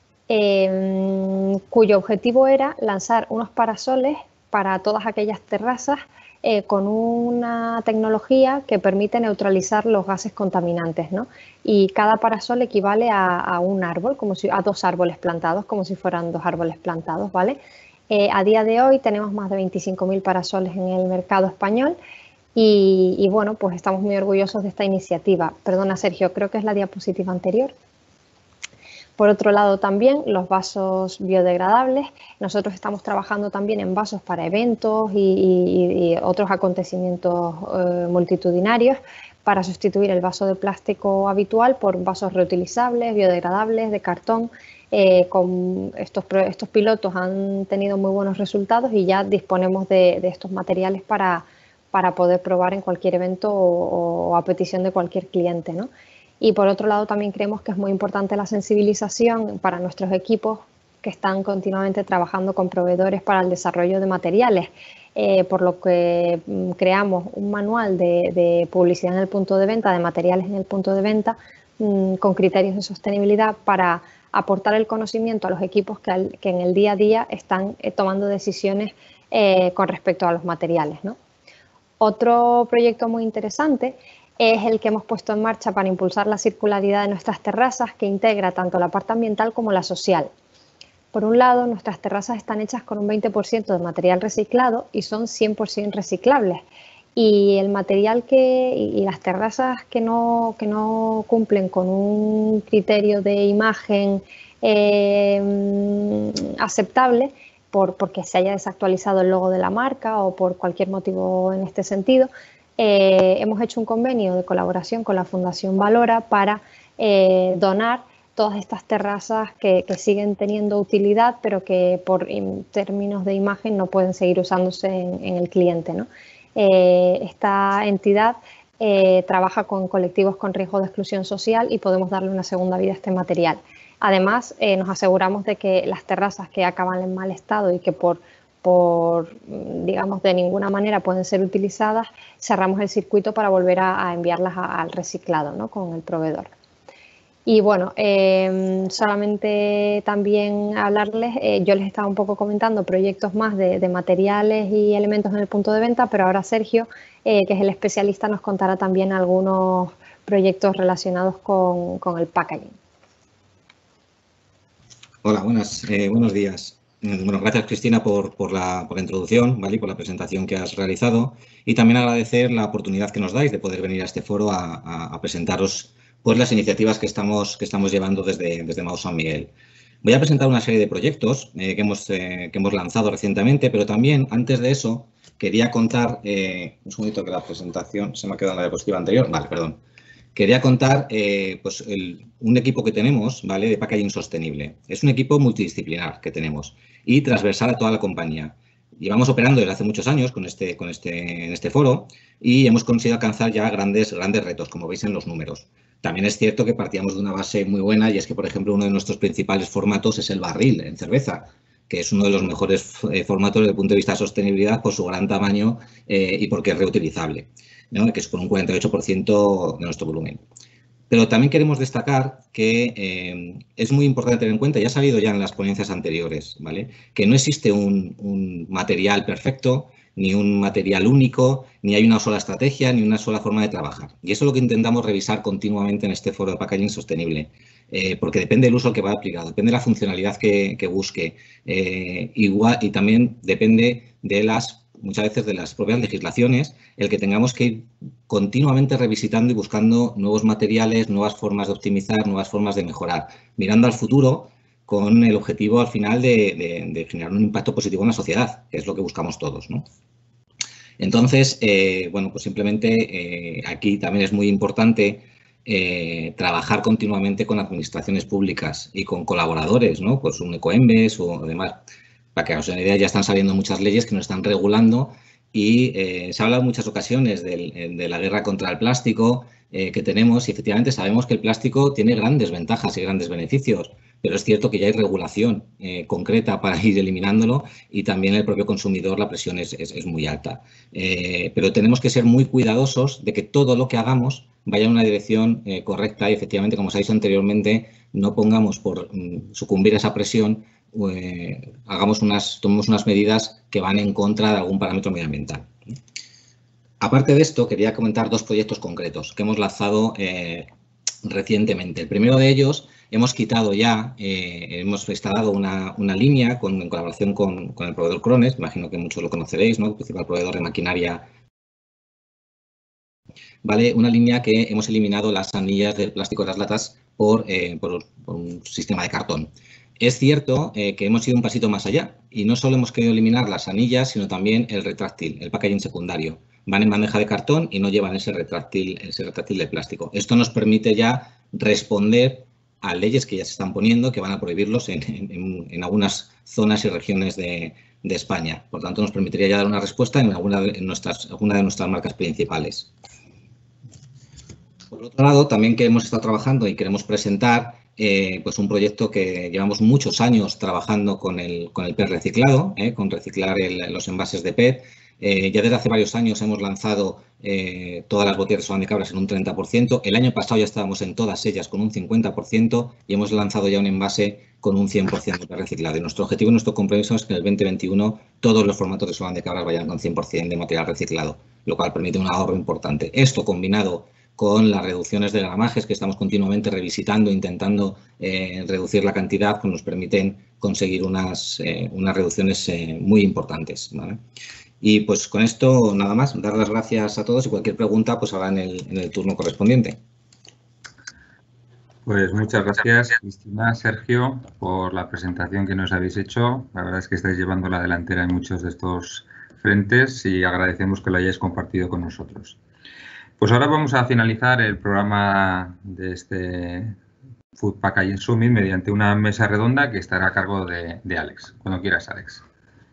eh, cuyo objetivo era lanzar unos parasoles para todas aquellas terrazas eh, con una tecnología que permite neutralizar los gases contaminantes, ¿no? Y cada parasol equivale a, a un árbol, como si, a dos árboles plantados, como si fueran dos árboles plantados, ¿vale? Eh, a día de hoy tenemos más de veinticinco mil parasoles en el mercado español y, y bueno, pues estamos muy orgullosos de esta iniciativa. Perdona, Sergio, creo que es la diapositiva anterior. Por otro lado también los vasos biodegradables. Nosotros estamos trabajando también en vasos para eventos y, y, y otros acontecimientos eh, multitudinarios para sustituir el vaso de plástico habitual por vasos reutilizables, biodegradables, de cartón. Eh, con estos, estos pilotos han tenido muy buenos resultados y ya disponemos de, de estos materiales para, para poder probar en cualquier evento o, o a petición de cualquier cliente, ¿no? Y por otro lado también creemos que es muy importante la sensibilización para nuestros equipos que están continuamente trabajando con proveedores para el desarrollo de materiales, eh, por lo que mm, creamos un manual de, de publicidad en el punto de venta, de materiales en el punto de venta, mm, con criterios de sostenibilidad para aportar el conocimiento a los equipos que, al, que en el día a día están eh, tomando decisiones eh, con respecto a los materiales, ¿no? Otro proyecto muy interesante es el que hemos puesto en marcha para impulsar la circularidad de nuestras terrazas, que integra tanto la parte ambiental como la social. Por un lado, nuestras terrazas están hechas con un veinte por ciento de material reciclado y son cien por ciento reciclables. Y el material que, y las terrazas que no, que no cumplen con un criterio de imagen eh, aceptable, por, porque se haya desactualizado el logo de la marca o por cualquier motivo en este sentido, Eh, hemos hecho un convenio de colaboración con la Fundación Valora para eh, donar todas estas terrazas que, que siguen teniendo utilidad, pero que por en términos de imagen no pueden seguir usándose en, en el cliente, ¿no? Eh, esta entidad eh, trabaja con colectivos con riesgo de exclusión social y podemos darle una segunda vida a este material. Además, eh, nos aseguramos de que las terrazas que acaban en mal estado y que por por, digamos, de ninguna manera pueden ser utilizadas, cerramos el circuito para volver a, a enviarlas a, al reciclado, ¿no? Con el proveedor. Y bueno, eh, solamente también hablarles, eh, yo les estaba un poco comentando proyectos más de, de materiales y elementos en el punto de venta, pero ahora Sergio, eh, que es el especialista, nos contará también algunos proyectos relacionados con, con el packaging. Hola, buenas, eh, buenos días. Bueno, gracias Cristina por, por, la, por la introducción, ¿vale? Y por la presentación que has realizado, y también agradecer la oportunidad que nos dais de poder venir a este foro a, a, a presentaros pues, las iniciativas que estamos, que estamos llevando desde, desde Maus San Miguel. Voy a presentar una serie de proyectos eh, que, hemos, eh, que hemos lanzado recientemente, pero también antes de eso quería contar, eh, un segundito que la presentación se me ha quedado en la diapositiva anterior, vale, perdón. Quería contar eh, pues el, un equipo que tenemos, ¿vale? De packaging sostenible. Es un equipo multidisciplinar que tenemos y transversal a toda la compañía. Llevamos operando desde hace muchos años con este, con este, en este foro y hemos conseguido alcanzar ya grandes, grandes retos, como veis en los números. También es cierto que partíamos de una base muy buena y es que, por ejemplo, uno de nuestros principales formatos es el barril en cerveza, que es uno de los mejores eh, formatos desde el punto de vista de sostenibilidad por su gran tamaño eh, y porque es reutilizable, ¿no? Que es por un cuarenta y ocho por ciento de nuestro volumen. Pero también queremos destacar que eh, es muy importante tener en cuenta, ya ha salido ya en las ponencias anteriores, ¿vale? Que no existe un, un material perfecto, ni un material único, ni hay una sola estrategia, ni una sola forma de trabajar. Y eso es lo que intentamos revisar continuamente en este foro de packaging sostenible, eh, porque depende del uso que va a aplicar, depende de la funcionalidad que, que busque, eh, igual, y también depende de las muchas veces de las propias legislaciones, el que tengamos que ir continuamente revisitando y buscando nuevos materiales, nuevas formas de optimizar, nuevas formas de mejorar, mirando al futuro con el objetivo al final de, de, de generar un impacto positivo en la sociedad, que es lo que buscamos todos, ¿no? Entonces, eh, bueno, pues simplemente eh, aquí también es muy importante eh, trabajar continuamente con administraciones públicas y con colaboradores, ¿no? Pues un Ecoembes o demás. Para que os den una idea, ya están saliendo muchas leyes que nos están regulando y eh, se ha hablado en muchas ocasiones de, de la guerra contra el plástico eh, que tenemos y efectivamente sabemos que el plástico tiene grandes ventajas y grandes beneficios, pero es cierto que ya hay regulación eh, concreta para ir eliminándolo y también el propio consumidor, la presión es, es, es muy alta. Eh, pero tenemos que ser muy cuidadosos de que todo lo que hagamos vaya en una dirección eh, correcta y efectivamente, como se ha dicho anteriormente, no pongamos por mm, sucumbir a esa presión Eh, hagamos unas, tomemos unas medidas que van en contra de algún parámetro medioambiental. Aparte de esto, quería comentar dos proyectos concretos que hemos lanzado eh, recientemente. El primero de ellos, hemos quitado ya, eh, hemos instalado una, una línea con, en colaboración con, con el proveedor Krones, imagino que muchos lo conoceréis, ¿no? El principal proveedor de maquinaria ¿vale? Una línea que hemos eliminado las anillas del plástico de las latas por, eh, por, por un sistema de cartón. Es cierto eh, que hemos ido un pasito más allá y no solo hemos querido eliminar las anillas, sino también el retráctil, el packaging secundario. Van en bandeja de cartón y no llevan ese retráctil, ese retráctil de plástico. Esto nos permite ya responder a leyes que ya se están poniendo, que van a prohibirlos en, en, en algunas zonas y regiones de, de España. Por tanto, nos permitiría ya dar una respuesta en alguna de nuestras, alguna de nuestras marcas principales. Por otro lado, también que hemos estado trabajando y queremos presentar eh, pues un proyecto que llevamos muchos años trabajando con el, con el P E T reciclado, eh, con reciclar el, los envases de P E T. Eh, ya desde hace varios años hemos lanzado eh, todas las botellas de Solán de Cabras en un treinta por ciento. El año pasado ya estábamos en todas ellas con un cincuenta por ciento y hemos lanzado ya un envase con un cien por ciento de reciclado. Y nuestro objetivo y nuestro compromiso es que en el veinte veintiuno todos los formatos de Solán de Cabras vayan con cien por ciento de material reciclado, lo cual permite un ahorro importante. Esto combinado con las reducciones de gramajes que estamos continuamente revisitando, intentando eh, reducir la cantidad, que nos permiten conseguir unas, eh, unas reducciones eh, muy importantes, ¿vale? Y pues con esto nada más, dar las gracias a todos y cualquier pregunta pues habrá en el, en el turno correspondiente. Pues muchas gracias, Cristina, Sergio, por la presentación que nos habéis hecho. La verdad es que estáis llevando la delantera en muchos de estos frentes y agradecemos que lo hayáis compartido con nosotros. Pues ahora vamos a finalizar el programa de este Food Packaging Summit mediante una mesa redonda que estará a cargo de, de Alex. Cuando quieras, Alex.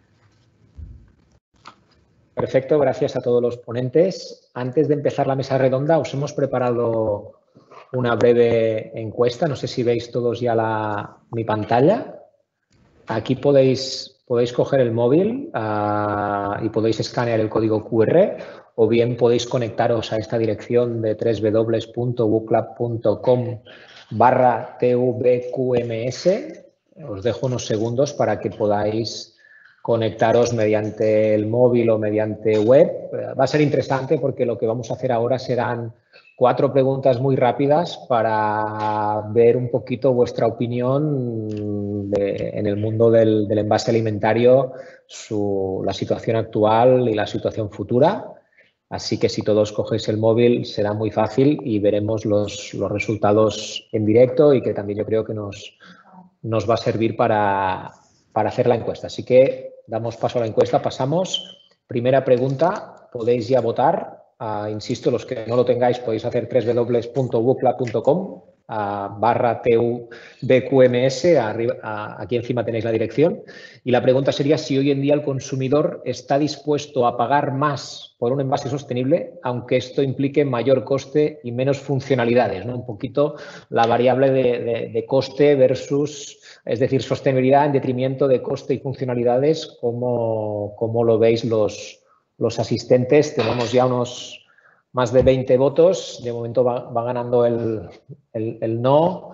Perfecto, gracias a todos los ponentes. Antes de empezar la mesa redonda, os hemos preparado una breve encuesta. No sé si veis todos ya la, mi pantalla. Aquí podéis, podéis coger el móvil uh, y podéis escanear el código cu erre o bien podéis conectaros a esta dirección de doble u doble u doble u punto bookclub punto com barra T V Q M S. Os dejo unos segundos para que podáis conectaros mediante el móvil o mediante web. Va a ser interesante porque lo que vamos a hacer ahora serán cuatro preguntas muy rápidas para ver un poquito vuestra opinión de, en el mundo del, del envase alimentario, su, la situación actual y la situación futura. Así que si todos cogéis el móvil será muy fácil y veremos los, los resultados en directo y que también yo creo que nos, nos va a servir para, para hacer la encuesta. Así que damos paso a la encuesta, pasamos. Primera pregunta, podéis ya votar. Uh, insisto, los que no lo tengáis podéis hacer doble u doble u doble u punto bookclub punto com uh, barra T V Q M S, arriba, uh, aquí encima tenéis la dirección. Y la pregunta sería si hoy en día el consumidor está dispuesto a pagar más por un envase sostenible, aunque esto implique mayor coste y menos funcionalidades, ¿no? Un poquito la variable de, de, de coste versus, es decir, sostenibilidad en detrimento de coste y funcionalidades, como, como lo veis los Los asistentes. Tenemos ya unos más de veinte votos. De momento va, va ganando el, el, el no.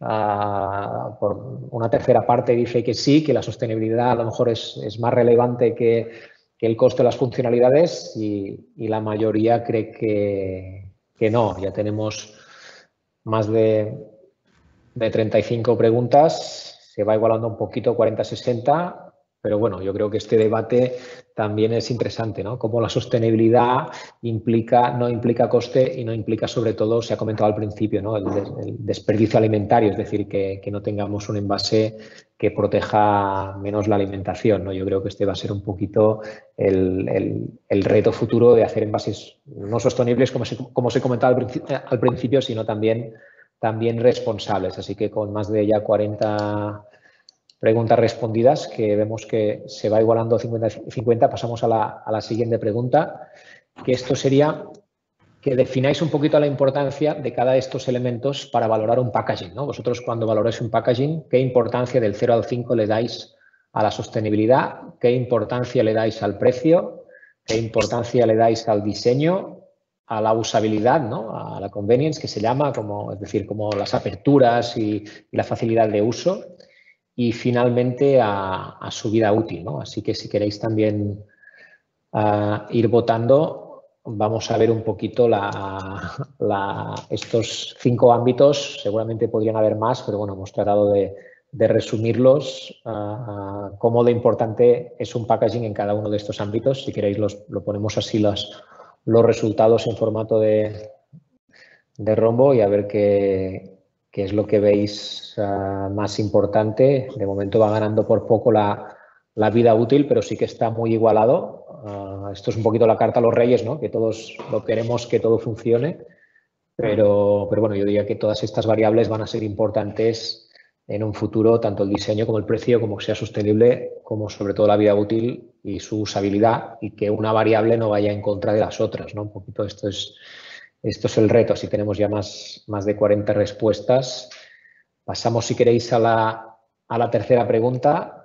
Uh, por una tercera parte dice que sí, que la sostenibilidad a lo mejor es, es más relevante que, que el coste de las funcionalidades y, y la mayoría cree que, que no. Ya tenemos más de, de treinta y cinco preguntas. Se va igualando un poquito, cuarenta a sesenta. Pero bueno, yo creo que este debate también es interesante, ¿no? Cómo la sostenibilidad implica, no implica coste y no implica, sobre todo, se ha comentado al principio, ¿no? el, des, el desperdicio alimentario, es decir, que, que no tengamos un envase que proteja menos la alimentación, ¿no? Yo creo que este va a ser un poquito el, el, el reto futuro de hacer envases no sostenibles, como se, como se comentaba al principio, al principio sino también, también responsables. Así que con más de ya cuarenta preguntas respondidas, que vemos que se va igualando cincuenta cincuenta, pasamos a la, a la siguiente pregunta, que esto sería que defináis un poquito la importancia de cada de estos elementos para valorar un packaging, ¿no? Vosotros, cuando valoráis un packaging, ¿qué importancia del cero al cinco le dais a la sostenibilidad? ¿Qué importancia le dais al precio? ¿Qué importancia le dais al diseño? A la usabilidad, ¿no? A la convenience, que se llama, como, es decir, como las aperturas y, y la facilidad de uso. Y finalmente a, a su vida útil, ¿no? Así que si queréis también uh, ir votando, vamos a ver un poquito la, la, estos cinco ámbitos. Seguramente podrían haber más, pero bueno, hemos tratado de, de resumirlos, uh, cómo de importante es un packaging en cada uno de estos ámbitos. Si queréis los, lo ponemos así los, los resultados en formato de, de rombo y a ver qué, qué es lo que veis uh, más importante. De momento va ganando por poco la, la vida útil, pero sí que está muy igualado. Uh, esto es un poquito la carta a los reyes, ¿no? Que todos lo queremos, que todo funcione, pero, pero bueno, yo diría que todas estas variables van a ser importantes en un futuro, tanto el diseño como el precio, como que sea sostenible, como sobre todo la vida útil y su usabilidad, y que una variable no vaya en contra de las otras, ¿no? Un poquito esto es, esto es el reto. Así tenemos ya más, más de cuarenta respuestas. Pasamos, si queréis, a la, a la tercera pregunta,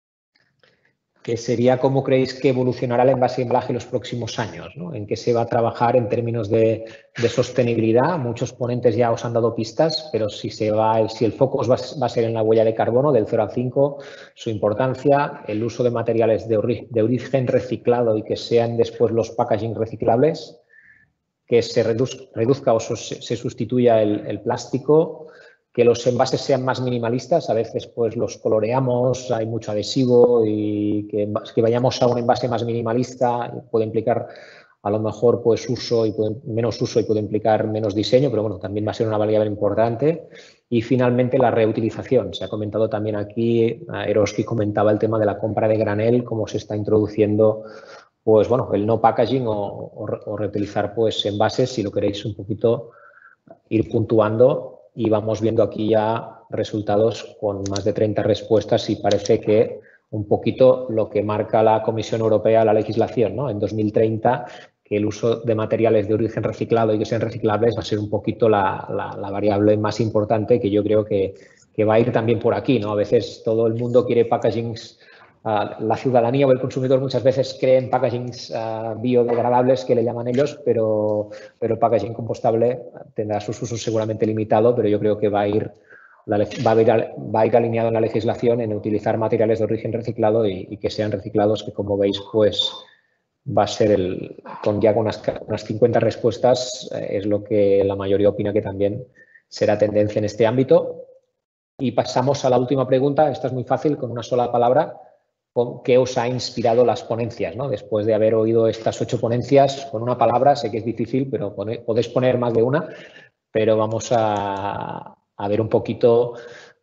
que sería cómo creéis que evolucionará el envase y embalaje en los próximos años, ¿no? En qué se va a trabajar en términos de, de sostenibilidad. Muchos ponentes ya os han dado pistas, pero si, se va, si el foco va, va a ser en la huella de carbono del cero al cinco, su importancia, el uso de materiales de, ori, de origen reciclado y que sean después los packaging reciclables, que se reduzca, reduzca o se, se sustituya el, el plástico, que los envases sean más minimalistas. A veces pues los coloreamos, hay mucho adhesivo, y que, que vayamos a un envase más minimalista puede implicar a lo mejor pues uso y puede, menos uso y puede implicar menos diseño, pero bueno, también va a ser una variable importante. Y finalmente la reutilización. Se ha comentado también aquí, Eroski comentaba el tema de la compra de granel, cómo se está introduciendo pues bueno, el no packaging o, o, o reutilizar pues envases, si lo queréis un poquito ir puntuando. Y vamos viendo aquí ya resultados con más de treinta respuestas y parece que un poquito lo que marca la Comisión Europea, la legislación, ¿no? En dos mil treinta, que el uso de materiales de origen reciclado y que sean reciclables va a ser un poquito la, la, la variable más importante, que yo creo que, que va a ir también por aquí, ¿no? A veces todo el mundo quiere packagings. Uh, la ciudadanía o el consumidor muchas veces cree en packagings uh, biodegradables, que le llaman ellos, pero, pero el packaging compostable tendrá sus usos seguramente limitado, pero yo creo que va a ir, la, va a ir, va a ir alineado en la legislación en utilizar materiales de origen reciclado y, y que sean reciclados, que como veis pues va a ser el, con ya con unas, unas cincuenta respuestas, eh, es lo que la mayoría opina que también será tendencia en este ámbito. Y pasamos a la última pregunta. Esta es muy fácil, con una sola palabra. ¿Qué os ha inspirado las ponencias, ¿no? Después de haber oído estas ocho ponencias, con una palabra, sé que es difícil, pero pone, podéis poner más de una, pero vamos a, a ver un poquito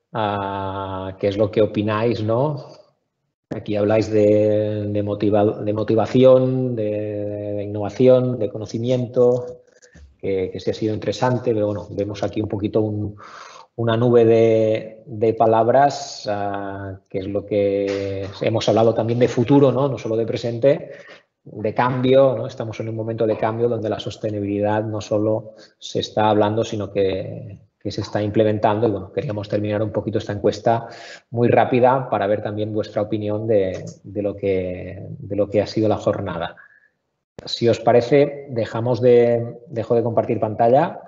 uh, qué es lo que opináis, ¿no? Aquí habláis de, de, motiva, de motivación, de, de innovación, de conocimiento, que, que sí ha sido interesante, pero bueno, vemos aquí un poquito un... una nube de, de palabras, uh, que es lo que hemos hablado también de futuro, ¿no? No solo de presente, de cambio, ¿no? Estamos en un momento de cambio donde la sostenibilidad no solo se está hablando, sino que, que se está implementando. Y bueno, queríamos terminar un poquito esta encuesta muy rápida para ver también vuestra opinión de, de, lo, que, de lo que ha sido la jornada. Si os parece, dejamos de, dejo de compartir pantalla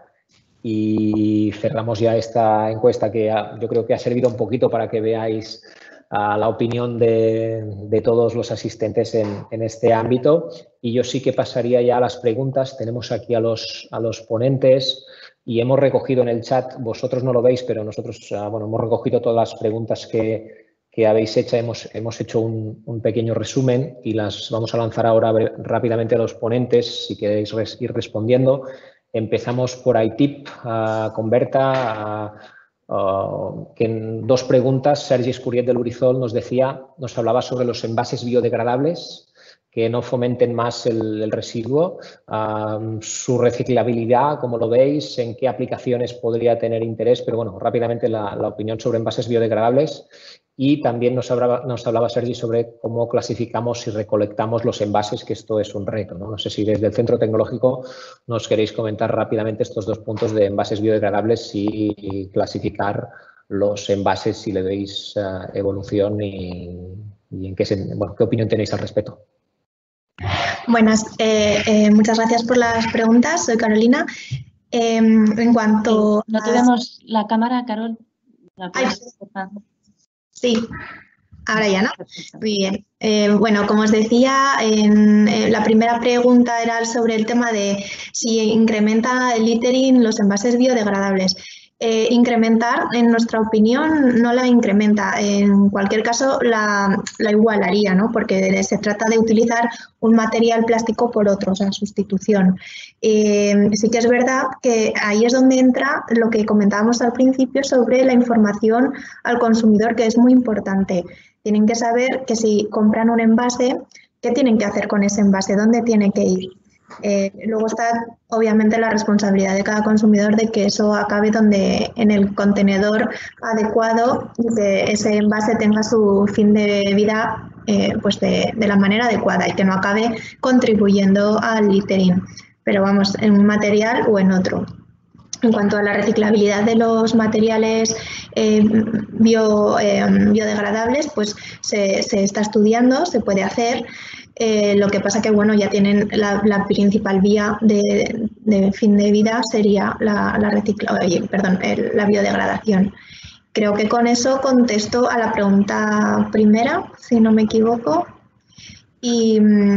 y cerramos ya esta encuesta, que ha, yo creo que ha servido un poquito para que veáis uh, la opinión de, de todos los asistentes en, en este ámbito. Y yo sí que pasaría ya a las preguntas. Tenemos aquí a los, a los ponentes y hemos recogido en el chat, vosotros no lo veis, pero nosotros uh, bueno, hemos recogido todas las preguntas que, que habéis hecho. Hemos, hemos hecho un, un pequeño resumen y las vamos a lanzar ahora rápidamente a los ponentes, si queréis res, ir respondiendo. Empezamos por I T I P uh, con Berta, uh, uh, que en dos preguntas, Sergi Escuriet del Urizol nos decía, nos hablaba sobre los envases biodegradables, que no fomenten más el, el residuo, uh, su reciclabilidad, como lo veis, en qué aplicaciones podría tener interés, pero bueno, rápidamente la, la opinión sobre envases biodegradables. Y también nos hablaba, nos hablaba Sergi sobre cómo clasificamos y recolectamos los envases, que esto es un reto, ¿no? No sé si desde el Centro Tecnológico nos queréis comentar rápidamente estos dos puntos de envases biodegradables y clasificar los envases, si le veis uh, evolución y, y en qué, se, bueno, qué opinión tenéis al respecto. Buenas, eh, eh, muchas gracias por las preguntas. Soy Carolina. Eh, en cuanto... No te vemos la cámara, Carol. La Ay, sí, ahora ya, ¿no? Muy bien. Eh, bueno, como os decía, en, eh, la primera pregunta era sobre el tema de si incrementa el littering los envases biodegradables. eh, incrementar, en nuestra opinión, no la incrementa. En cualquier caso, la, la igualaría, ¿no? Porque se trata de utilizar un material plástico por otro, o sea, sustitución. Eh, sí que es verdad que ahí es donde entra lo que comentábamos al principio sobre la información al consumidor, que es muy importante. Tienen que saber que si compran un envase, ¿qué tienen que hacer con ese envase? ¿Dónde tiene que ir? Eh, luego está, obviamente, la responsabilidad de cada consumidor de que eso acabe donde, en el contenedor adecuado y que ese envase tenga su fin de vida eh, pues de, de la manera adecuada y que no acabe contribuyendo al littering, pero vamos, en un material o en otro. En cuanto a la reciclabilidad de los materiales eh, bio, eh, biodegradables, pues se, se está estudiando, se puede hacer. Eh, lo que pasa que bueno, ya tienen la, la principal vía de, de fin de vida sería la, la, recicla, oye, perdón, el, la biodegradación. Creo que con eso contesto a la pregunta primera, si no me equivoco. Y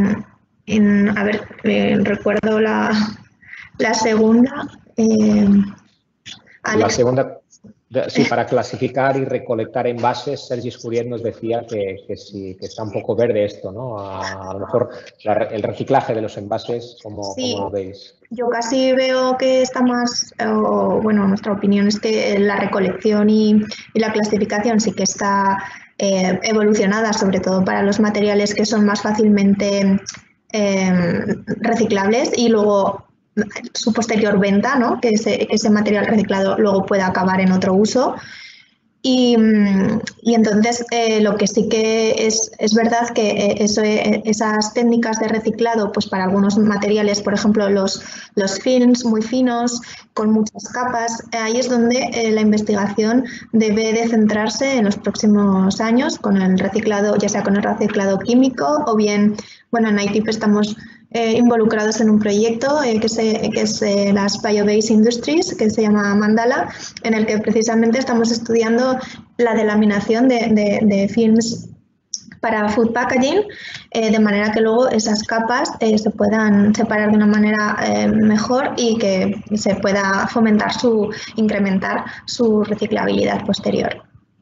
en, a ver, eh, recuerdo la, la segunda. Eh, la segunda, sí, para clasificar y recolectar envases, Sergi Escuriet nos decía que, que, sí, que está un poco verde esto, ¿no? A, a lo mejor la, el reciclaje de los envases, ¿cómo, sí, ¿cómo lo veis? Yo casi veo que está más, o, bueno, nuestra opinión es que la recolección y, y la clasificación sí que está eh, evolucionada, sobre todo para los materiales que son más fácilmente eh, reciclables y luego su posterior venta, ¿no? Que ese, que ese material reciclado luego pueda acabar en otro uso. Y, y entonces eh, lo que sí que es, es verdad que eso, esas técnicas de reciclado, pues para algunos materiales, por ejemplo los, los films muy finos, con muchas capas, ahí es donde eh, la investigación debe de centrarse en los próximos años con el reciclado, ya sea con el reciclado químico o bien, bueno, en I T I P estamos Eh, involucrados en un proyecto eh, que, se, que es eh, las Bio-Based Industries, que se llama Mandala, en el que precisamente estamos estudiando la delaminación de, de, de films para food packaging, eh, de manera que luego esas capas eh, se puedan separar de una manera eh, mejor y que se pueda fomentar su, incrementar su reciclabilidad posterior.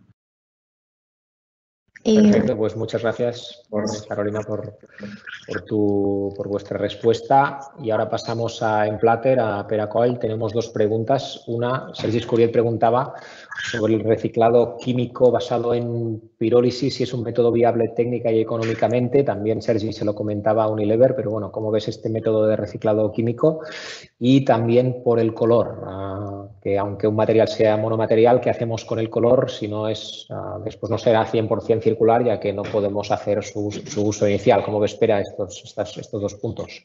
Perfecto, pues muchas gracias, por, Carolina, por, por, tu, por vuestra respuesta. Y ahora pasamos a Emplater, a Peracoil. Tenemos dos preguntas. Una, Sergi Escuriet preguntaba sobre el reciclado químico basado en pirólisis, si es un método viable técnica y económicamente. También Sergi se lo comentaba a Unilever, pero bueno, ¿cómo ves este método de reciclado químico? Y también por el color, uh, que aunque un material sea monomaterial, ¿qué hacemos con el color si no es, uh, después no será cien por cien circular, ya que no podemos hacer su, su uso inicial? ¿Cómo espera estos, estos, estos dos puntos?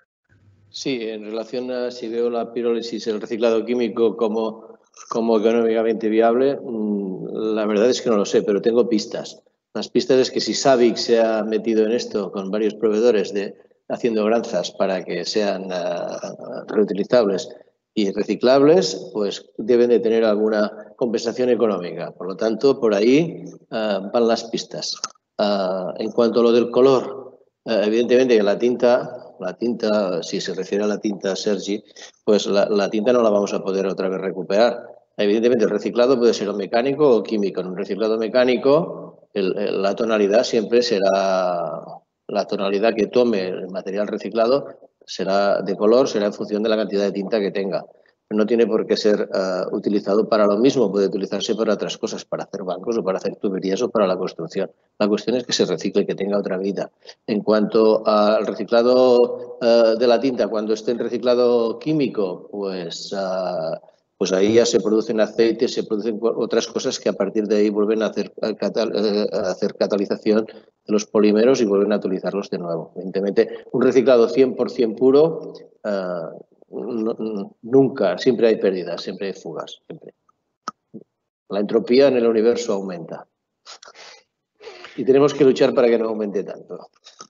Sí, en relación a si veo la pirólisis, el reciclado químico como, como económicamente viable, la verdad es que no lo sé, pero tengo pistas. Las pistas es que si Sabic se ha metido en esto con varios proveedores de haciendo granjas para que sean uh, reutilizables y reciclables, pues deben de tener alguna compensación económica. Por lo tanto, por ahí uh, van las pistas. Uh, en cuanto a lo del color, uh, evidentemente la tinta, la tinta, si se refiere a la tinta, Sergi, pues la, la tinta no la vamos a poder otra vez recuperar. Evidentemente el reciclado puede ser mecánico o químico. En un reciclado mecánico, el, el, la tonalidad siempre será... La tonalidad que tome el material reciclado será de color, será en función de la cantidad de tinta que tenga. No tiene por qué ser uh, utilizado para lo mismo, puede utilizarse para otras cosas, para hacer bancos o para hacer tuberías o para la construcción. La cuestión es que se recicle, que tenga otra vida. En cuanto al reciclado uh, de la tinta, cuando esté en reciclado químico, pues... Uh, pues ahí ya se producen aceites, se producen otras cosas que a partir de ahí vuelven a hacer, a hacer catalización de los polímeros y vuelven a utilizarlos de nuevo. Evidentemente, un reciclado cien por cien puro, uh, no, nunca, siempre hay pérdidas, siempre hay fugas. Siempre. La entropía en el universo aumenta. Y tenemos que luchar para que no aumente tanto.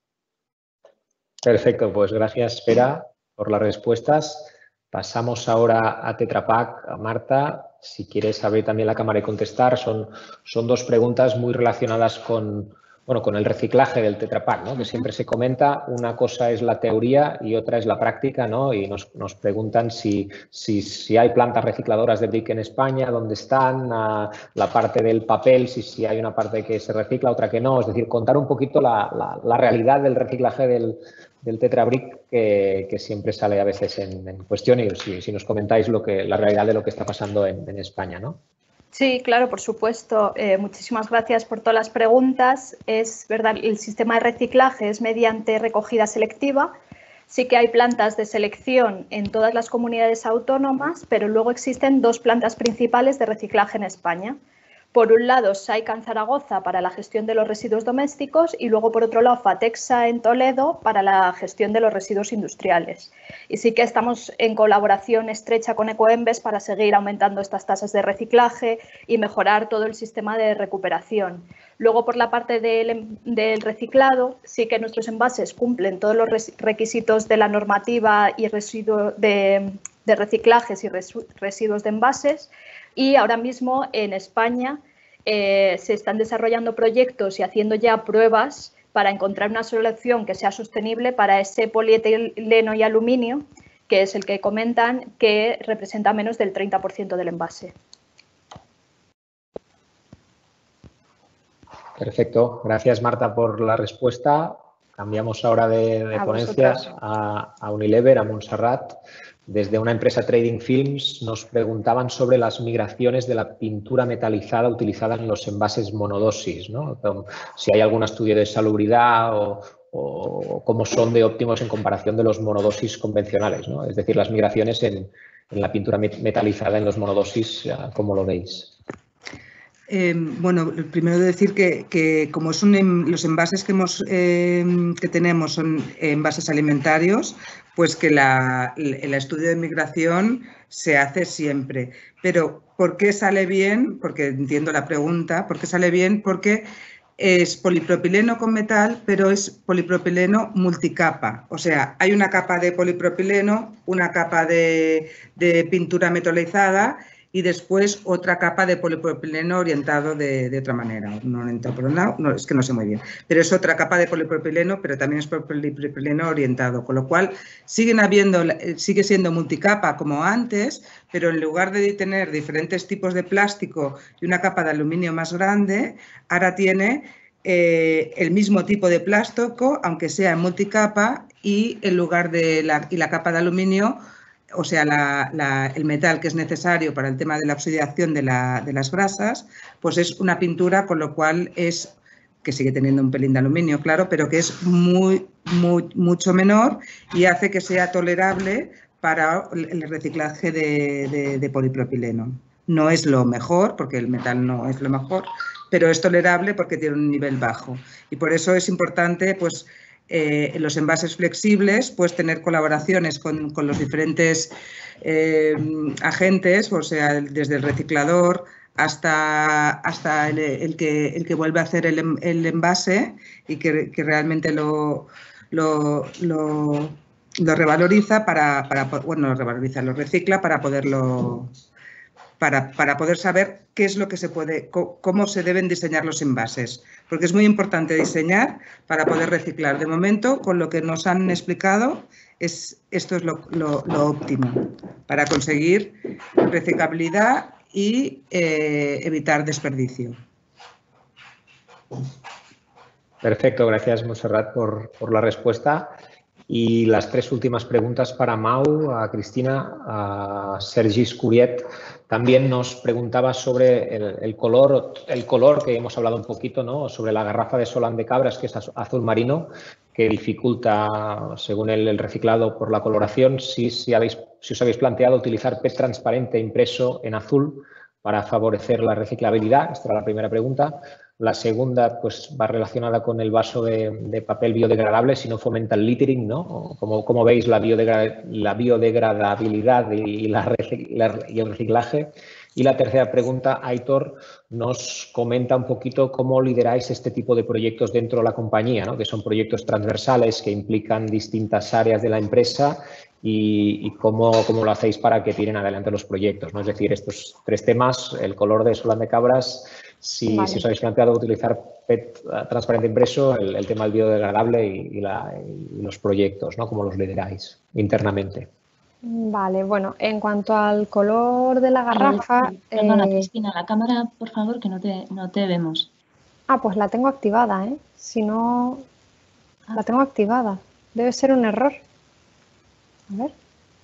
Perfecto, pues gracias, Pera, por las respuestas. Pasamos ahora a Tetra Pak. A Marta, si quieres abrir también la cámara y contestar, son, son dos preguntas muy relacionadas con, bueno, con el reciclaje del Tetra Pak, ¿no? Que siempre se comenta, una cosa es la teoría y otra es la práctica, ¿no? Y nos, nos preguntan si, si, si hay plantas recicladoras de brick en España, dónde están, uh, la parte del papel, si, si hay una parte que se recicla, otra que no. Es decir, contar un poquito la, la, la realidad del reciclaje del, del Tetra Brick que, que siempre sale a veces en, en cuestión y si, si nos comentáis lo que, la realidad de lo que está pasando en, en España, ¿no? Sí, claro, por supuesto. Eh, muchísimas gracias por todas las preguntas. Es verdad, el sistema de reciclaje es mediante recogida selectiva. Sí que hay plantas de selección en todas las comunidades autónomas, pero luego existen dos plantas principales de reciclaje en España. Por un lado, Saica en Zaragoza para la gestión de los residuos domésticos y luego, por otro lado, Fatexa en Toledo para la gestión de los residuos industriales. Y sí que estamos en colaboración estrecha con Ecoembes para seguir aumentando estas tasas de reciclaje y mejorar todo el sistema de recuperación. Luego, por la parte del, del reciclado, sí que nuestros envases cumplen todos los requisitos de la normativa y residuo de, de reciclajes y residuos de envases. Y ahora mismo en España eh, se están desarrollando proyectos y haciendo ya pruebas para encontrar una solución que sea sostenible para ese polietileno y aluminio, que es el que comentan, que representa menos del treinta por ciento del envase. Perfecto. Gracias, Marta, por la respuesta. Cambiamos ahora de, de ponencia a, a Unilever, a Montserrat. Desde una empresa Trading Films nos preguntaban sobre las migraciones de la pintura metalizada utilizada en los envases monodosis, ¿no? Si hay algún estudio de salubridad o, o cómo son de óptimos en comparación de los monodosis convencionales, ¿no? Es decir, las migraciones en, en la pintura metalizada en los monodosis, ¿cómo lo veis? Eh, bueno, primero decir que, que como son en, los envases que, hemos, eh, que tenemos son envases alimentarios, pues que la, el estudio de migración se hace siempre. Pero ¿por qué sale bien? Porque entiendo la pregunta. ¿Por qué sale bien? Porque es polipropileno con metal, pero es polipropileno multicapa. O sea, hay una capa de polipropileno, una capa de, de pintura metalizada y después otra capa de polipropileno orientado de, de otra manera. No orientado por un lado, no, es que no sé muy bien. Pero es otra capa de polipropileno, pero también es polipropileno orientado. Con lo cual, siguen habiendo, sigue siendo multicapa como antes, pero en lugar de tener diferentes tipos de plástico y una capa de aluminio más grande, ahora tiene eh, el mismo tipo de plástico, aunque sea en multicapa, y en lugar de la, y la capa de aluminio, o sea, la, la, el metal que es necesario para el tema de la oxidación de, la, de las grasas, pues es una pintura, con lo cual es, que sigue teniendo un pelín de aluminio, claro, pero que es muy, muy, mucho menor y hace que sea tolerable para el reciclaje de, de, de polipropileno. No es lo mejor, porque el metal no es lo mejor, pero es tolerable porque tiene un nivel bajo. Y por eso es importante, pues, Eh, en los envases flexibles, pues tener colaboraciones con, con los diferentes eh, agentes, o sea, desde el reciclador hasta, hasta el, el, que, el que vuelve a hacer el, el envase y que, que realmente lo, lo, lo, lo revaloriza para, para, bueno, lo revaloriza, lo recicla para poderlo... Para, para poder saber qué es lo que se puede, cómo se deben diseñar los envases, porque es muy importante diseñar para poder reciclar. De momento, con lo que nos han explicado, es, esto es lo, lo, lo óptimo para conseguir reciclabilidad y eh, evitar desperdicio. Perfecto, gracias, Montserrat, por, por la respuesta. Y las tres últimas preguntas para Mau, a Cristina, a Sergi Escuriet. También nos preguntaba sobre el, el, color, el color que hemos hablado un poquito, ¿no? Sobre la garrafa de Solán de Cabras, que es azul marino, que dificulta, según el, el reciclado, por la coloración. Si, si, habéis, si os habéis planteado utilizar P E T transparente impreso en azul para favorecer la reciclabilidad. Esta era la primera pregunta. La segunda, pues, va relacionada con el vaso de, de papel biodegradable, si no fomenta el littering, ¿no? Como, como veis, la, biodegra la biodegradabilidad y, la la, y el reciclaje. Y la tercera pregunta, Aitor nos comenta un poquito cómo lideráis este tipo de proyectos dentro de la compañía, ¿no? Que son proyectos transversales que implican distintas áreas de la empresa y, y cómo, cómo lo hacéis para que tiren adelante los proyectos, ¿no? Es decir, estos tres temas, el color de Solán de Cabras, si, Vale. si os habéis planteado utilizar P E T transparente impreso, el, el tema del biodegradable y, y, la, y los proyectos, ¿no? Cómo los lideráis internamente. Vale, bueno, en cuanto al color de la garrafa... Perdona, eh, Cristina, la cámara, por favor, que no te, no te vemos. Ah, pues la tengo activada, ¿eh? Si no... La tengo activada. Debe ser un error. A ver.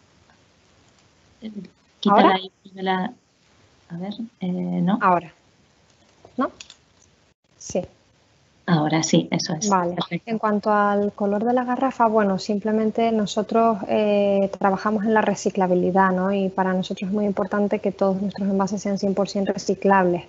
Quítala ¿Ahora? y vuélvela. A ver, eh, ¿no? Ahora. ¿No? Sí. Ahora sí, eso es. Vale. Perfecto. En cuanto al color de la garrafa, bueno, simplemente nosotros eh, trabajamos en la reciclabilidad, ¿no? Y para nosotros es muy importante que todos nuestros envases sean cien por ciento reciclables.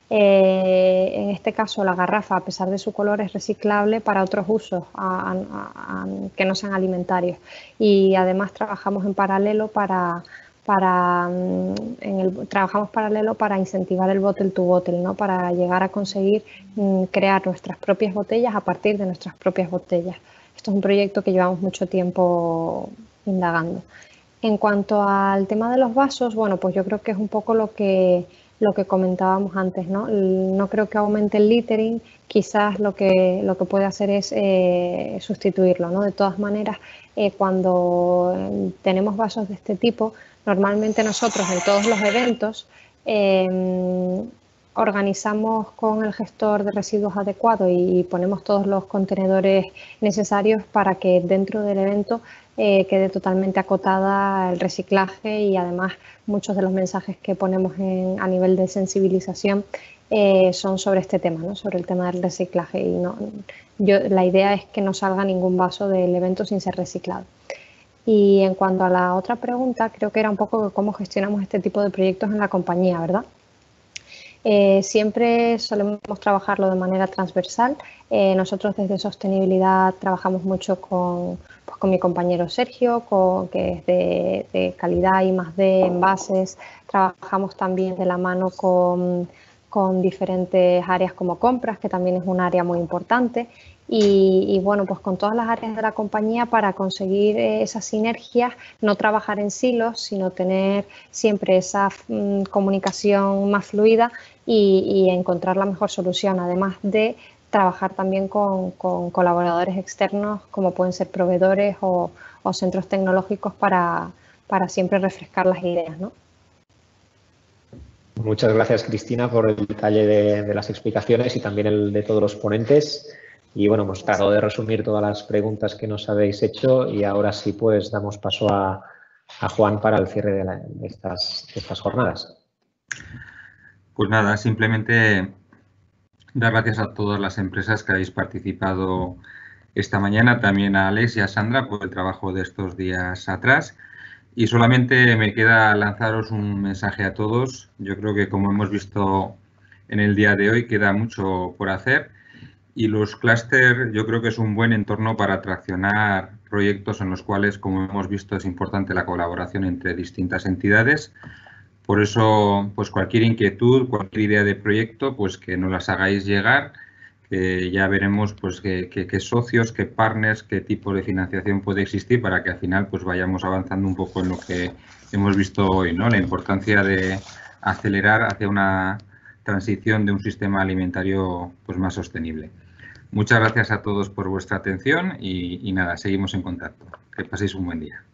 Eh, en este caso, la garrafa, a pesar de su color, es reciclable para otros usos a, a, a, que no sean alimentarios. Y además trabajamos en paralelo para... Para, en el, trabajamos paralelo para incentivar el bottle to bottle, ¿no? Para llegar a conseguir mm, crear nuestras propias botellas a partir de nuestras propias botellas. Esto es un proyecto que llevamos mucho tiempo indagando. En cuanto al tema de los vasos, bueno, pues yo creo que es un poco lo que, lo que comentábamos antes, ¿no? No creo que aumente el littering, quizás lo que, lo que puede hacer es eh, sustituirlo, ¿no? De todas maneras, eh, cuando tenemos vasos de este tipo, normalmente nosotros en todos los eventos eh, organizamos con el gestor de residuos adecuado y ponemos todos los contenedores necesarios para que dentro del evento eh, quede totalmente acotada el reciclaje y además muchos de los mensajes que ponemos en, a nivel de sensibilización eh, son sobre este tema, ¿no? Sobre el tema del reciclaje. Y no, yo, la idea es que no salga ningún vaso del evento sin ser reciclado. Y en cuanto a la otra pregunta, creo que era un poco cómo gestionamos este tipo de proyectos en la compañía, ¿verdad? Eh, siempre solemos trabajarlo de manera transversal. Eh, nosotros desde sostenibilidad trabajamos mucho con, pues, con mi compañero Sergio, con, que es de, de calidad y más de envases. Trabajamos también de la mano con, con diferentes áreas como compras, que también es un área muy importante. Y, y bueno, pues con todas las áreas de la compañía para conseguir eh, esas sinergias, no trabajar en silos, sino tener siempre esa mm, comunicación más fluida y, y encontrar la mejor solución, además de trabajar también con, con colaboradores externos como pueden ser proveedores o, o centros tecnológicos para, para siempre refrescar las ideas, ¿no? Muchas gracias, Cristina, por el detalle de, de las explicaciones y también el de todos los ponentes. Y bueno, hemos tratado de resumir todas las preguntas que nos habéis hecho y ahora sí pues damos paso a, a Juan para el cierre de, la, de, estas, de estas jornadas. Pues nada, simplemente dar gracias a todas las empresas que habéis participado esta mañana, también a Alex y a Sandra por el trabajo de estos días atrás. Y solamente me queda lanzaros un mensaje a todos. Yo creo que como hemos visto en el día de hoy queda mucho por hacer. Y los clústeres yo creo que es un buen entorno para traccionar proyectos en los cuales, como hemos visto, es importante la colaboración entre distintas entidades. Por eso, pues cualquier inquietud, cualquier idea de proyecto, pues que nos las hagáis llegar, que ya veremos pues qué, qué, qué socios, qué partners, qué tipo de financiación puede existir para que al final pues vayamos avanzando un poco en lo que hemos visto hoy, ¿no? La importancia de acelerar hacia una transición de un sistema alimentario pues más sostenible. Muchas gracias a todos por vuestra atención y, y nada, seguimos en contacto. Que paséis un buen día.